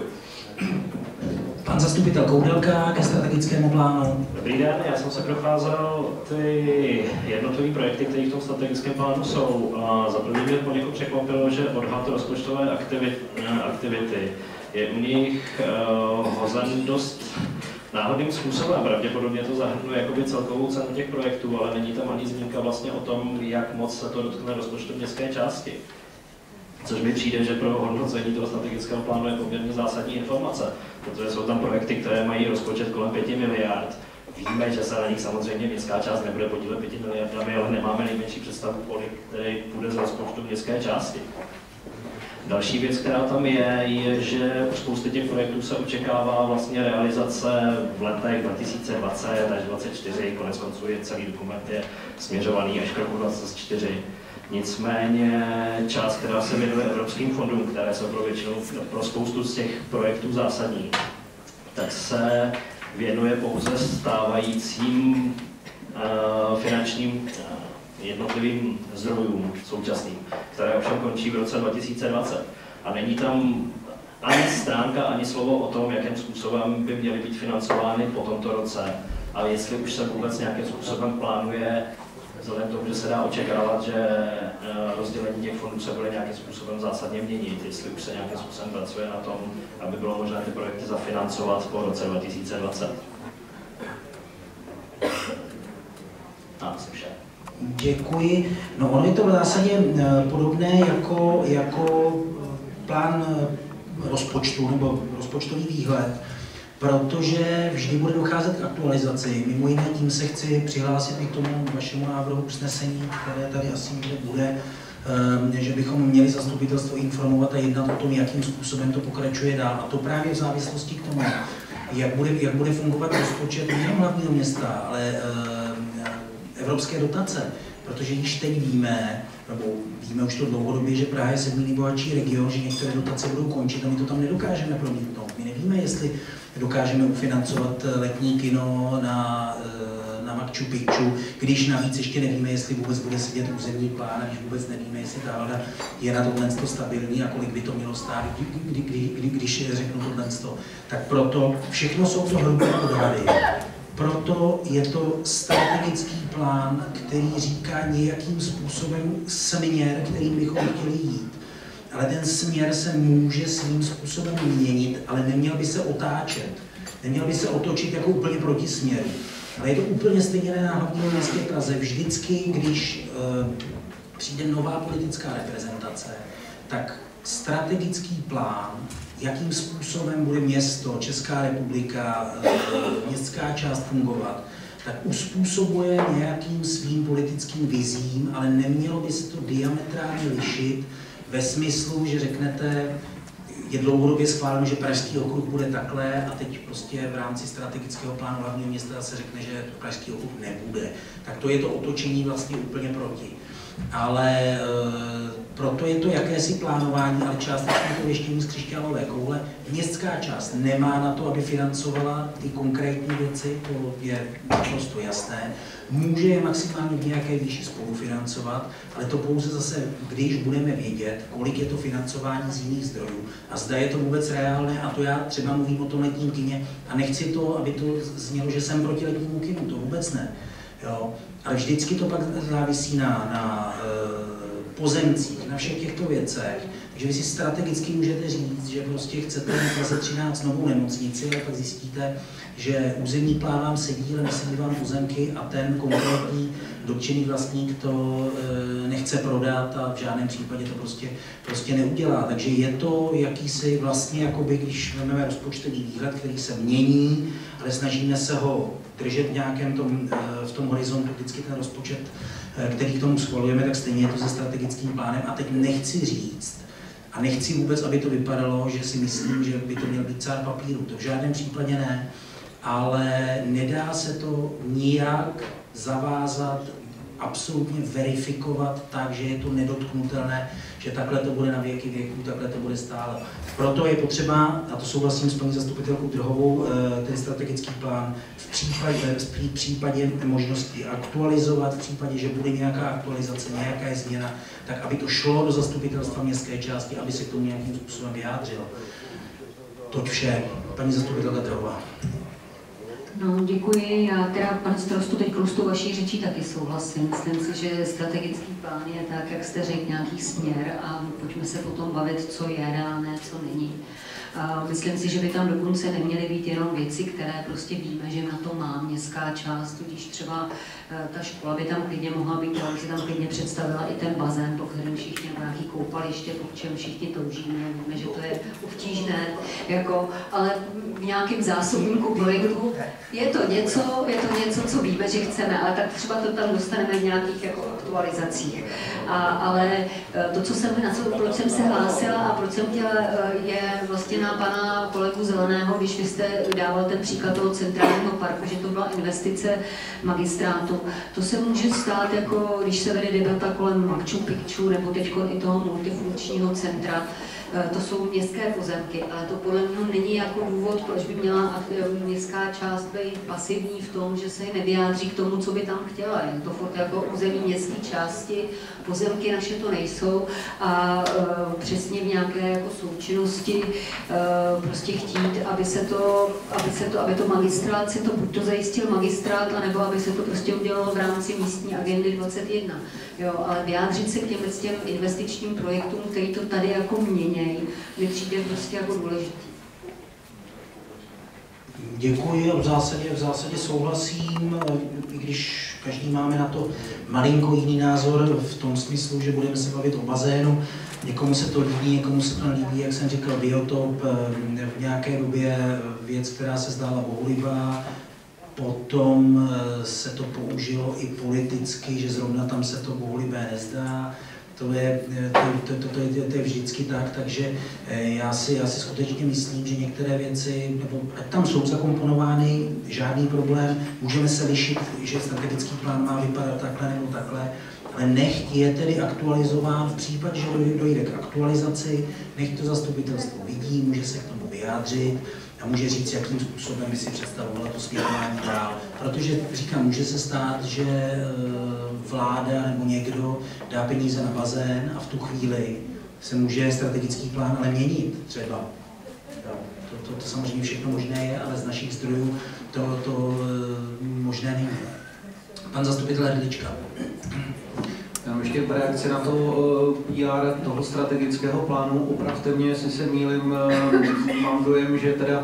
Pan zastupitel Koudelka ke strategickému plánu. Dobrý den, já jsem se procházel ty jednotlivé projekty, které v tom strategickém plánu jsou. A za první mě poněkud překvapilo, že odhad rozpočtové aktivity je u nich hozen dost náhodným způsobem. Pravděpodobně to zahrnuje jakoby celkovou cenu těch projektů, ale není tam ani zmínka vlastně o tom, jak moc se to dotkne rozpočtu městské části. Což mi přijde, že pro hodnocení toho strategického plánu je poměrně zásadní informace, protože jsou tam projekty, které mají rozpočet kolem 5 miliard. Víme, že se na nich samozřejmě městská část nebude podílet 5 miliardami, ale nemáme nejmenší představu, kolik který půjde z rozpočtu městské části. Další věc, která tam je, že u spousty těch projektů se očekává vlastně realizace v letech 2020 až 2024, konec konců je celý dokument je směřovaný až k roku 2024. Nicméně část, která se věnuje evropským fondům, které jsou pro spoustu z těch projektů zásadní, tak se věnuje pouze stávajícím finančním jednotlivým zdrojům současným, které ovšem končí v roce 2020. A není tam ani stránka, ani slovo o tom, jakým způsobem by měly být financovány po tomto roce a jestli už se vůbec nějakým způsobem plánuje, vzhledem k tomu, že se dá očekávat, že rozdělení těch fondů se bude nějakým způsobem zásadně měnit, jestli už se nějakým způsobem pracuje na tom, aby bylo možné ty projekty zafinancovat po roce 2020. Asi vše. Děkuji. No ono je to v zásadě podobné jako plán rozpočtu nebo rozpočtový výhled, protože vždy bude docházet k aktualizaci. Mimo jiné tím se chci přihlásit i k tomu vašemu návrhu usnesení, které tady asi někde bude, že bychom měli zastupitelstvo informovat a jednat o tom, jakým způsobem to pokračuje dál. A to právě v závislosti k tomu, jak bude fungovat rozpočet nejen hlavního města, ale evropské dotace. Protože již teď víme, nebo víme už to dlouhodobě, že Praha je 7. nejbohatší region, že některé dotace budou končit a my to tam nedokážeme promítnout. My nevíme, jestli dokážeme ufinancovat letní kino na Machu Picchu, když navíc ještě nevíme, jestli vůbec bude sedět územní plán, a když vůbec nevíme, jestli ta vláda je na tohle stabilní a kolik by to mělo stát, když řeknu tohle. Tak proto všechno jsou to hrubé odhady. Proto je to strategický plán, který říká nějakým způsobem směr, kterým bychom chtěli jít. Ale ten směr se může svým způsobem měnit, ale neměl by se otáčet. Neměl by se otočit jako úplně proti směru. Ale je to úplně stejné na hlavním městě Praze. Vždycky, když přijde nová politická reprezentace, tak strategický plán, jakým způsobem bude město, Česká republika, městská část fungovat, tak uspůsobuje nějakým svým politickým vizím, ale nemělo by se to diametrálně lišit ve smyslu, že řeknete, je dlouhodobě schváleno, že Pražský okruh bude takhle a teď prostě v rámci strategického plánu hlavního města se řekne, že Pražský okruh nebude. Tak to je to otočení vlastně úplně proti. Ale proto je to jakési plánování, ale částečně to ještě z křišťálové koule. Městská část nemá na to, aby financovala ty konkrétní věci, to je naprosto jasné. Může je maximálně v nějaké výši spolufinancovat, ale to pouze zase, když budeme vědět, kolik je to financování z jiných zdrojů a zda je to vůbec reálné, a to já třeba mluvím o tom letním kině a nechci to, aby to znělo, že jsem proti letnímu kinu, to vůbec ne. Jo. Ale vždycky to pak závisí na pozemcích, na všech těchto věcech. Takže vy si strategicky můžete říct, že prostě chcete na Praze 13 novou nemocnici, ale pak zjistíte, že územní plán vám sedí, ale nesedí vám pozemky a ten konkrétní dotčený vlastník to nechce prodat a v žádném případě to prostě neudělá. Takže je to jakýsi vlastně, jakoby, když vezmeme rozpočtový výhled, který se mění, ale snažíme se ho držet v nějakém v tom horizontu, vždycky ten rozpočet, který k tomu schvalujeme, tak stejně je to se strategickým plánem. A teď nechci říct, a nechci vůbec, aby to vypadalo, že si myslím, že by to měl být cár papíru. To v žádném případě ne. Ale nedá se to nijak zavázat, absolutně verifikovat tak, že je to nedotknutelné, že takhle to bude na věky věků, takhle to bude stále. Proto je potřeba, a to souhlasím s paní zastupitelkou Drhovou, ten strategický plán v případě možnosti aktualizovat, v případě, že bude nějaká aktualizace, nějaká změna, tak aby to šlo do zastupitelstva městské části, aby se k tomu nějakým způsobem vyjádřilo. Toť vše. Paní zastupitelka Drhová. No, děkuji. Já teda, pane starostu, teď s tou vaší řečí taky souhlasím. Myslím si, že strategický plán je tak, jak jste řekl, nějaký směr a pojďme se potom bavit, co je reálné, co není. Myslím si, že by tam dokonce neměly být jenom věci, které prostě víme, že na to má městská část, tudíž třeba ta škola by tam klidně mohla být, ale si tam klidně představila i ten bazén, po kterém všichni, nějaký koupaliště, po čem všichni toužíme, víme, že to je obtížné, jako, ale v nějakém zásobníku projektu je to něco, co víme, že chceme, ale tak třeba to tam dostaneme v nějakých jako aktualizacích. Ale to, proč jsem se hlásila a proč jsem chtěla, je vlastně na pana kolegu Zeleného, když vy jste dával ten příklad toho centrálního parku, že to byla investice magistrátu. To se může stát, jako když se vede debata kolem Machu Picchu nebo teď i toho multifunkčního centra. To jsou městské pozemky, ale to podle mě není jako důvod, proč by měla městská část být pasivní v tom, že se nevyjádří k tomu, co by tam chtěla. Je to furt jako území městské části, pozemky naše to nejsou a přesně v nějaké jako součinnosti prostě chtít, aby to magistrát si to buď to zajistil magistrát, anebo aby se to prostě udělalo v rámci místní agendy 21. Jo, ale vyjádřit se k těm investičním projektům, který to tady jako měnějí, mi přijde prostě jako důležitý. Děkuji a v zásadě souhlasím, i když každý máme na to malinko jiný názor v tom smyslu, že budeme se bavit o bazénu. Někomu se to líbí, někomu se to nelíbí, jak jsem říkal, biotop, v nějaké době věc, která se zdála bohulibá. Potom se to použilo i politicky, že zrovna tam se to bohulibé nezdá. To je vždycky tak, takže já si skutečně myslím, že některé věci, nebo tam jsou zakomponovány, žádný problém, můžeme se lišit, že strategický plán má vypadat takhle nebo takhle, ale nechť je tedy aktualizován v případě, že dojde k aktualizaci, nechť to zastupitelstvo vidí, může se k tomu vyjádřit a může říct, jakým způsobem by si představovala to směrování dál. Protože, říkám, může se stát, že vláda nebo někdo dá peníze na bazén a v tu chvíli se může strategický plán ale měnit třeba. To samozřejmě všechno možné je, ale z našich zdrojů to možné není. Pan zastupitel Hrdlička. Jenom ještě v reakci na to PR toho strategického plánu, opravte mě, jestli se mýlím, mám dojem, že teda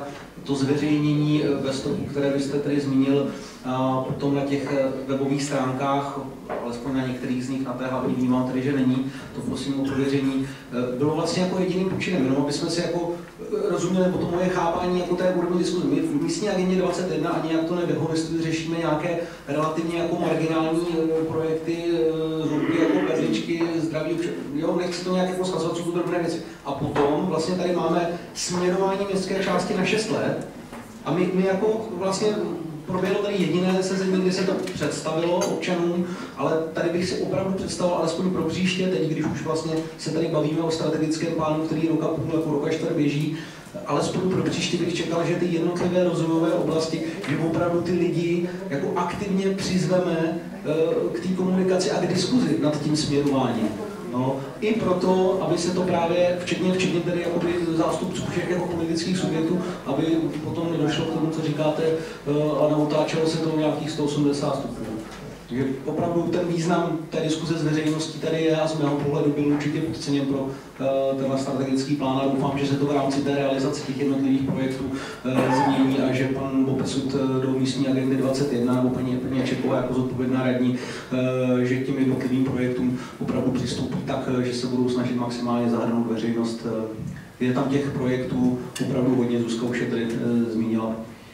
to zveřejnění ve stopu, které vy jste tady zmínil, potom na těch webových stránkách, alespoň na některých z nich, na té hlavní vnímám tedy, že není, to prosím o prověření, bylo vlastně jako jediným účinem, jenom aby jsme si jako rozuměli, nebo to moje chápání jako té úrovni diskuze. My v místní agendě 21 ani jak to nedehonestuji, řešíme nějaké relativně jako marginální projekty, zhubky jako perličky, zdraví, jo, nechci to nějak jako schazovat, jsou to drobné věci. A potom vlastně tady máme směrování městské části na 6 let a my jako vlastně proběhlo tady jediné sezení, kdy se to představilo občanům, ale tady bych si opravdu představil alespoň pro příště, teď když už vlastně se tady bavíme o strategickém plánu, který roka půl, jako roka čtvrt běží, alespoň pro příště bych čekal, že ty jednotlivé rozvojové oblasti, že opravdu ty lidi jako aktivně přizveme k té komunikaci a k diskuzi nad tím směrováním. No, i proto, aby se to právě, včetně tedy jakoby zástupců všech jako politických subjektů, aby potom nedošlo k tomu, co říkáte, a neotáčelo se to nějakých 180 stupňů. Takže opravdu ten význam té diskuze s veřejností tady je a z mého pohledu byl určitě podceněn pro tenhle strategický plán a doufám, že se to v rámci té realizace těch jednotlivých projektů změní a že pan Bopesut do místní agendy 21 nebo paní Čeková jako zodpovědná radní, že k těm jednotlivým projektům opravdu přistoupí tak, že se budou snažit maximálně zahrnout veřejnost. Je tam těch projektů opravdu hodně, Zuzka už je tady zmínila.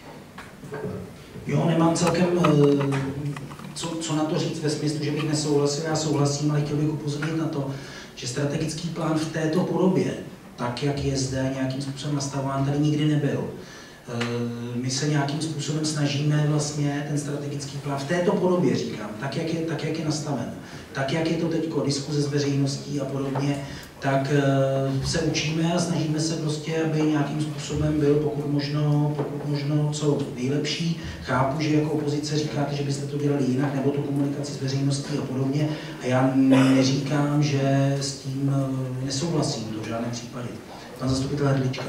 Jo, nemám celkem co na to říct ve smyslu, že bych nesouhlasil, já souhlasím, ale chtěl bych upozornit na to, že strategický plán v této podobě, tak jak je zde nějakým způsobem nastavován, tady nikdy nebyl. My se nějakým způsobem snažíme vlastně ten strategický plán v této podobě, říkám, tak jak je nastaven, tak jak je to teď diskuze s veřejností a podobně, tak se učíme a snažíme se prostě, aby nějakým způsobem byl pokud možno co nejlepší. Chápu, že jako opozice říkáte, že byste to dělali jinak, nebo tu komunikaci s veřejností a podobně. A já neříkám, že s tím nesouhlasím, to v žádném případě. Pan zastupitel Hrdlička.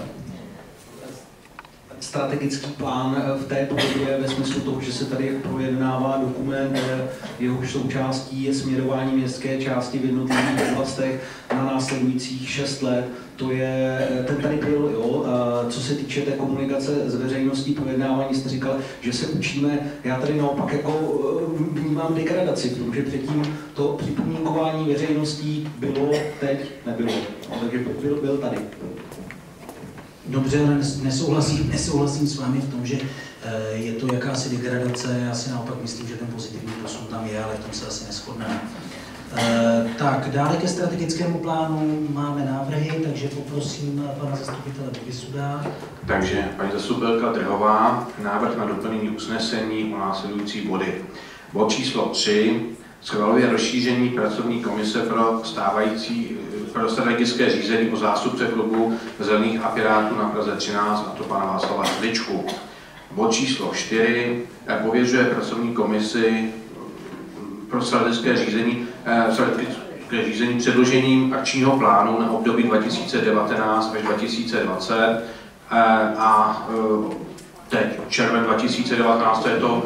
Strategický plán v té podobě ve smyslu toho, že se tady projednává dokument, jehož součástí je směrování městské části v jednotlivých oblastech na následujících 6 let. To je, ten tady byl, jo, co se týče té komunikace s veřejností, projednávání, jste říkal, že se učíme, já tady naopak jako vnímám degradaci, protože předtím to připomínkování veřejností bylo, teď nebylo, takže byl tady. Dobře, ale nesouhlasím s vámi v tom, že je to jakási degradace. Já si naopak myslím, že ten pozitivní posun tam je, ale v tom se asi neshodneme. Tak, dále ke strategickému plánu máme návrhy, takže poprosím pana zastupitele Bogisuda. Takže paní zastupitelka Drhová, návrh na doplnění usnesení o následující body. Bod číslo 3. Schvaluje rozšíření pracovní komise pro strategické řízení o zástupce klubu Zelených a Pirátů na Praze 13, a to pana Václava Hrdličku. Bod číslo 4. Pověřuje pracovní komisi pro strategické řízení předložením akčního plánu na období 2019 až 2020 a teď červen 2019, to je to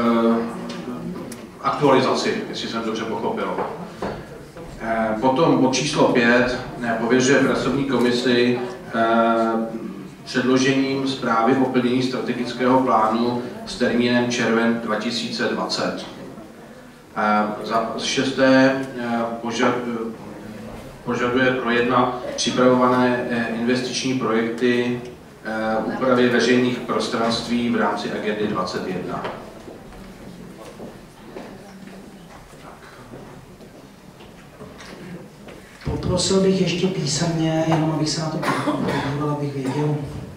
aktualizaci, jestli jsem dobře pochopil. Potom bod číslo 5 pověřuje pracovní komisi předložením zprávy o plnění strategického plánu s termínem červen 2020. Za 6. požaduje projednat připravované investiční projekty úpravy veřejných prostranství v rámci agendy 21. Poprosil bych ještě písemně, jenom abych se na to podíval, abych věděl.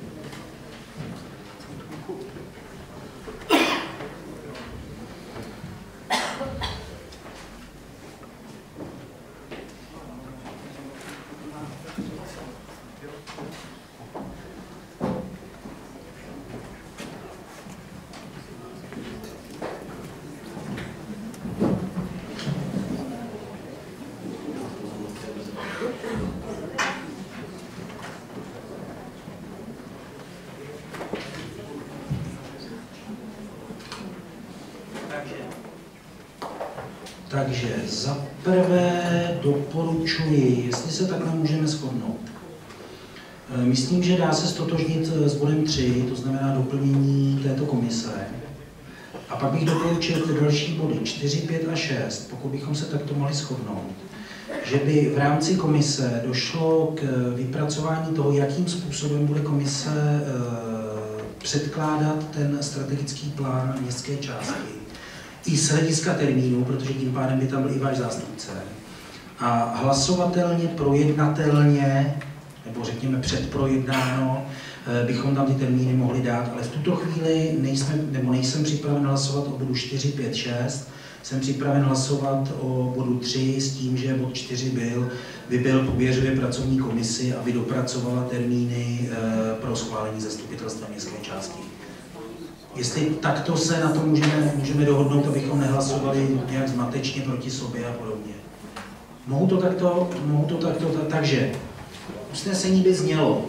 Takže za prvé doporučuji, jestli se takhle můžeme shodnout, Myslím, že dá se stotožnit s bodem 3, to znamená doplnění této komise. A pak bych doporučil ty další body 4, 5 a 6, pokud bychom se takto mohli shodnout, že by v rámci komise došlo k vypracování toho, jakým způsobem bude komise předkládat ten strategický plán městské části. I z hlediska termínu, protože tím pádem by tam byl i váš zástupce. A hlasovatelně, projednatelně, nebo řekněme předprojednáno, bychom tam ty termíny mohli dát, ale v tuto chvíli nejsem připraven hlasovat o bodu 4, 5, 6, jsem připraven hlasovat o bodu 3 s tím, že bod 4 by byl pověřuje pracovní komisi, aby dopracovala termíny pro schválení zastupitelstva městské části. Jestli takto se na to můžeme dohodnout, abychom nehlasovali nějak zmatečně proti sobě a podobně. Mohu to takto, takže usnesení by znělo.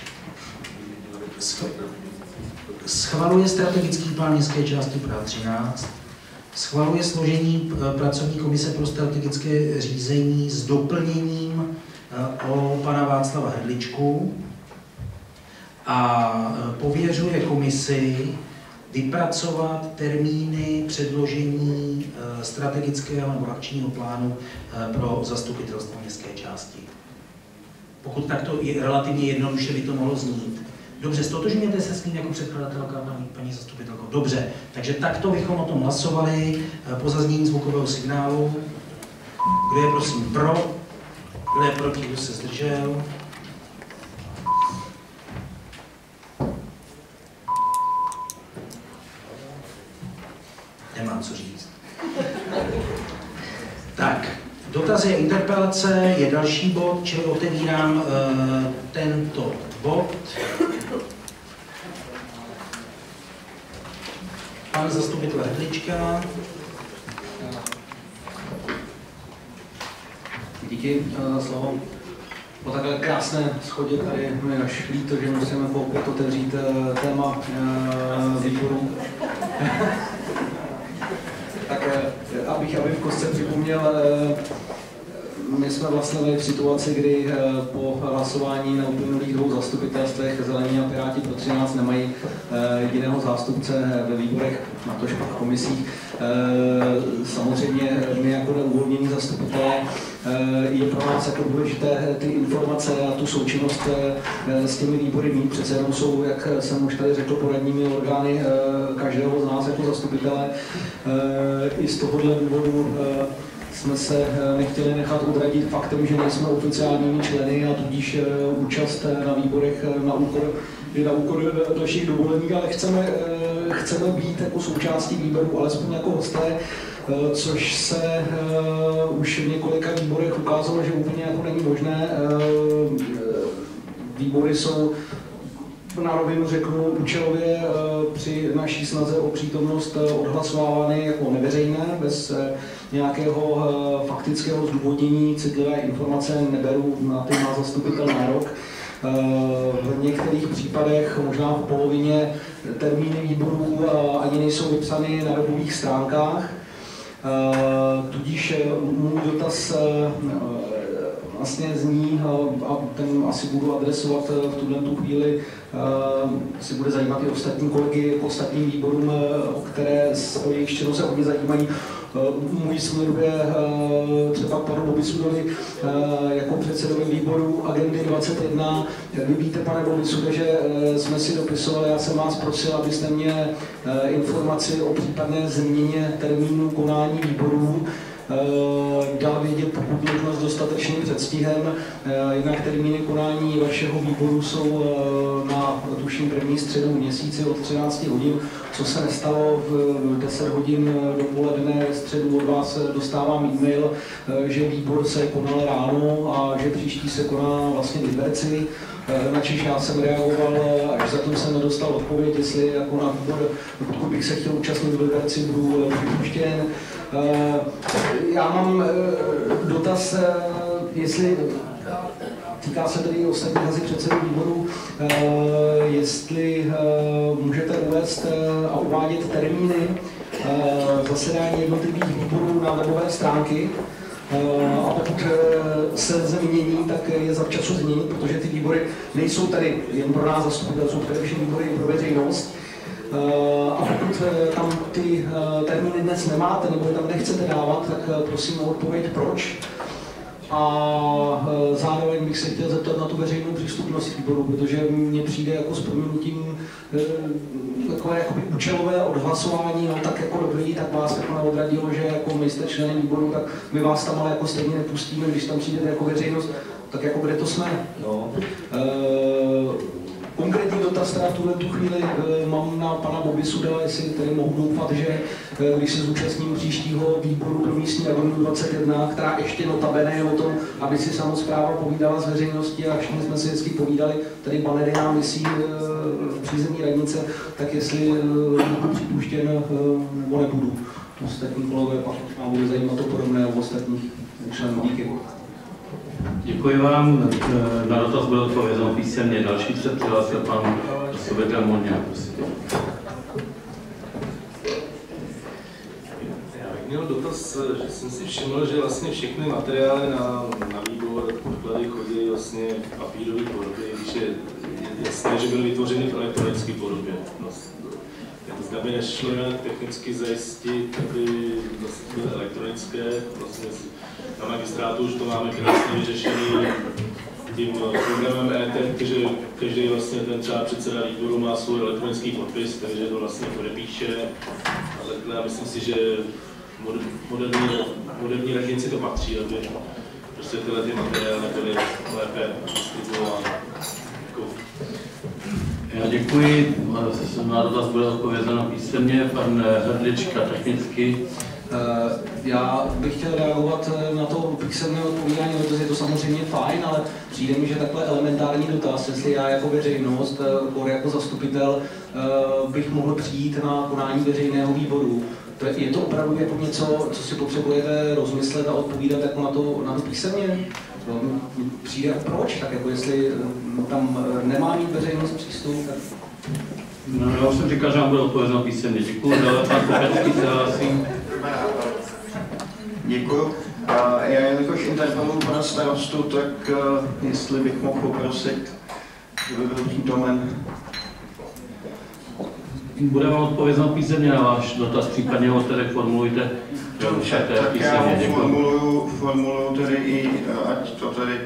Schvaluje strategický plán městské části Praha 13, schvaluje složení pracovní komise pro strategické řízení s doplněním o pana Václava Hrdličku a pověřuje komisi vypracovat termíny předložení strategického nebo akčního plánu pro zastupitelstvo městské části. Pokud takto relativně jednoduše by to mohlo znít. Dobře, stotožňujete se s ním jako předkladatelka, paní zastupitelko? Dobře, takže takto bychom o tom hlasovali po zaznění zvukového signálu. Kdo je prosím pro? Kdo je proti? Kdo se zdržel? Nemám co říct. Tak, dotazy a interpelace je další bod, čili otevírám tento bod. Pan zastupitel Hrdlička. Díky za slovo. Po takové krásné schodě tady mi až líto, že musíme opět otevřít téma výboru. Tak abych v kostce připomněl, my jsme vlastně byli v situaci, kdy po hlasování na uplynulých dvou zastupitelstvech Zelení a Piráti pro 13 nemají jediného zástupce ve výborech, natož pak v komisích. Samozřejmě my jako neuvolnění zastupitelé je pro nás jako důležité ty informace a tu součinnost s těmi výbory mít. Přece jenom jsou, jak jsem už tady řekl, poradními orgány každého z nás jako zastupitele. I z tohohle důvodu jsme se nechtěli nechat odradit faktem, že nejsme oficiálními členy a tudíž účast na výborech na úkor dalších dovolených, ale chceme být jako součástí výboru, alespoň jako hosté, což se už v několika výborech ukázalo, že úplně jako není možné. Výbory jsou, na rovinu řeknu, účelově při naší snaze o přítomnost odhlasovávány jako neveřejné, bez nějakého faktického zdůvodnění. Citlivé informace neberu, na ty má zastupitel nárok. V některých případech, možná v polovině, termíny výborů ani nejsou vypsány na webových stránkách. Tudíž můj dotaz vlastně zní, a ten asi budu adresovat v tuto chvíli, si bude zajímat i ostatní kolegy k ostatním výborům, o jejich činnost se hodně zajímají. Můj směruje třeba k panu Bobisudovi jako předsedovi výboru Agendy 21. Vy víte, pane Bobisude, že jsme si dopisovali, já jsem vás prosil, abyste mě informaci o případné změně termínu konání výborů dal vědět pokud možnost dostatečným předstihem. Jinak termíny konání vašeho výboru jsou na tuším první středu v měsíci od 13 hodin, co se nestalo v 10 hodin dopoledne středu od vás dostávám e-mail, že výbor se konal ráno a že příští se koná vlastně v Liberci. Načež já jsem reagoval, až zatím jsem nedostal odpověď, jestli jako na výbor, pokud bych se chtěl účastnit v Liberci, budu připuštěn. Já mám dotaz, jestli týká se tedy ostatních asi předsedů výboru, jestli můžete uvést a uvádět termíny zasedání jednotlivých výborů na webové stránky, A pokud se změní, tak je zavčasu změnit, protože ty výbory nejsou tady jen pro nás zastupitelů, především výbory pro veřejnost. A pokud tam ty termíny dnes nemáte nebo je tam nechcete dávat, tak prosím o odpověď proč. A zároveň bych se chtěl zeptat na tu veřejnou přístupnost výboru, protože mně přijde jako s prominutím takové jakoby účelové odhlasování, no tak jako dobrý, tak vás jako neodradilo, že jako my jste členy výboru, tak my vás tam ale jako stejně nepustíme, když tam přijdete jako veřejnost, tak jako kde to jsme. Jo. Konkrétní dotaz teda v tuhle chvíli mám na pana Bobisuda, jestli tady mohu doufat, že když se zúčastním příštího výboru pro místní agendu 21, která ještě notabene je o tom, aby si samospráva povídala s veřejností a všichni jsme si vždycky povídali, tady banery nám visí v přízemní radnice, tak jestli budu připuštěn nebo nebudu. Ostatní kolegové pak nám bude zajímat to podobné u ostatních členů. Díky. Děkuji vám. Na dotaz byl odpovězeno písemně. Další se přihlásil pan Sovět Monia. Já bych měl dotaz, že jsem si všiml, že vlastně všechny materiály na výbor, podklady chodí vlastně v papírové podobě, když je jasné, že byly vytvořeny v elektronické podobě. Zda by nešlo technicky zajistit, aby byly elektronické, vlastně na magistrátu už to máme krásně vyřešený tím programem ETEP, že každý vlastně ten třeba předseda výboru má svůj elektronický podpis, takže to vlastně podepíše. A takhle myslím si, že moderní radnici to patří, aby prostě tyhle ty materiály byly lépe distribuovány. Já děkuji. Na dotaz bylo odpovězeno písemně. Pan Hrdlička technicky. Já bych chtěl reagovat na to písemné odpovídání, protože je to samozřejmě fajn, ale přijde mi, že takhle elementární dotaz, jestli já jako veřejnost, jako zastupitel bych mohl přijít na konání veřejného výboru. Je to opravdu jako něco, co si potřebujete rozmyslet a odpovídat jako na to písemně? Přijde proč? Tak jako jestli tam nemá mít veřejnost přístup, tak... No, já už jsem říkal, že vám bude odpovězeno písemně. Děkuji. Dále pan Kopecký se hlásí. Děkuji. Já jelikož interpeluji pana starostu, tak jestli bych mohl poprosit, kdyby byl přítomen. Bude vám odpovězeno písemně na váš dotaz, případně ho tedy formulujte. Dobře, tak já ho formuluju tedy i, ať to tady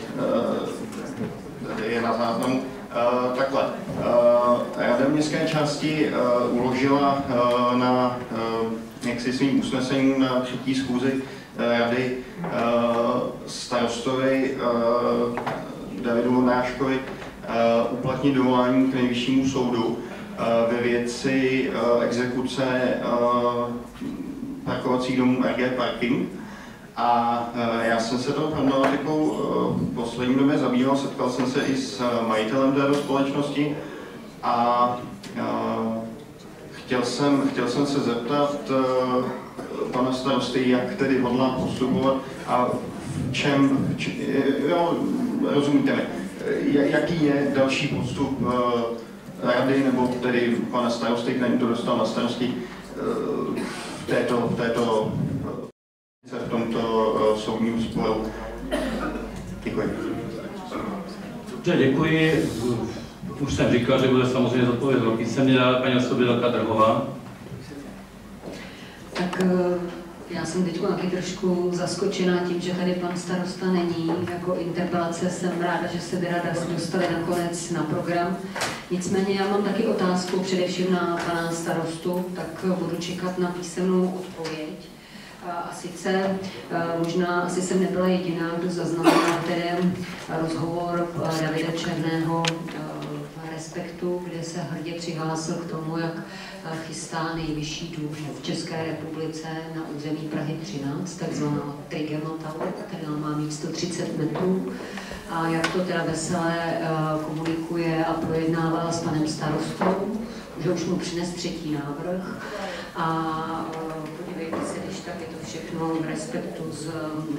je na záznamu. Takhle. Rada městské části uložila na jaksi svým usnesením na 3. schůzi rady starostovi Davidu Vondráškovi uplatnit dovolání k Nejvyššímu soudu ve věci exekuce parkovacích domů RG Parking. A já jsem se tou problematikou v poslední době zabýval, setkal jsem se i s majitelem této společnosti a chtěl jsem se zeptat pana starosty, jak tedy hodlá postupovat a v čem, rozumíte mi, jaký je další postup rady, nebo tedy pana starosty, který to dostal na starosti v tomto soudním sporu. Děkuji. Dobře, děkuji. Už jsem říkal, že bude samozřejmě zodpovězeno písemně, dále paní Sovětka Drhová. Tak já jsem teď taky trošku zaskočená tím, že tady pan starosta není. Jako interpelace jsem ráda, že se teda dostali nakonec na program. Nicméně já mám taky otázku především na pana starostu, tak budu čekat na písemnou odpověď. A sice, možná asi jsem nebyla jediná, kdo zaznamenal tedy rozhovor Davida Černého v Respektu, kde se hrdě přihlásil k tomu, jak chystá nejvyšší dům v České republice na území Prahy 13, takzvaná Trigema Tower, která má mít 130 metrů. A jak to teda veselé komunikuje a projednává s panem starostou, že už mu přines 3. návrh. A podívejte se, když tak je to všechno v Respektu z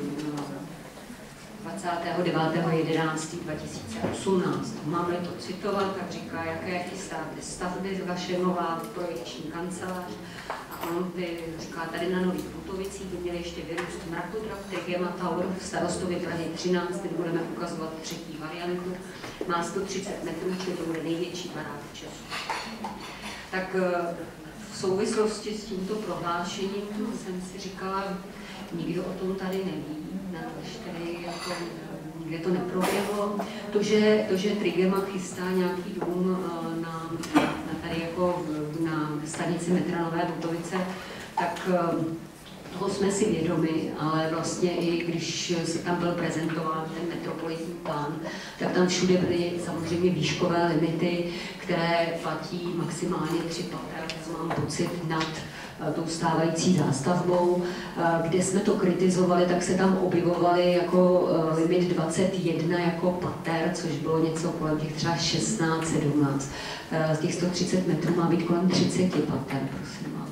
29.11.2018. Mám-li to citovat, tak říká, jaké chystáte stavby, vaše nová projekční kancelář a on by říká, tady na Nových Butovicích by měli ještě vyrůst mrakodrap, Trigema Tower v Starostově Prahy 13, teď budeme ukazovat třetí variantu. Má 130 metrů, čili to bude největší barák v Česku. Tak v souvislosti s tímto prohlášením jsem si říkala, nikdo o tom tady neví, tady jako, nikde to neproběhlo. To, že Trigema chystá nějaký dům tady jako na stanici metra Nové Butovice, tak toho jsme si vědomi, ale vlastně i když se tam byl prezentován ten metropolitní plán, tak tam všude byly samozřejmě výškové limity, které platí maximálně 3 patra, mám pocit, nad tou stávající zástavbou. Kde jsme to kritizovali, tak se tam objevovaly jako limit 21 jako pater, což bylo něco kolem těch třeba 16, 17. Z těch 130 metrů má být kolem 30 pater, prosím vás.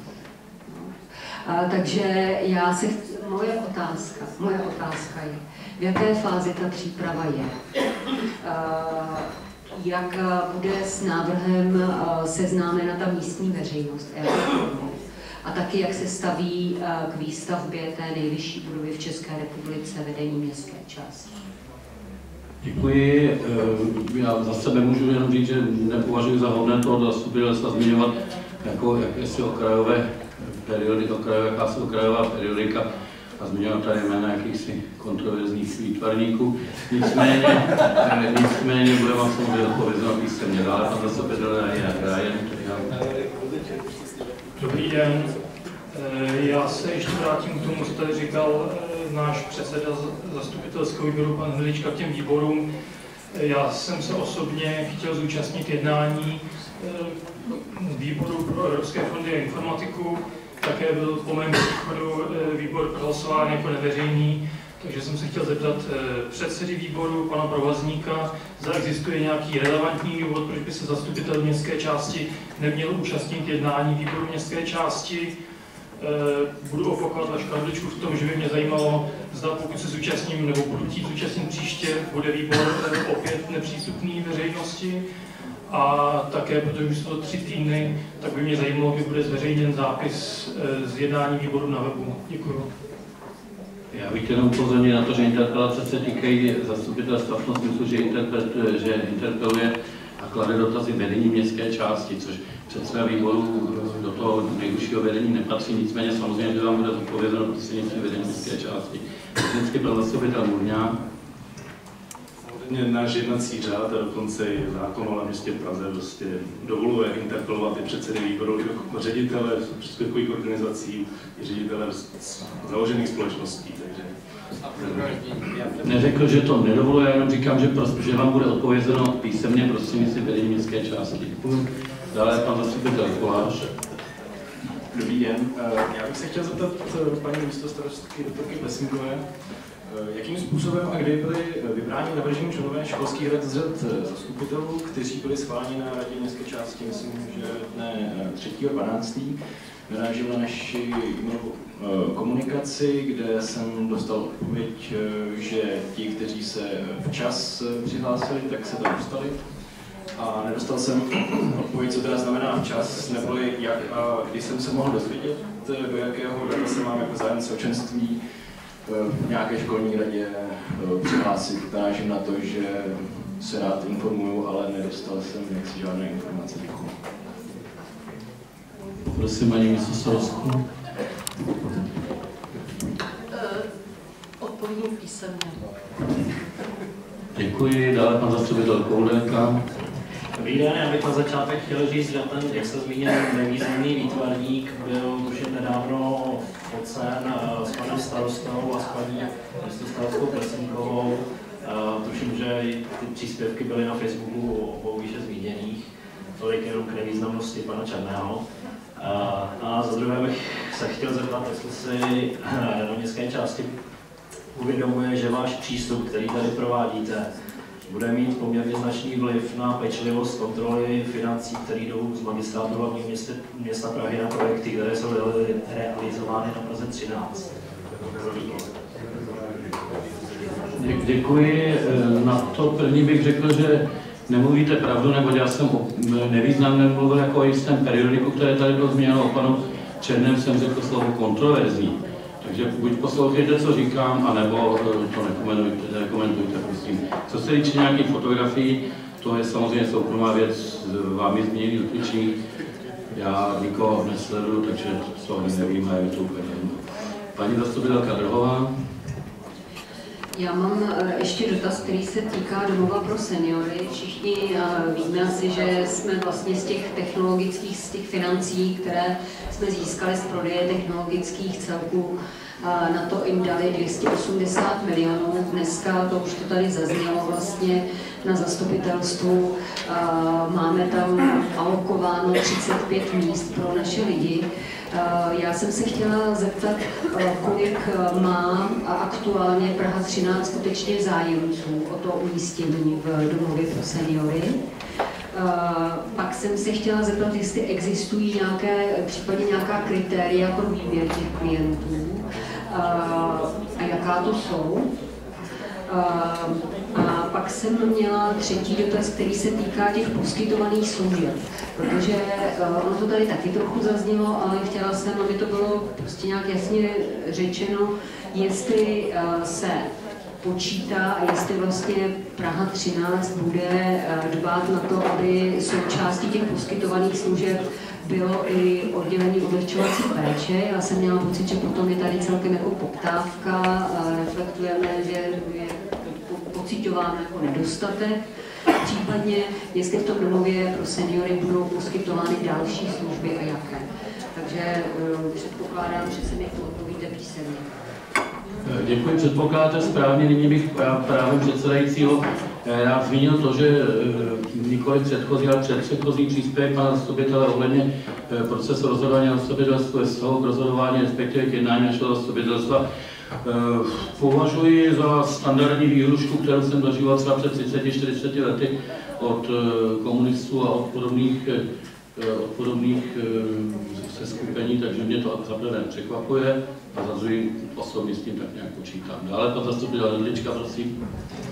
Takže moje otázka je, v jaké fázi ta příprava je, jak bude s návrhem seznámena ta místní veřejnost a taky jak se staví k výstavbě té nejvyšší budovy v České republice vedení městské části. Děkuji. Já za sebe můžu jenom říct, že nepovažuji za hodné toho zastupitelstva zmiňovat jako jakési okrajové jakási okrajová periodika a zmiňovat tady jména jakýchsi kontroverzních výtvarníků. Nicméně bude vám samozřejmě odpovězeno písemně. Dále pan zastupitel Rajen. Dobrý den. Já se ještě vrátím k tomu, co tady říkal náš předseda zastupitelského výboru, pan Hnilička, k těm výborům. Já jsem se osobně chtěl zúčastnit jednání výboru pro Evropské fondy a informatiku. Také byl po mém příchodu výbor prohlasován jako neveřejný, takže jsem se chtěl zeptat předsedy výboru, pana Provazníka, zda existuje nějaký relevantní důvod, proč by se zastupitel městské části neměl účastnit jednání výboru městské části. Budu opakovat váš kandidačku v tom, že by mě zajímalo, zda pokud se zúčastním nebo budu chtít zúčastnit příště, bude výbor opět nepřístupný veřejnosti. A také, protože už jsou to 3 týdny, tak by mě zajímalo, kdy bude zveřejněn zápis z jednání výboru na webu. Děkuji. Já bych jenom upozornil na to, že interpelace se týkají zastupitelstva v tom smyslu, že interpeluje a klade dotazy vedení městské části, což předseda výboru do toho nejvyššího vedení nepatří, nicméně samozřejmě, že vám bude odpovězeno prostřednictvím vedení městské části. Vždycky byl zastupitel Murňák. Náš jednací řád a dokonce i zákon o městě Praze prostě dovoluje interpelovat i předsedy výboru, ředitele příspěvkových organizací, i ředitele založených společností. Takže... Neřekl, že to nedovoluje, jenom říkám, že vám bude odpovězeno písemně prostřednictvím vedení městské části. Dále pan zastupitel Kolář. Dobrý den. Já bych se chtěl zeptat paní místostarostky doktorky Plesníkové, jakým způsobem a kdy byly vybráni navržení členové školských rad z řad zastupitelů, kteří byli schváleni na radě městské části, myslím, že dne 3.12. Narážím na naši komunikaci, kde jsem dostal odpověď, že ti, kteří se včas přihlásili, tak se tam dostali. A nedostal jsem odpověď, co teda znamená včas, neboli jak a kdy jsem se mohl dozvědět, do jakého data se mám jako zájemce o členství v nějaké školní radě přihlásit. Narážím na to, že se rád informuju, ale nedostal jsem jaksi žádné informace. Děkuji. Prosím, paní místostarostku. Odpovím písemně. Děkuji. Dále pan zastupitel Koudelka. Dobrý den, já bych na začátek chtěl říct, že ten, jak se zmínil, nevýznamný výtvarník byl už nedávno focen s panem starostou a s paní starostkou Plesníkovou. Tuším, že ty příspěvky byly na Facebooku obou výše zmíněných. Tolik jenom k nevýznamnosti pana Černého. A za druhé bych se chtěl zeptat, jestli si na městské části uvědomuje, že váš přístup, který tady provádíte, bude mít poměrně značný vliv na pečlivost kontroly financí, které jdou z magistrátu hlavního města Prahy na projekty, které jsou realizovány na Praze 13. Děkuji. Na to první bych řekl, že nemluvíte pravdu, nebo já jsem o nevýznamném mluvil jako o jistém periodiku, které tady bylo zmíněno o panu černem jsem řekl slovo kontroverzní. Takže buď poslouchejte, co říkám, anebo to nekomentujte, prosím. Co se týče nějakých fotografií, to je samozřejmě soukromá věc vámi zmíněných dotyčných. Já nikoho nesleduju, takže to nevím, a je to úplně jedno. Paní zastupitelka Drhová. Já mám ještě dotaz, který se týká domova pro seniory. Všichni víme asi, že jsme vlastně z těch technologických, z těch financí, které jsme získali z prodeje technologických celků, na to jim dali 280 milionů. Dneska, to už to tady zaznělo vlastně na zastupitelstvu, máme tam alokováno 35 míst pro naše lidi. Já jsem se chtěla zeptat, kolik má aktuálně Praha 13 skutečně zájemců o to umístění v domově pro seniory. Pak jsem se chtěla zeptat, jestli existují případně nějaká kritéria pro výběr těch klientů a jaká to jsou. A pak jsem měla třetí dotaz, který se týká těch poskytovaných služeb, protože ono to tady taky trochu zaznělo, ale chtěla jsem, aby to bylo prostě nějak jasně řečeno, jestli se počítá a jestli vlastně Praha 13 bude dbát na to, aby součástí těch poskytovaných služeb bylo i oddělení odlehčovací péče. Já jsem měla pocit, že potom je tady celkem jako poptávka, reflektujeme, že je pocitováme jako nedostatek. Případně, jestli v tom domově pro seniory budou poskytovány další služby a jaké. Takže předpokládám, že se mi to odpovíte písemně. Děkuji, předpokládáte správně. Nyní bych právě předsedajícího rád zmínil to, že nikoli předchozí, ale předchozí příspěvek pana zastupitele ohledně procesu rozhodování na zastupitelstvu je vztahu k rozhodování, respektive k jednání našeho zastupitelstva. Považuji za standardní výhrušku, kterou jsem dožíval třeba před 30-40 lety od komunistů a od podobných seskupení, takže mě to zaprvé překvapuje a za druhý osobně s tím tak nějak počítám. Dále pan zastupitel Nedlička, prosím.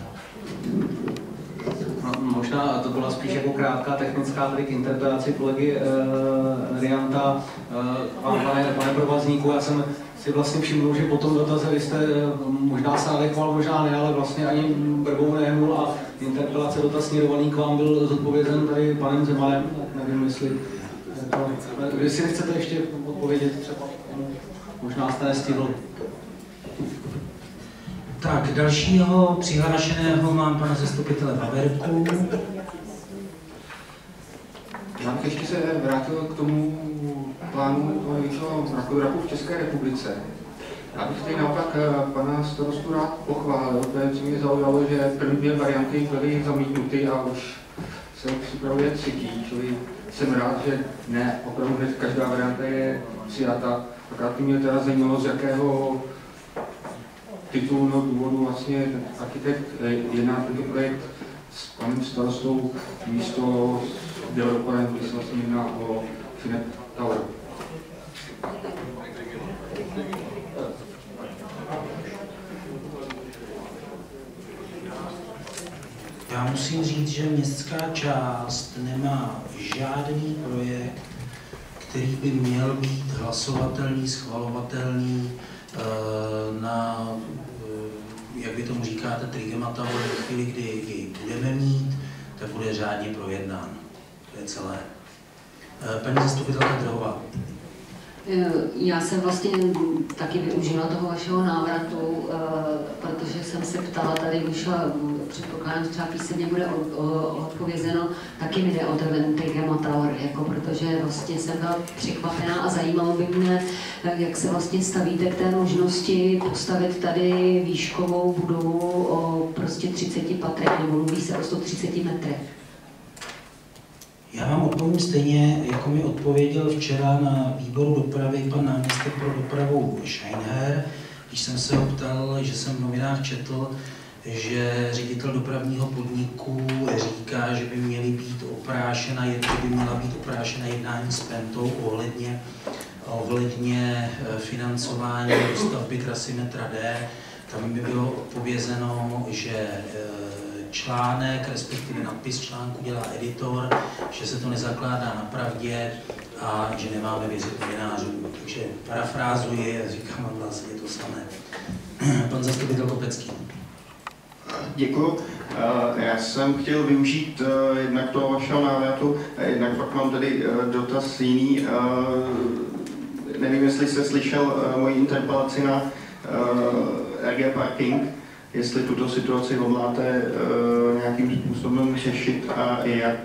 No, možná to byla spíš jako krátká technická tady k interpelaci kolegy Rianta. Pane Provazníku, já jsem si vlastně všiml, že po tom dotaze vy jste možná se nadechval, možná ne, ale vlastně ani brbou nehnul a interpelace dotaz směrovaný k vám byl zodpovězen tady panem Zemanem, tak nevím, jestli si nechcete ještě odpovědět třeba, možná jste nestihl. Tak, dalšího přihlášeného mám pana zastupitele Vaverku. Já bych ještě se vrátil k tomu plánu toho rakodrapu v České republice. Já bych tady naopak pana starostu rád pochválil, protože mě zaujalo, že první dvě varianty byly zamítnuty a už se připravuje třetí, čili jsem rád, že ne, opravdu hned každá varianta je přijata. Akorát mě teda zajímalo, z jakého titulu nebo důvodu vlastně ten architekt jedná tento projekt s panem starostou místo s developerem, když se vlastně jedná o Finet Tower. Já musím říct, že městská část nemá žádný projekt, který by měl být hlasovatelný, schvalovatelný na, jak vy tomu říkáte, Trigemata, ve chvíli, kdy jej budeme mít, tak bude řádně projednán. To je celé. Paní zastupitelka Drhová. Já jsem vlastně taky využila toho vašeho návratu, protože jsem se ptala, tady vyšla, předpokládám, že třeba písemně bude odpovězeno, taky mi jde o ten Trigema Tower, jako protože vlastně jsem byla překvapená a zajímalo by mě, jak se vlastně stavíte k té možnosti postavit tady výškovou budovu o prostě 30 patrech, nebo mluví se o 130 metrech. Já vám odpovím stejně, jako mi odpověděl včera na výboru dopravy pan náměstek pro dopravu Scheinher, když jsem se ho ptal, že jsem v novinách četl, že ředitel dopravního podniku říká, že by měly být oprášena, jednání s Pentou ohledně financování dostavby trasy metra D. Tam by bylo odpovězeno, že článek, respektive nadpis článku dělá editor, že se to nezakládá na pravdě a že nemáme věřit novinářům. Takže parafrázuji a říkám vám vlastně to samé. Pan zastupitel Kopecký. Děkuji. Já jsem chtěl využít jednak toho vašeho návratu, jednak pak mám tady dotaz jiný. Nevím, jestli jste slyšel moji interpelaci na RG Parking, jestli tuto situaci hodláte nějakým způsobem řešit a jak.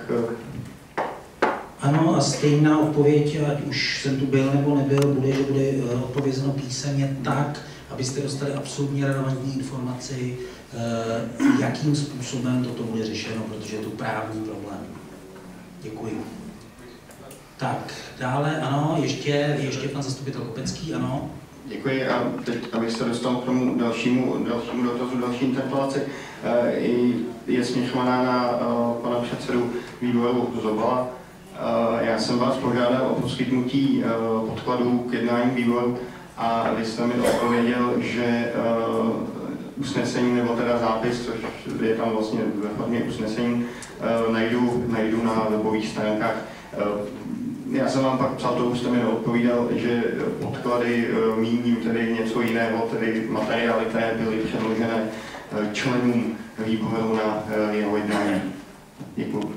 Ano, a stejná odpověď, ať už jsem tu byl nebo nebyl, bude, že bude odpovězeno písemně tak, abyste dostali absolutně relevantní informaci, jakým způsobem toto bude řešeno, protože je to právní problém. Děkuji. Tak, dále, ano, ještě pan zastupitel Kopecký, ano. Děkuji a teď, abych se dostal k tomu dalšímu dotazu, další interpelaci. Je směřovaná na pana předsedu výboru Zobala. Já jsem vás požádal o poskytnutí podkladů k jednání výboru a vy jste mi odpověděl, že usnesení nebo teda zápis, což je tam vlastně ve formě usnesení, najdu na webových stránkách. Já jsem vám pak psal, to už jste mi neodpovídal, že podklady míním tedy něco jiného, tedy materiály, které byly předložené členům výboru na jeho jednání. Děkuji.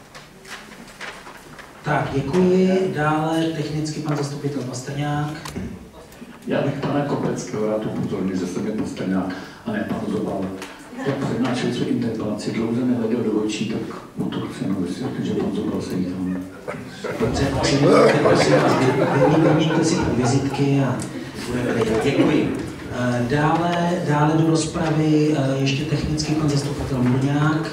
Tak, děkuji. Dále technicky pan zastupitel Pastrňák. Já bych pana Kopeckého rád upozornil, že jsem je Pastrňák a ne pan Zobal. Jak přednášel svou interpelaci, dlouze nehleděl do očí, tak mu to chci jenom vysvětlit, že pan Zobal sedí tam. Vyměňte si vizitky a děkuji. Dále do rozpravy ještě technicky pan zastupitel Murňák.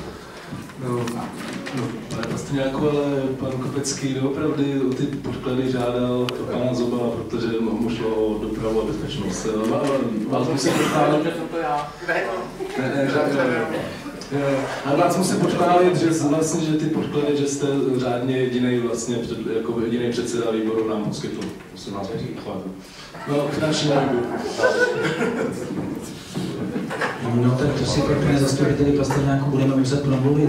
Pane Pastrňáku, ale pan Kopecký doopravdy o ty podklady žádal pana Zobala, protože mu šlo o dopravu a bezpečnost. Vás musím pochválit, a vás musím pochválit, že vlastně, že ty podklady, že jste řádně jediný vlastně jako jediný předseda výboru nám poskytl. Musím vás pochválit. No, finanční výbor. No tak to si pro mě zastupiteli Pastrňáku budeme muset promluvit.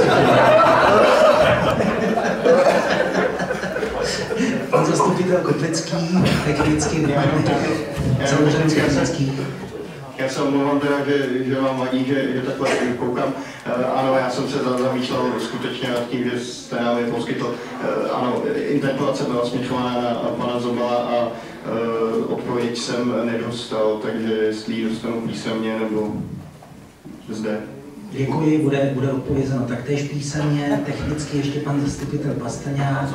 Pan zastupitel Kopecký, technicky, samozřejmě Kopecký. Já se omlouvám teda, že vám vadí, že takhle koukám. Ano, já jsem se zamýšlel skutečně nad tím, že jste nám je poskytl. Ano, interpelace byla směřovaná na pana Zobala a odpověď jsem nedostal, takže jestli ji dostanu písemně nebo zde. Děkuji, bude odpovězeno taktéž písemně, technicky ještě pan zastupitel Pastrňák.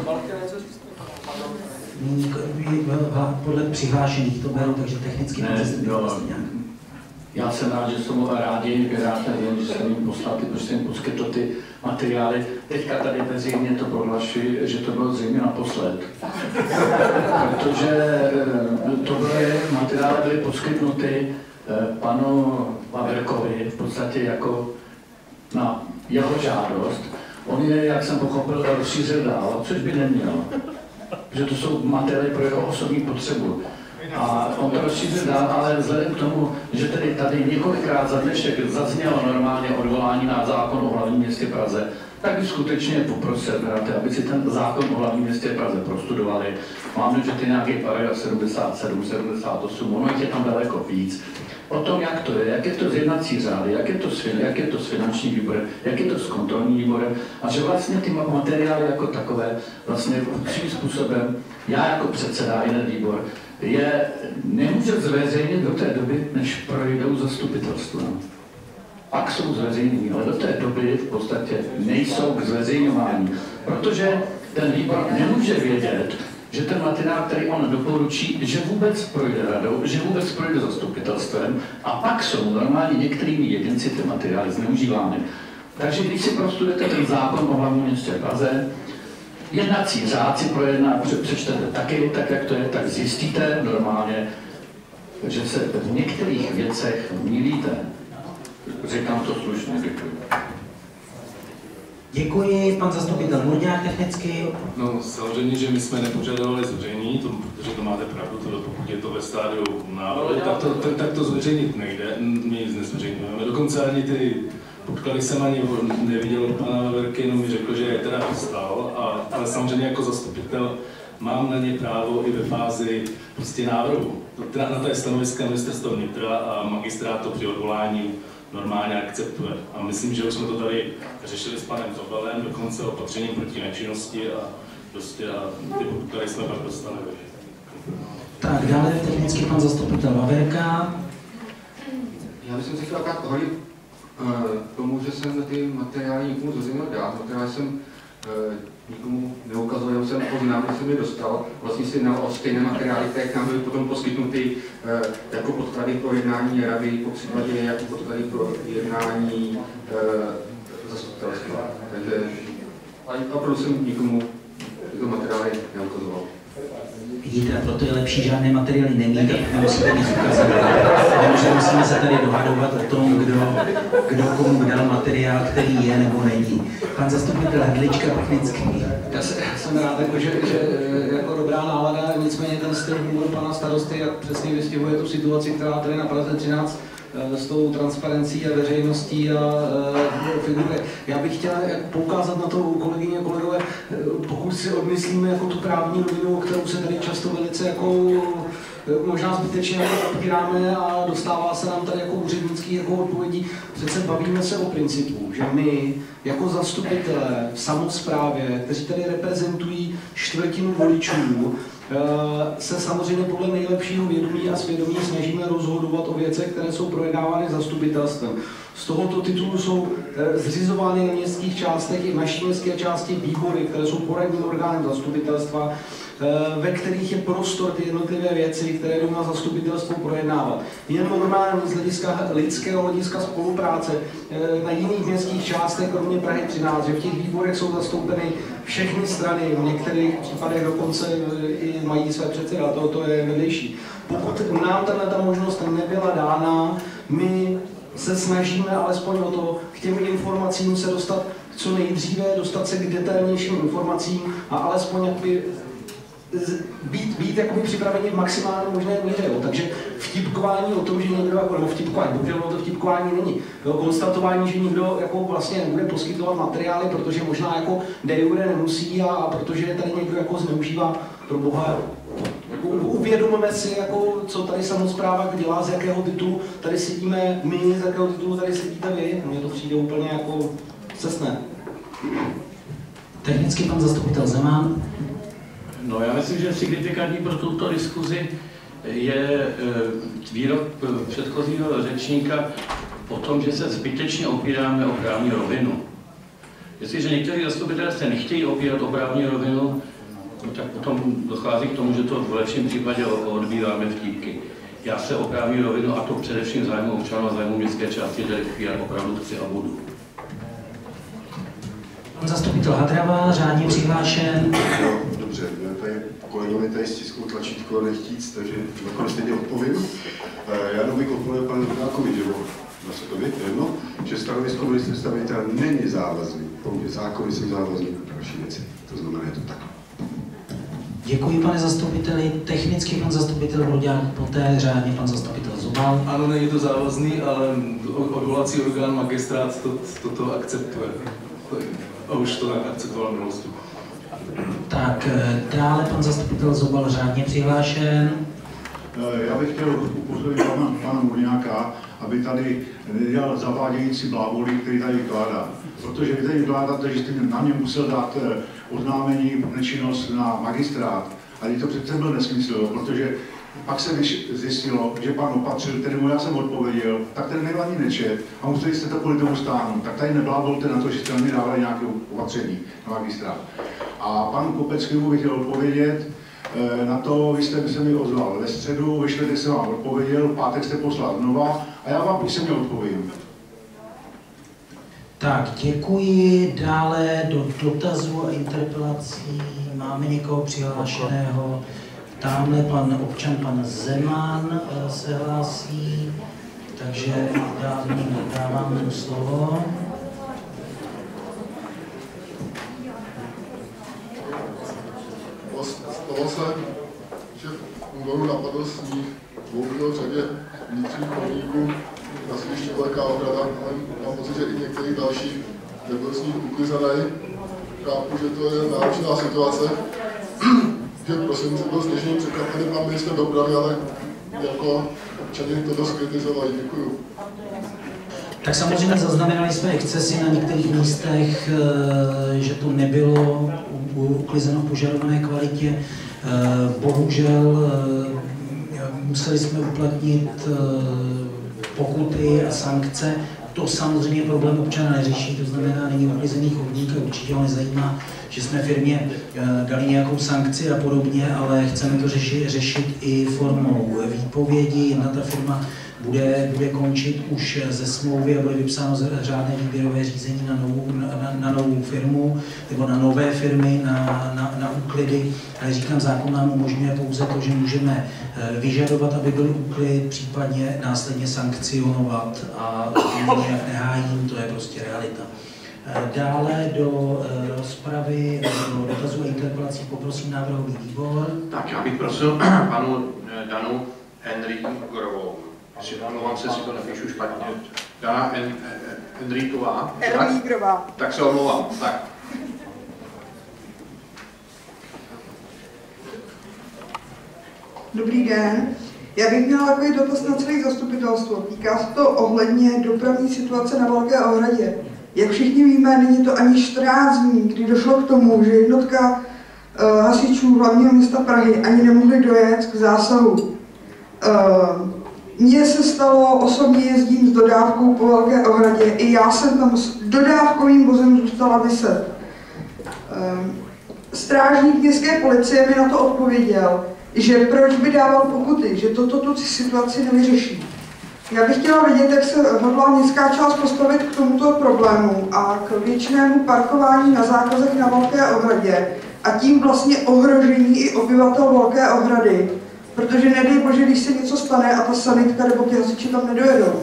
Podle přihlášených to beru, takže technicky pan zastupitel Pastrňák. Já jsem rád, že jsem rádi, že jsem jim poslal, protože jsem poskytl ty materiály. Teďka tady veřejně to prohlašuji, že to bylo zřejmě naposled. Protože tohle materiály byly poskytnuty panu Vaverkovi v podstatě jako na jeho žádost. On je, jak jsem pochopil, rozšířil dál, což by neměl. Protože to jsou materiály pro jeho osobní potřebu. A on to rozšířil dál, ale vzhledem k tomu, že tedy tady několikrát za dnešek zaznělo normálně odvolání na zákon o hlavním městě Praze, tak bych skutečně poprosil, aby si ten zákon o hlavním městě Praze prostudovali. Máme, že ty nějaký paragraf 77, 78, ono jich je tam daleko víc. O tom, jak to je, jak je to z jednací řády, jak je to s finančním výborem, jak je to s kontrolním výborem a že vlastně ty materiály jako takové vlastně svým způsobem, já jako předseda jeden výbor, nemůže zveřejnit do té doby, než projdou zastupitelstvem. Pak jsou zveřejnění, ale do té doby v podstatě nejsou k zveřejňování, protože ten výbor nemůže vědět, že ten materiál, který on doporučí, že vůbec projde radou, že vůbec projde zastupitelstvem a pak jsou normálně některými jedinci ty materiály zneužívány. Takže když si prostudujete ten zákon o hlavním městě Praze, jednací řád si přečtete taky, tak jak to je, tak zjistíte normálně, že se v některých věcech mýlíte. Říkám to slušně, děkuji. Děkuji, pan zastupitel Murňák technicky. No samozřejmě, že my jsme nepožadovali zveřejnění, protože to máte pravdu, pokud je to ve stádiu návrhu, tak to zveřejnit nejde, my nic nezveřejňujeme. Dokonce ani ty podklady jsem ani neviděl od pana Vaverky, jenom mi řekl, že je teda chystal, ale samozřejmě jako zastupitel mám na ně právo i ve fázi prostě návrhu. Na to je stanoviska ministerstva vnitra a magistrát to při odvolání normálně akceptuje. A myslím, že už jsme to tady řešili s panem Zobelem, dokonce opatřením proti nečinnosti a prostě ty podklady jsme pak dostali. Tak, dále technicky pan zastupitel Vaverka. Já bych se chtěl akorát hodit tomu, že jsem ty materiály nikomu zveřejnil dát. Materiály jsem nikomu neukazoval, jenom jsem poznal, že jsem je dostal. Vlastně si jednal o stejné materiály, které nám byly potom poskytnuty jako podklady pro jednání rady, po případě jako podklady pro jednání zastupitelstva. Takže opravdu jsem nikomu tyto materiály neukazoval. Vidíte, proto je lepší žádné materiály nemít, nemusíte nic ukazovat. Musíme se tady dohadovat o tom, kdo komu dal materiál, který je nebo není. Pan zastupitel Hedlička technický. Já jsem rád, že jako dobrá nálada, nicméně ten styl humoru pana starosty, jak přesně vystihuje tu situaci, která tady na Praze 13 s tou transparencí a veřejností a figuruje. Já bych chtěl poukázat na to, kolegyně a kolegové, pokud si odmyslíme jako tu právní rovinu, kterou se tady často velice jako možná zbytečně opíráme a dostává se nám tady jako úřednických jako odpovědí. Přece bavíme se o principu, že my jako zastupitelé v samosprávě, kteří tady reprezentují čtvrtinu voličů, se samozřejmě podle nejlepšího vědomí a svědomí snažíme rozhodovat o věcech, které jsou projednávány zastupitelstvem. Z tohoto titulu jsou zřizovány na městských částech i v naší městské části výbory, které jsou poradním orgánem zastupitelstva, ve kterých je prostor ty jednotlivé věci, které jdou na zastupitelstvo projednávat. Je normální z hlediska lidského hlediska spolupráce na jiných městských částech, kromě Prahy 13, že v těch výborech jsou zastoupeny všechny strany, v některých případech dokonce i mají své předsedy, a to je vedlejší. Pokud nám tato možnost nebyla dána, my se snažíme alespoň o to, k těm informacím se dostat co nejdříve, dostat se k detailnějším informacím a alespoň jakoby být jakoby připraveni v maximálně možné míře. Jo. Takže vtipkování o tom, že někdo, nebo vtipkování, dobře, to vtipkování není. Jo, konstatování, že někdo jako vlastně nebude poskytovat materiály, protože možná jako de jure nemusí a protože tady někdo jako zneužívá, pro boha. Uvědomíme si, jako, co tady samospráva dělá, z jakého titulu tady sedíme my, z jakého titulu tady sedíte vy. Mně to přijde úplně jako cestné. Technicky pan zastupitel Zeman. No, já myslím, že signifikantní pro tuto diskuzi je výrok předchozího řečníka o tom, že se zbytečně opíráme o právní rovinu. Jestliže někteří zastupitelé se nechtějí opírat o právní rovinu, no, tak potom dochází k tomu, že to v lepším případě odbíráme vtípky. Já se o právní rovinu, a to především zájmu občanů a zájmu městské části, tady opravdu chci a budu. Pan zastupitel Hadrava, řádně přihlášen. Dobře, tady kolegovi tady stisknou tlačítko nechtíc, takže nakonec stejně odpovím. Já jenom bych odpověděl panu Dvořákovi, že na světově jedno, že stanovisko ministerstva vnitra není závazný, pouze zákony jsou závazný pro další věci. To znamená, je to tak. Děkuji, pane zastupiteli. Technicky pan zastupitel Brodák, poté řádně pan zastupitel Zobal. Ano, není to závazný, ale odvolací orgán magistrát toto akceptuje. A už to akceptoval v minulosti. Tak, dále pan zastupitel Zobal řádně přihlášen. Já bych chtěl upozornit pana Murňáka, aby tady nedělal zavádějící blábolí, který tady vykládá. Protože vy tady vykládáte, že jste na mě musel dát oznámení nečinnost na magistrát. A to přece byl nesmysl, protože pak se zjistilo, že pan opatřil, kterému já jsem odpověděl, tak ten nebyl ani nečet a museli jste to kvůli tomu stáhnout. Tak tady neblábolte na to, že jste na mě dávali nějaké opatření na magistrát. A panu Kopeckému bych chtěl odpovědět, na to vy jste se mi ozval ve středu, ve čtvrtek jsem vám odpověděl, v pátek jste poslal znova a já vám písemně odpovím. Tak, děkuji. Dále do dotazů a interpelací máme někoho přihlášeného. Tamhle pan občan, pan Zeman se hlásí, takže dávám mu slovo. Stalo se, že v únoru napadl sníh, bohužel řadě vnitřních chodníků na sídlišti velká ohrada, ale mám pocit, že i některých dalších nebyl s ním uklizený. Chápu, že to je náročná situace, že prosím, že byl sněžný překvapený pan ministr dopravy, ale jako občané to dost kritizovali. Děkuju. Tak samozřejmě zaznamenali jsme excesy na některých místech, že to nebylo uklizeno v požadované kvalitě. Bohužel museli jsme uplatnit pokuty a sankce. To samozřejmě problém občana neřeší, to znamená, není uklizený chodník a určitě ho nezajímá, že jsme firmě dali nějakou sankci a podobně, ale chceme to řešit i formou výpovědi. Jedna ta firma bude končit už ze smlouvy a bude vypsáno řádné výběrové řízení na novou firmu nebo na nové firmy, na úklidy. Ale říkám, zákon nám umožňuje pouze to, že můžeme vyžadovat, aby byl úklid, případně následně sankcionovat a nějak nehájím, to je prostě realita. Dále do rozpravy, do dotazů a interpelací poprosím návrhový výbor. Tak já bych prosil panu Danu Enríkovou. Omlouvám se, si to napíšu špatně. Dana Enríková. Tak se omlouvám. Tak. Dobrý den. Já bych měla takový dotaz na celé zastupitelstvo. Týká se to ohledně dopravní situace na Velké Ohradě. Jak všichni víme, není to ani 14 dní, kdy došlo k tomu, že jednotka hasičů hlavního města Prahy ani nemohli dojet k zásahu. Mně se stalo, osobně jezdím s dodávkou po Velké Ohradě, i já jsem tam s dodávkovým vozem zůstala vyset. Strážník městské policie mi na to odpověděl, že proč by dával pokuty, že toto tu situaci nevyřeší. Já bych chtěla vědět, jak se hodlá městská část postavit k tomuto problému a k většinému parkování na zákazech na Velké Ohradě a tím vlastně ohrožení i obyvatel Velké Ohrady, protože nedej bože, když se něco stane a ta sanitka nebo ty hasiči tam nedojedou.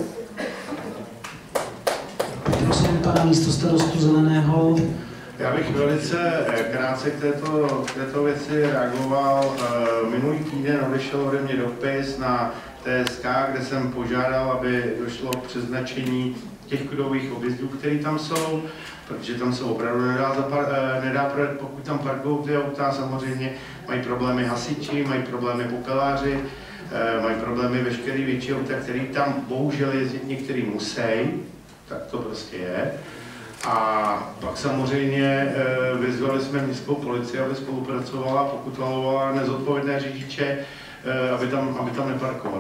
Prosím pana místostarostu Zeleného. Já bych velice krátce k této věci reagoval. Minulý týden odešel ode mě dopis na TSK, kde jsem požádal, aby došlo k přeznačení těch kruhových objezdů, které tam jsou, protože tam se opravdu nedá projet, pokud tam parkují ty auta, samozřejmě mají problémy hasiči, mají problémy popeláři, mají problémy veškerý větší auta, který tam bohužel jezdit některý musí, tak to prostě je. A pak samozřejmě vyzvali jsme městskou policii, aby spolupracovala, pokutovala nezodpovědné řidiče, aby tam neparkovali.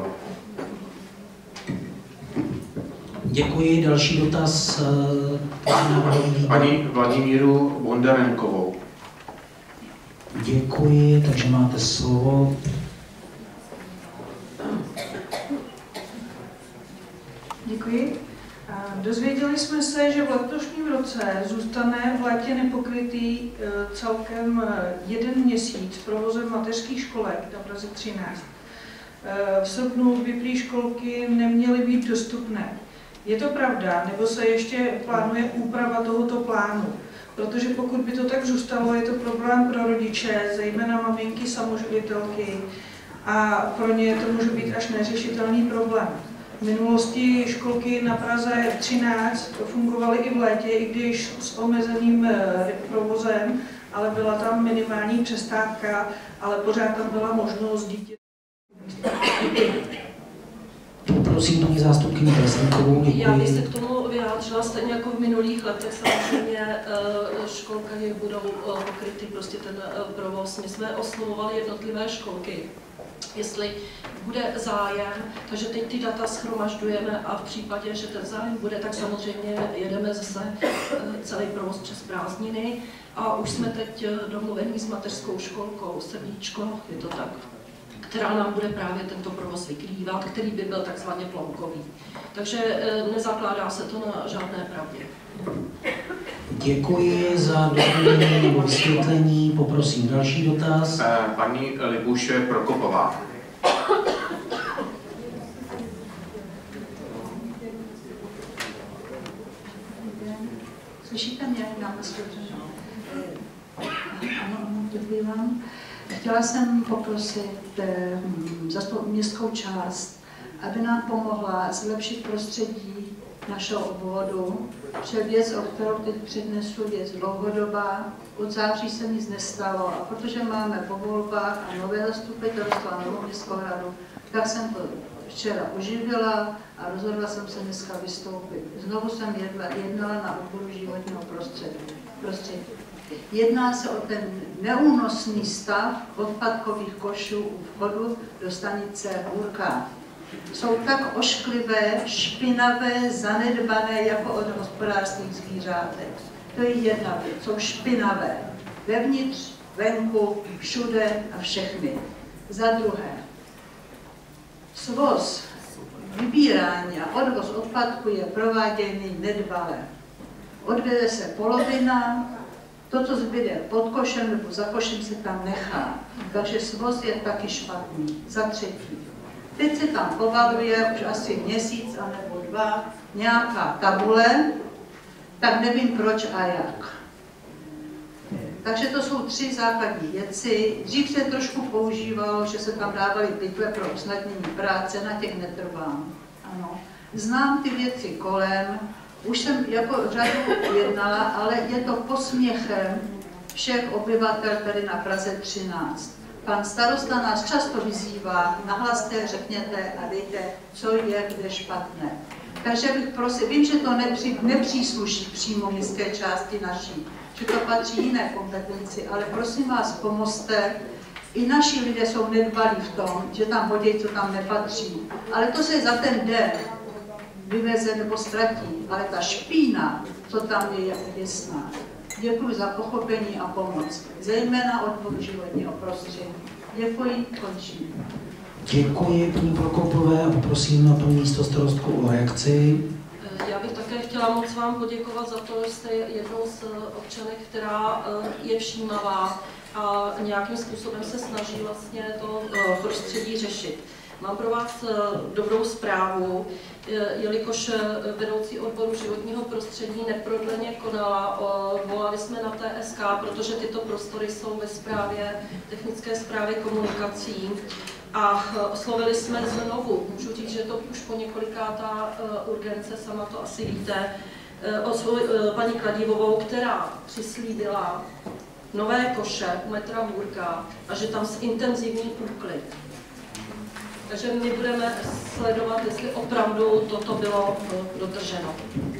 Děkuji. Další dotaz. Paní Vladimíru Bondarenkovou. Děkuji, takže máte slovo. Děkuji. Dozvěděli jsme se, že v letošním roce zůstane v létě nepokrytý celkem 1 měsíc provozem mateřských školek na Praze 13. V srpnu vyplý školky neměly být dostupné. Je to pravda, nebo se ještě plánuje úprava tohoto plánu? Protože pokud by to tak zůstalo, je to problém pro rodiče, zejména maminky samoživitelky, a pro ně to může být až neřešitelný problém. V minulosti školky na Praze 13 fungovaly i v létě, i když s omezeným provozem, ale byla tam minimální přestávka, ale pořád tam byla možnost dítě. Prosím paní zástupkyni Prezenkovou. Já bych se k tomu vyjádřila stejně jako v minulých letech. Samozřejmě školky budou pokryty prostě ten provoz. My jsme oslovovali jednotlivé školky, jestli bude zájem, takže teď ty data shromažďujeme a v případě, že ten zájem bude, tak samozřejmě jedeme zase celý provoz přes prázdniny a už jsme teď domluvení s mateřskou školkou Sebíčko, je to tak, která nám bude právě tento provoz vykrývat, který by byl takzvaně plonkový. Takže nezakládá se to na žádné pravdě. Děkuji za doplnění nebo vysvětlení. Poprosím další dotaz. Paní Libuše Prokopová. Slyšíte mě? Ano, děkuji vám. Chtěla jsem poprosit městskou část, aby nám pomohla zlepšit prostředí našeho obvodu. Protože věc, o kterou teď přednesu, je dlouhodobá. Od září se nic nestalo a protože máme po volbách a nové zastupitelstvo a novou městskou radu, tak jsem to včera oživila a rozhodla jsem se dneska vystoupit. Znovu jsem jednala na odboru životního prostředí. Jedná se o ten neúnosný stav odpadkových košů u vchodu do stanice Hůrka. Jsou tak ošklivé, špinavé, zanedbané jako od hospodářských zvířátek. To je jedna věc, jsou špinavé. Vevnitř, venku, všude a všechny. Za druhé, svoz, vybírání a odvoz odpadku je prováděný nedbale. Odvede se polovina, to, co zbyde pod košem nebo za košem, se tam nechá. Takže svoz je taky špatný. Za třetí, teď se tam povaluje už asi měsíc anebo 2 nějaká tabule, tak nevím proč a jak. Takže to jsou 3 základní věci. Dřív se trošku používalo, že se tam dávaly pytle pro usnadnění práce, na těch netrvám. Ano. Znám ty věci kolem, už jsem jako řadu jednala, ale je to posměchem všech obyvatel tady na Praze 13. Pan starosta nás často vyzývá, nahlaste, řekněte a dejte, co je kde špatné. Takže bych prosil, vím, že to nepřísluší přímo městské části naší, že to patří jiné kompetenci, ale prosím vás, pomozte. I naši lidé jsou nedbalí v tom, že tam hodí, co tam nepatří. Ale to se za ten den vyveze nebo ztratí. Ale ta špína, co tam je jasná. Děkuji za pochopení a pomoc, zejména odboru životního prostředí. Děkuji, končím. Děkuji paní Prokopové a poprosím na paní místostarostku o reakci. Já bych také chtěla moc vám poděkovat za to, že jste jednou z občanek, která je všímavá a nějakým způsobem se snaží vlastně to prostředí řešit. Mám pro vás dobrou zprávu, jelikož vedoucí odboru životního prostředí neprodleně konala, volali jsme na TSK, protože tyto prostory jsou ve správě, technické správě komunikací a oslovili jsme znovu, můžu říct, že to už po několikátá urgence, sama to asi víte, paní Kladivovou, která přislíbila nové koše u metra Hůrka a že tam zintenzivní úklid. Takže my budeme sledovat, jestli opravdu toto bylo dodrženo.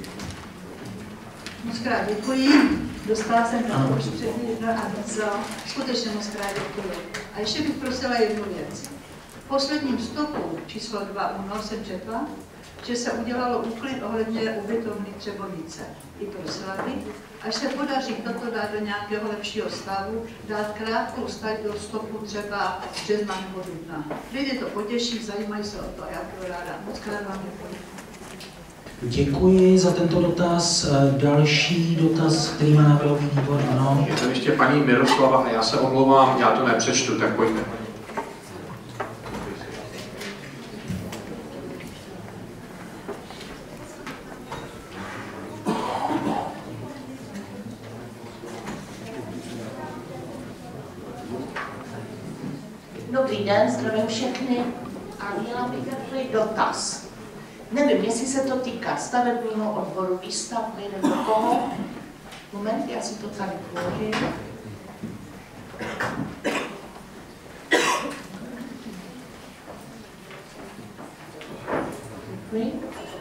Moc krát děkuji. Dostala jsem to už předtím a skutečně moc krát děkuji. A ještě bych prosila jednu věc. V posledním stopu číslo 2 únor jsem četla, že se udělalo úklid ohledně ubytovny Třebovice. I prosila bych, až se podaří toto dát do nějakého lepšího stavu, dát krátkou stať do stopu třeba března nebo dubna. Lidé to potěší, zajímají se o to a já budu ráda. Moc krát vám děkuji. Děkuji za tento dotaz. Další dotaz, který má národní výbor, ano. Je to ještě paní Miroslava a já se omlouvám, já to nepřečtu, tak pojďme. Dobrý den, zdravím všechny a měla bych takový dotaz. Nevím, jestli se to týká stavebního odboru, výstavby nebo koho. Moment, já si to tady položím. Děkuji.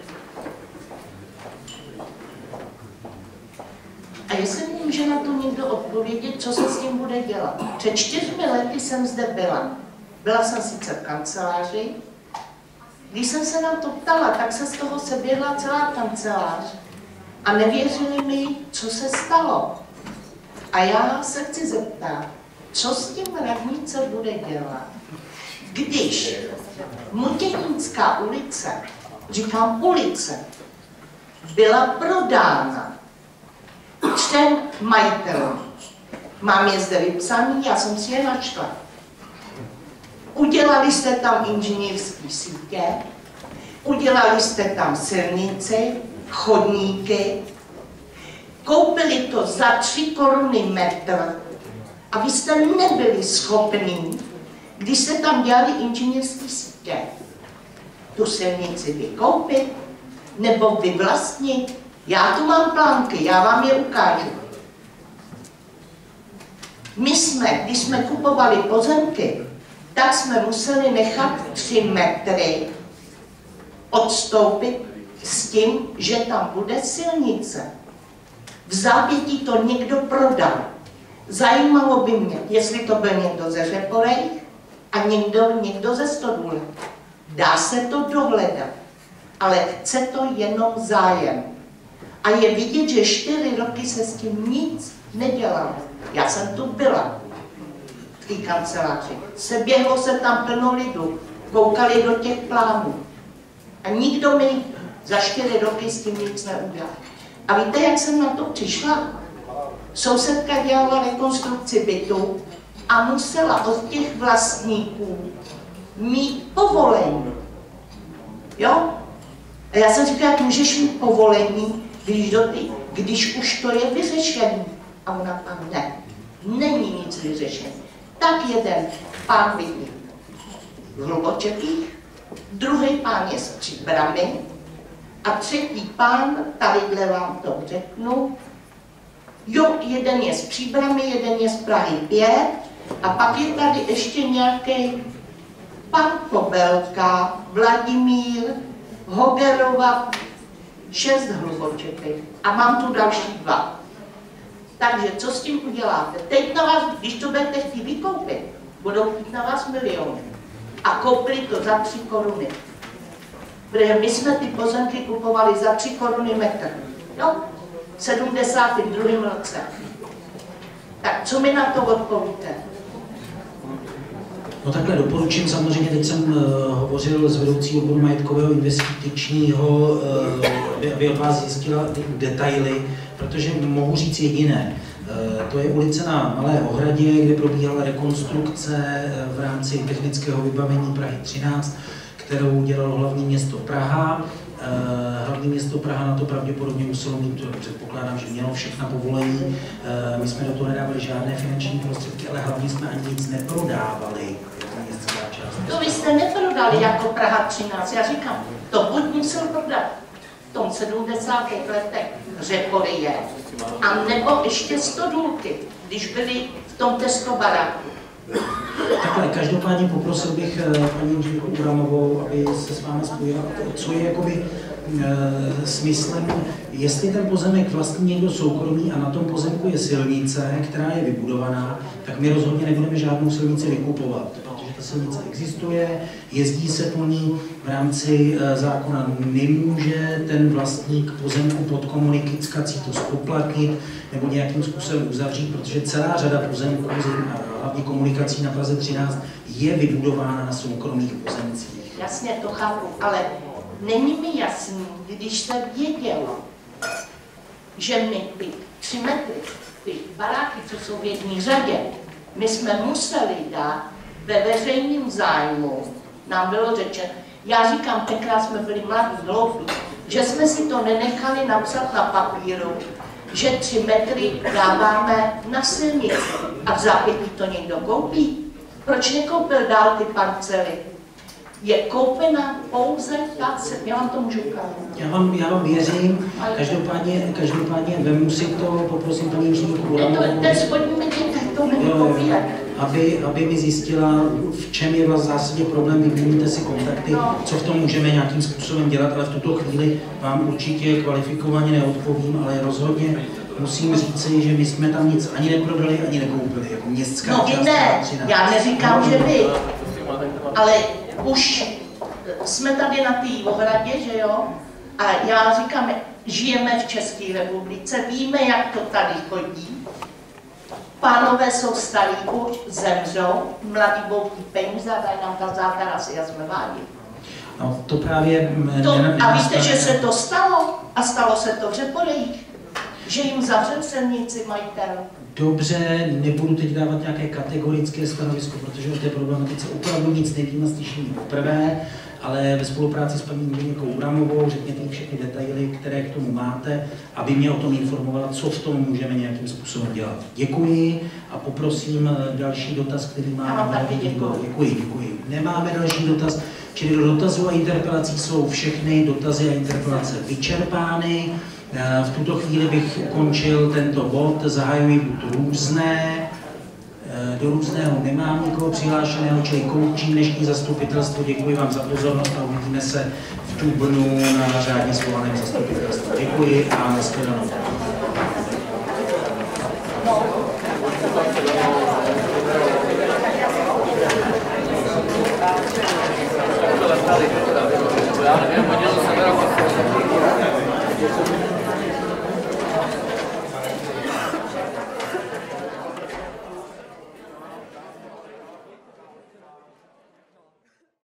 A jestli mi může na to někdo odpovědět, co se s tím bude dělat. Před 4 lety jsem zde byla. Byla jsem sice v kanceláři. Když jsem se na to ptala, tak se z toho seběhla celá kancelář a nevěřili mi, co se stalo. A já se chci zeptat, co s tím radnice bude dělat, když Mutěnínská ulice, říkám ulice, byla prodána 3 majitelům. Mám je zde vypsaný, já jsem si je našla. Udělali jste tam inženýrské sítě, udělali jste tam silnici, chodníky, koupili to za 3 koruny metr a vy jste nebyli schopní, když se tam dělali inženýrské sítě, tu silnici vykoupit nebo vyvlastnit? Já tu mám plánky, já vám je ukážu. Když jsme kupovali pozemky, tak jsme museli nechat 3 metry odstoupit s tím, že tam bude silnice. V zápětí to někdo prodal. Zajímalo by mě, jestli to byl někdo ze Řeporejch a někdo ze Stodůle. Dá se to dohledat, ale chce to jenom zájem. A je vidět, že 4 roky se s tím nic nedělalo. Já jsem tu byla v té kanceláři. Seběhlo se tam plno lidu, koukali do těch plánů. A nikdo mi za 4 roky s tím nic neudělal. A víte, jak jsem na to přišla? Sousedka dělala rekonstrukci bytu a musela od těch vlastníků mít povolení. Jo? A já jsem říkala, jak můžeš mít povolení, když už to je vyřešené. A ona tam ne. Není nic vyřešené. Tak jeden pán bydlí v Hlubočetých, druhý pán je z Příbramy a třetí pán, tadyhle vám to řeknu, jo, jeden je z Příbramy, jeden je z Prahy 5 a pak je tady ještě nějaký pan Kobelka, Vladimír, Hogerova, 6 Hlubočetých a mám tu další 2. Takže co s tím uděláte? Teď na vás, když to budete chtít vykoupit, budou chtít na vás miliony. A koupili to za 3 koruny. Protože my jsme ty pozemky kupovali za 3 koruny metr. Jo? V 72. roce. Tak co mi na to odpovíte? No takhle doporučím, samozřejmě teď jsem hovořil s vedoucí odboru majetkového investičního, aby od vás zjistila detaily, protože mohu říct jediné. To je ulice na Malé Ohradě, kde probíhala rekonstrukce v rámci technického vybavení Prahy 13, kterou dělalo hlavní město Praha. Hlavní město Praha na to pravděpodobně muselo mít, předpokládám, že mělo všechna povolení. My jsme do toho nedávali žádné finanční prostředky, ale hlavně jsme ani nic neprodávali. To vy jste neprodali jako Praha 13, já říkám, to buď musel prodat v tom 70. letech Řeporyje, a nebo ještě Stodůlky, když byli v tom Tesco baráku. Takhle, každopádně poprosil bych paní inženýrku Uramovou, aby se s vámi spojila, co je jakoby smyslem, jestli ten pozemek vlastní někdo soukromý a na tom pozemku je silnice, která je vybudovaná, tak my rozhodně nebudeme žádnou silnici vykupovat, protože ta silnice existuje, jezdí se po ní, v rámci zákona nemůže ten vlastník pozemku pod komunikací to zpoplatnit nebo nějakým způsobem uzavřít, protože celá řada pozemků, hlavně komunikací na Praze 13, je vybudována na soukromých pozemcích. Jasně, to chápu, ale není mi jasný, když se vědělo, že my ty 3 metry, ty baráky, co jsou v jedné řadě, my jsme museli dát ve veřejném zájmu, nám bylo řečeno, já říkám, tenkrát jsme byli mladí, hloupí, že jsme si to nenechali napsat na papíru, že 3 metry dáváme na silnici a v zápětí to někdo koupí. Proč nekoupil dál ty parcely? Je koupena pouze ta, já vám to můžu ukázat. Já vám věřím, každopádně vemu si to, poprosím paní inženýrku Uramovou, aby mi zjistila, v čem je v zásadě problém, vyměníte si kontakty, co v tom můžeme nějakým způsobem dělat, ale v tuto chvíli vám určitě kvalifikovaně neodpovím, ale rozhodně musím říci, že my jsme tam nic ani neprodali, ani nekoupili, jako městská část. No ne, já neříkám, že vy, ale už jsme tady na té Ohradě, že jo, a já říkám, žijeme v České republice, víme, jak to tady chodí. Pánové jsou starý, už zemřou, mladí budou peníze a dají nám ta zákara si jsme vádi. No, to právě... A víte, že se to stalo? A stalo se to v Řeporejích, že jim zavřel silnici majitel. Dobře, nebudu teď dávat nějaké kategorické stanovisko, protože o té problematice opravdu nic nevím a slyším poprvé, ale ve spolupráci s paní inženýrkou Uramovou řekněte jí všechny detaily, které k tomu máte, aby mě o tom informovala, co v tom můžeme nějakým způsobem dělat. Děkuji a poprosím další dotaz, který máme. Děkuji. Děkuji. Nemáme další dotaz. Čili do dotazů a interpelací jsou všechny dotazy a interpelace vyčerpány. V tuto chvíli bych ukončil tento bod, zahajuji bod různé. Do různého nemám nikoho přihlášeného, čili končím dnešní zastupitelstvo. Děkuji vám za pozornost a uvidíme se v dubnu na řádně svolaném zastupitelstvu. Děkuji a nashledanou.